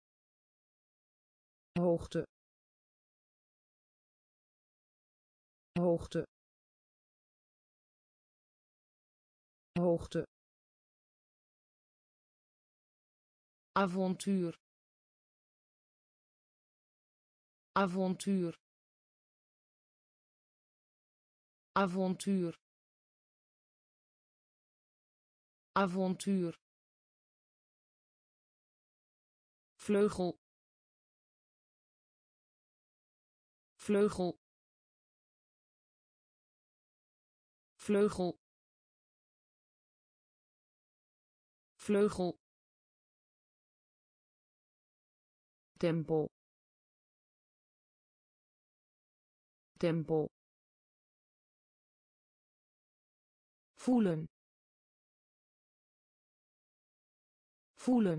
hoogte, hoogte, hoogte, avontuur, avontuur, avontuur, avontuur, vleugel, vleugel, vleugel, vleugel, tempo, tempo, voelen, voelen,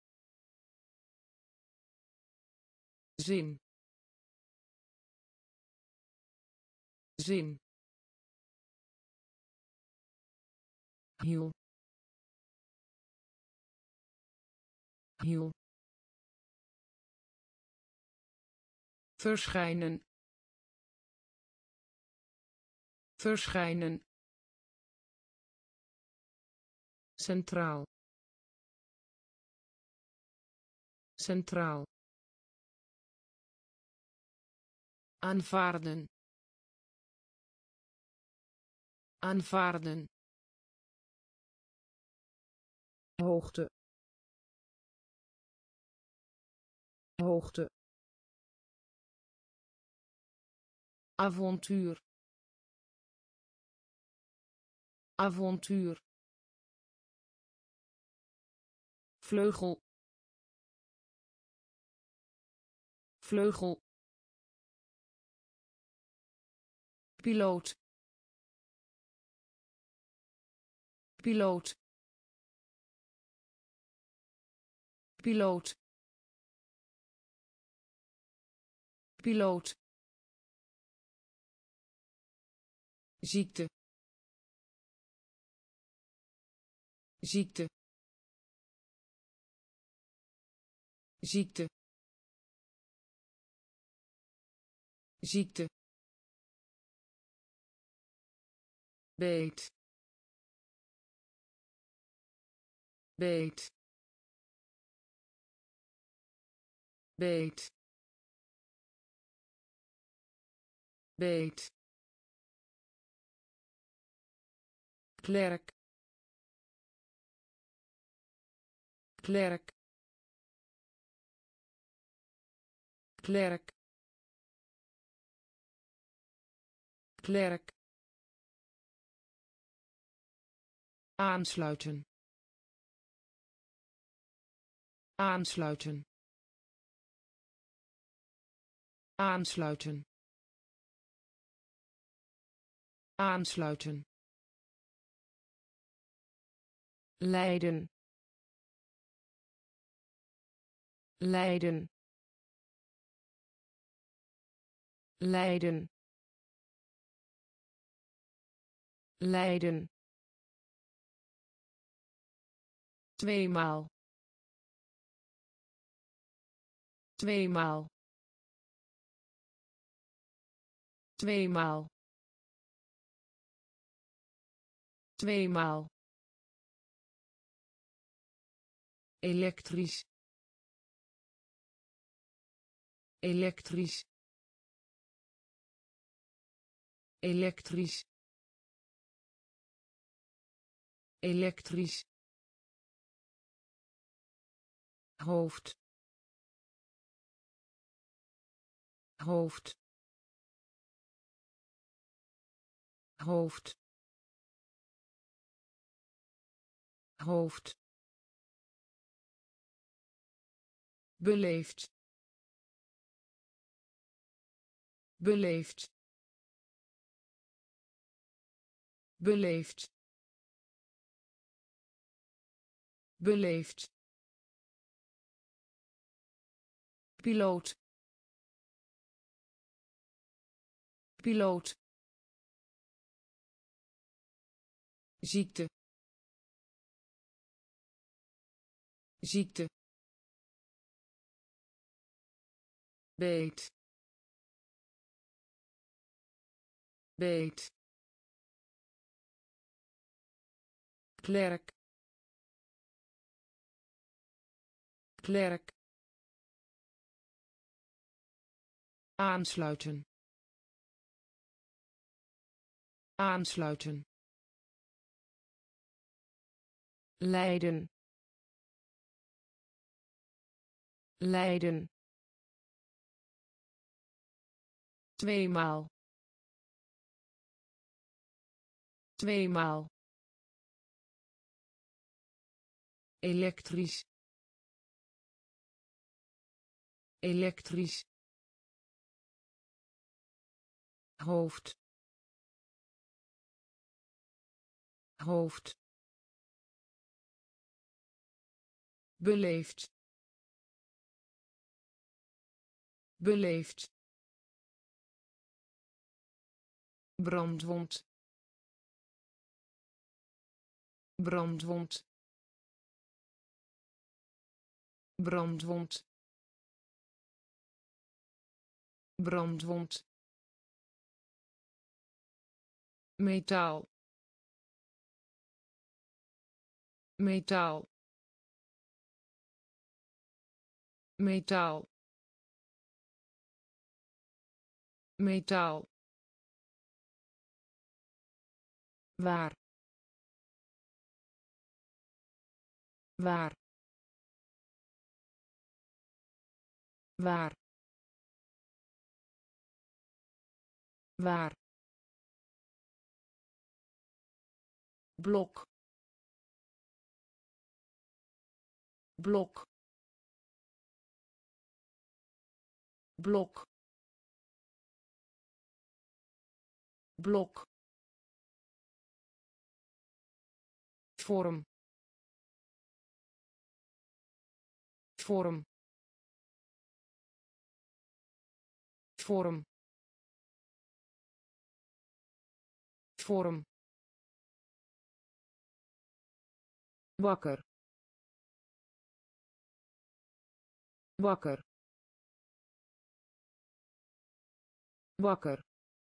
zin, zin, hiel, hiel, verschijnen, verschijnen, centraal, centraal, aanvaarden, aanvaarden, hoogte, hoogte, avontuur, avontuur, vleugel, vleugel, piloot, piloot, piloot, piloot, ziekte, ziekte, ziekte, ziekte, beet, beet, beet, beet, klerk, klerk, klerk, klerk, aansluiten, aansluiten, aansluiten, aansluiten, lijden, lijden, lijden, lijden, tweemaal, tweemaal, tweemaal, tweemaal, elektrisch, elektrisch, elektrisch, elektrisch, hoofd, hoofd, hoofd, hoofd, beleefd, beleefd, beleefd, beleefd, piloot, piloot, ziekte, ziekte, beet, beet, klerk, klerk, aansluiten, aansluiten, lijden, lijden, tweemaal, tweemaal, elektrisch, elektrisch, hoofd, hoofd, beleefd, beleefd, brandwond, brandwond, brandwond, brandwond, metaal, metaal, metaal, metaal, waar, waar, waar, waar, blok, blok, blok, blok, vorm, vorm, vorm, vorm, wakker, wakker, wakker,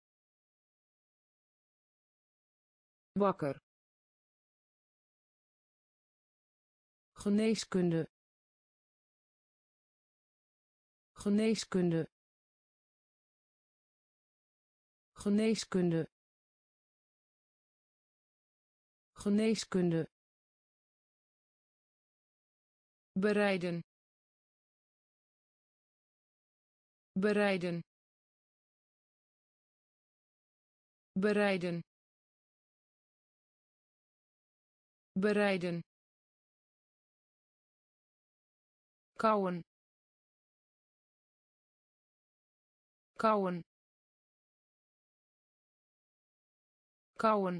wakker, geneeskunde, geneeskunde, geneeskunde, geneeskunde, bereiden, bereiden, bereiden, bereiden, kauwen, kauwen, kauwen,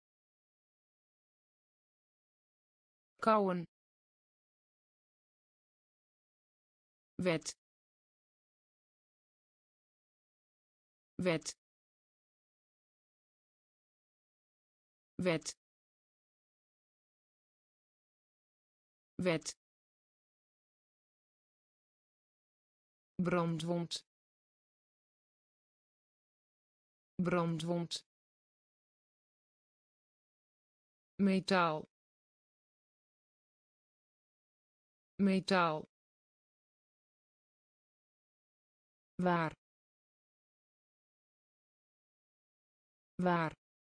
kauwen, wet, wet, wet, wet, brandwond, brandwond, metaal, metaal, waar, waar,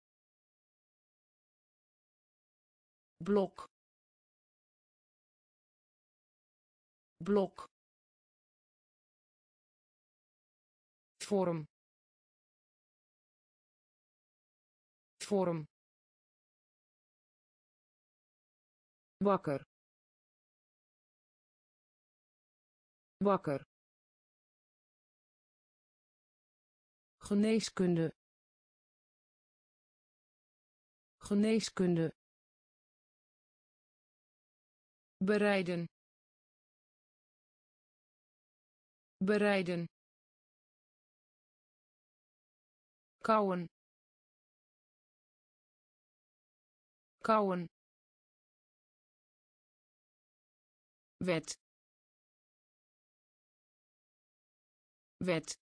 blok, blok, vorm, vorm, wakker, wakker, geneeskunde, geneeskunde, bereiden, bereiden, kauwen, kauwen, wet, wet,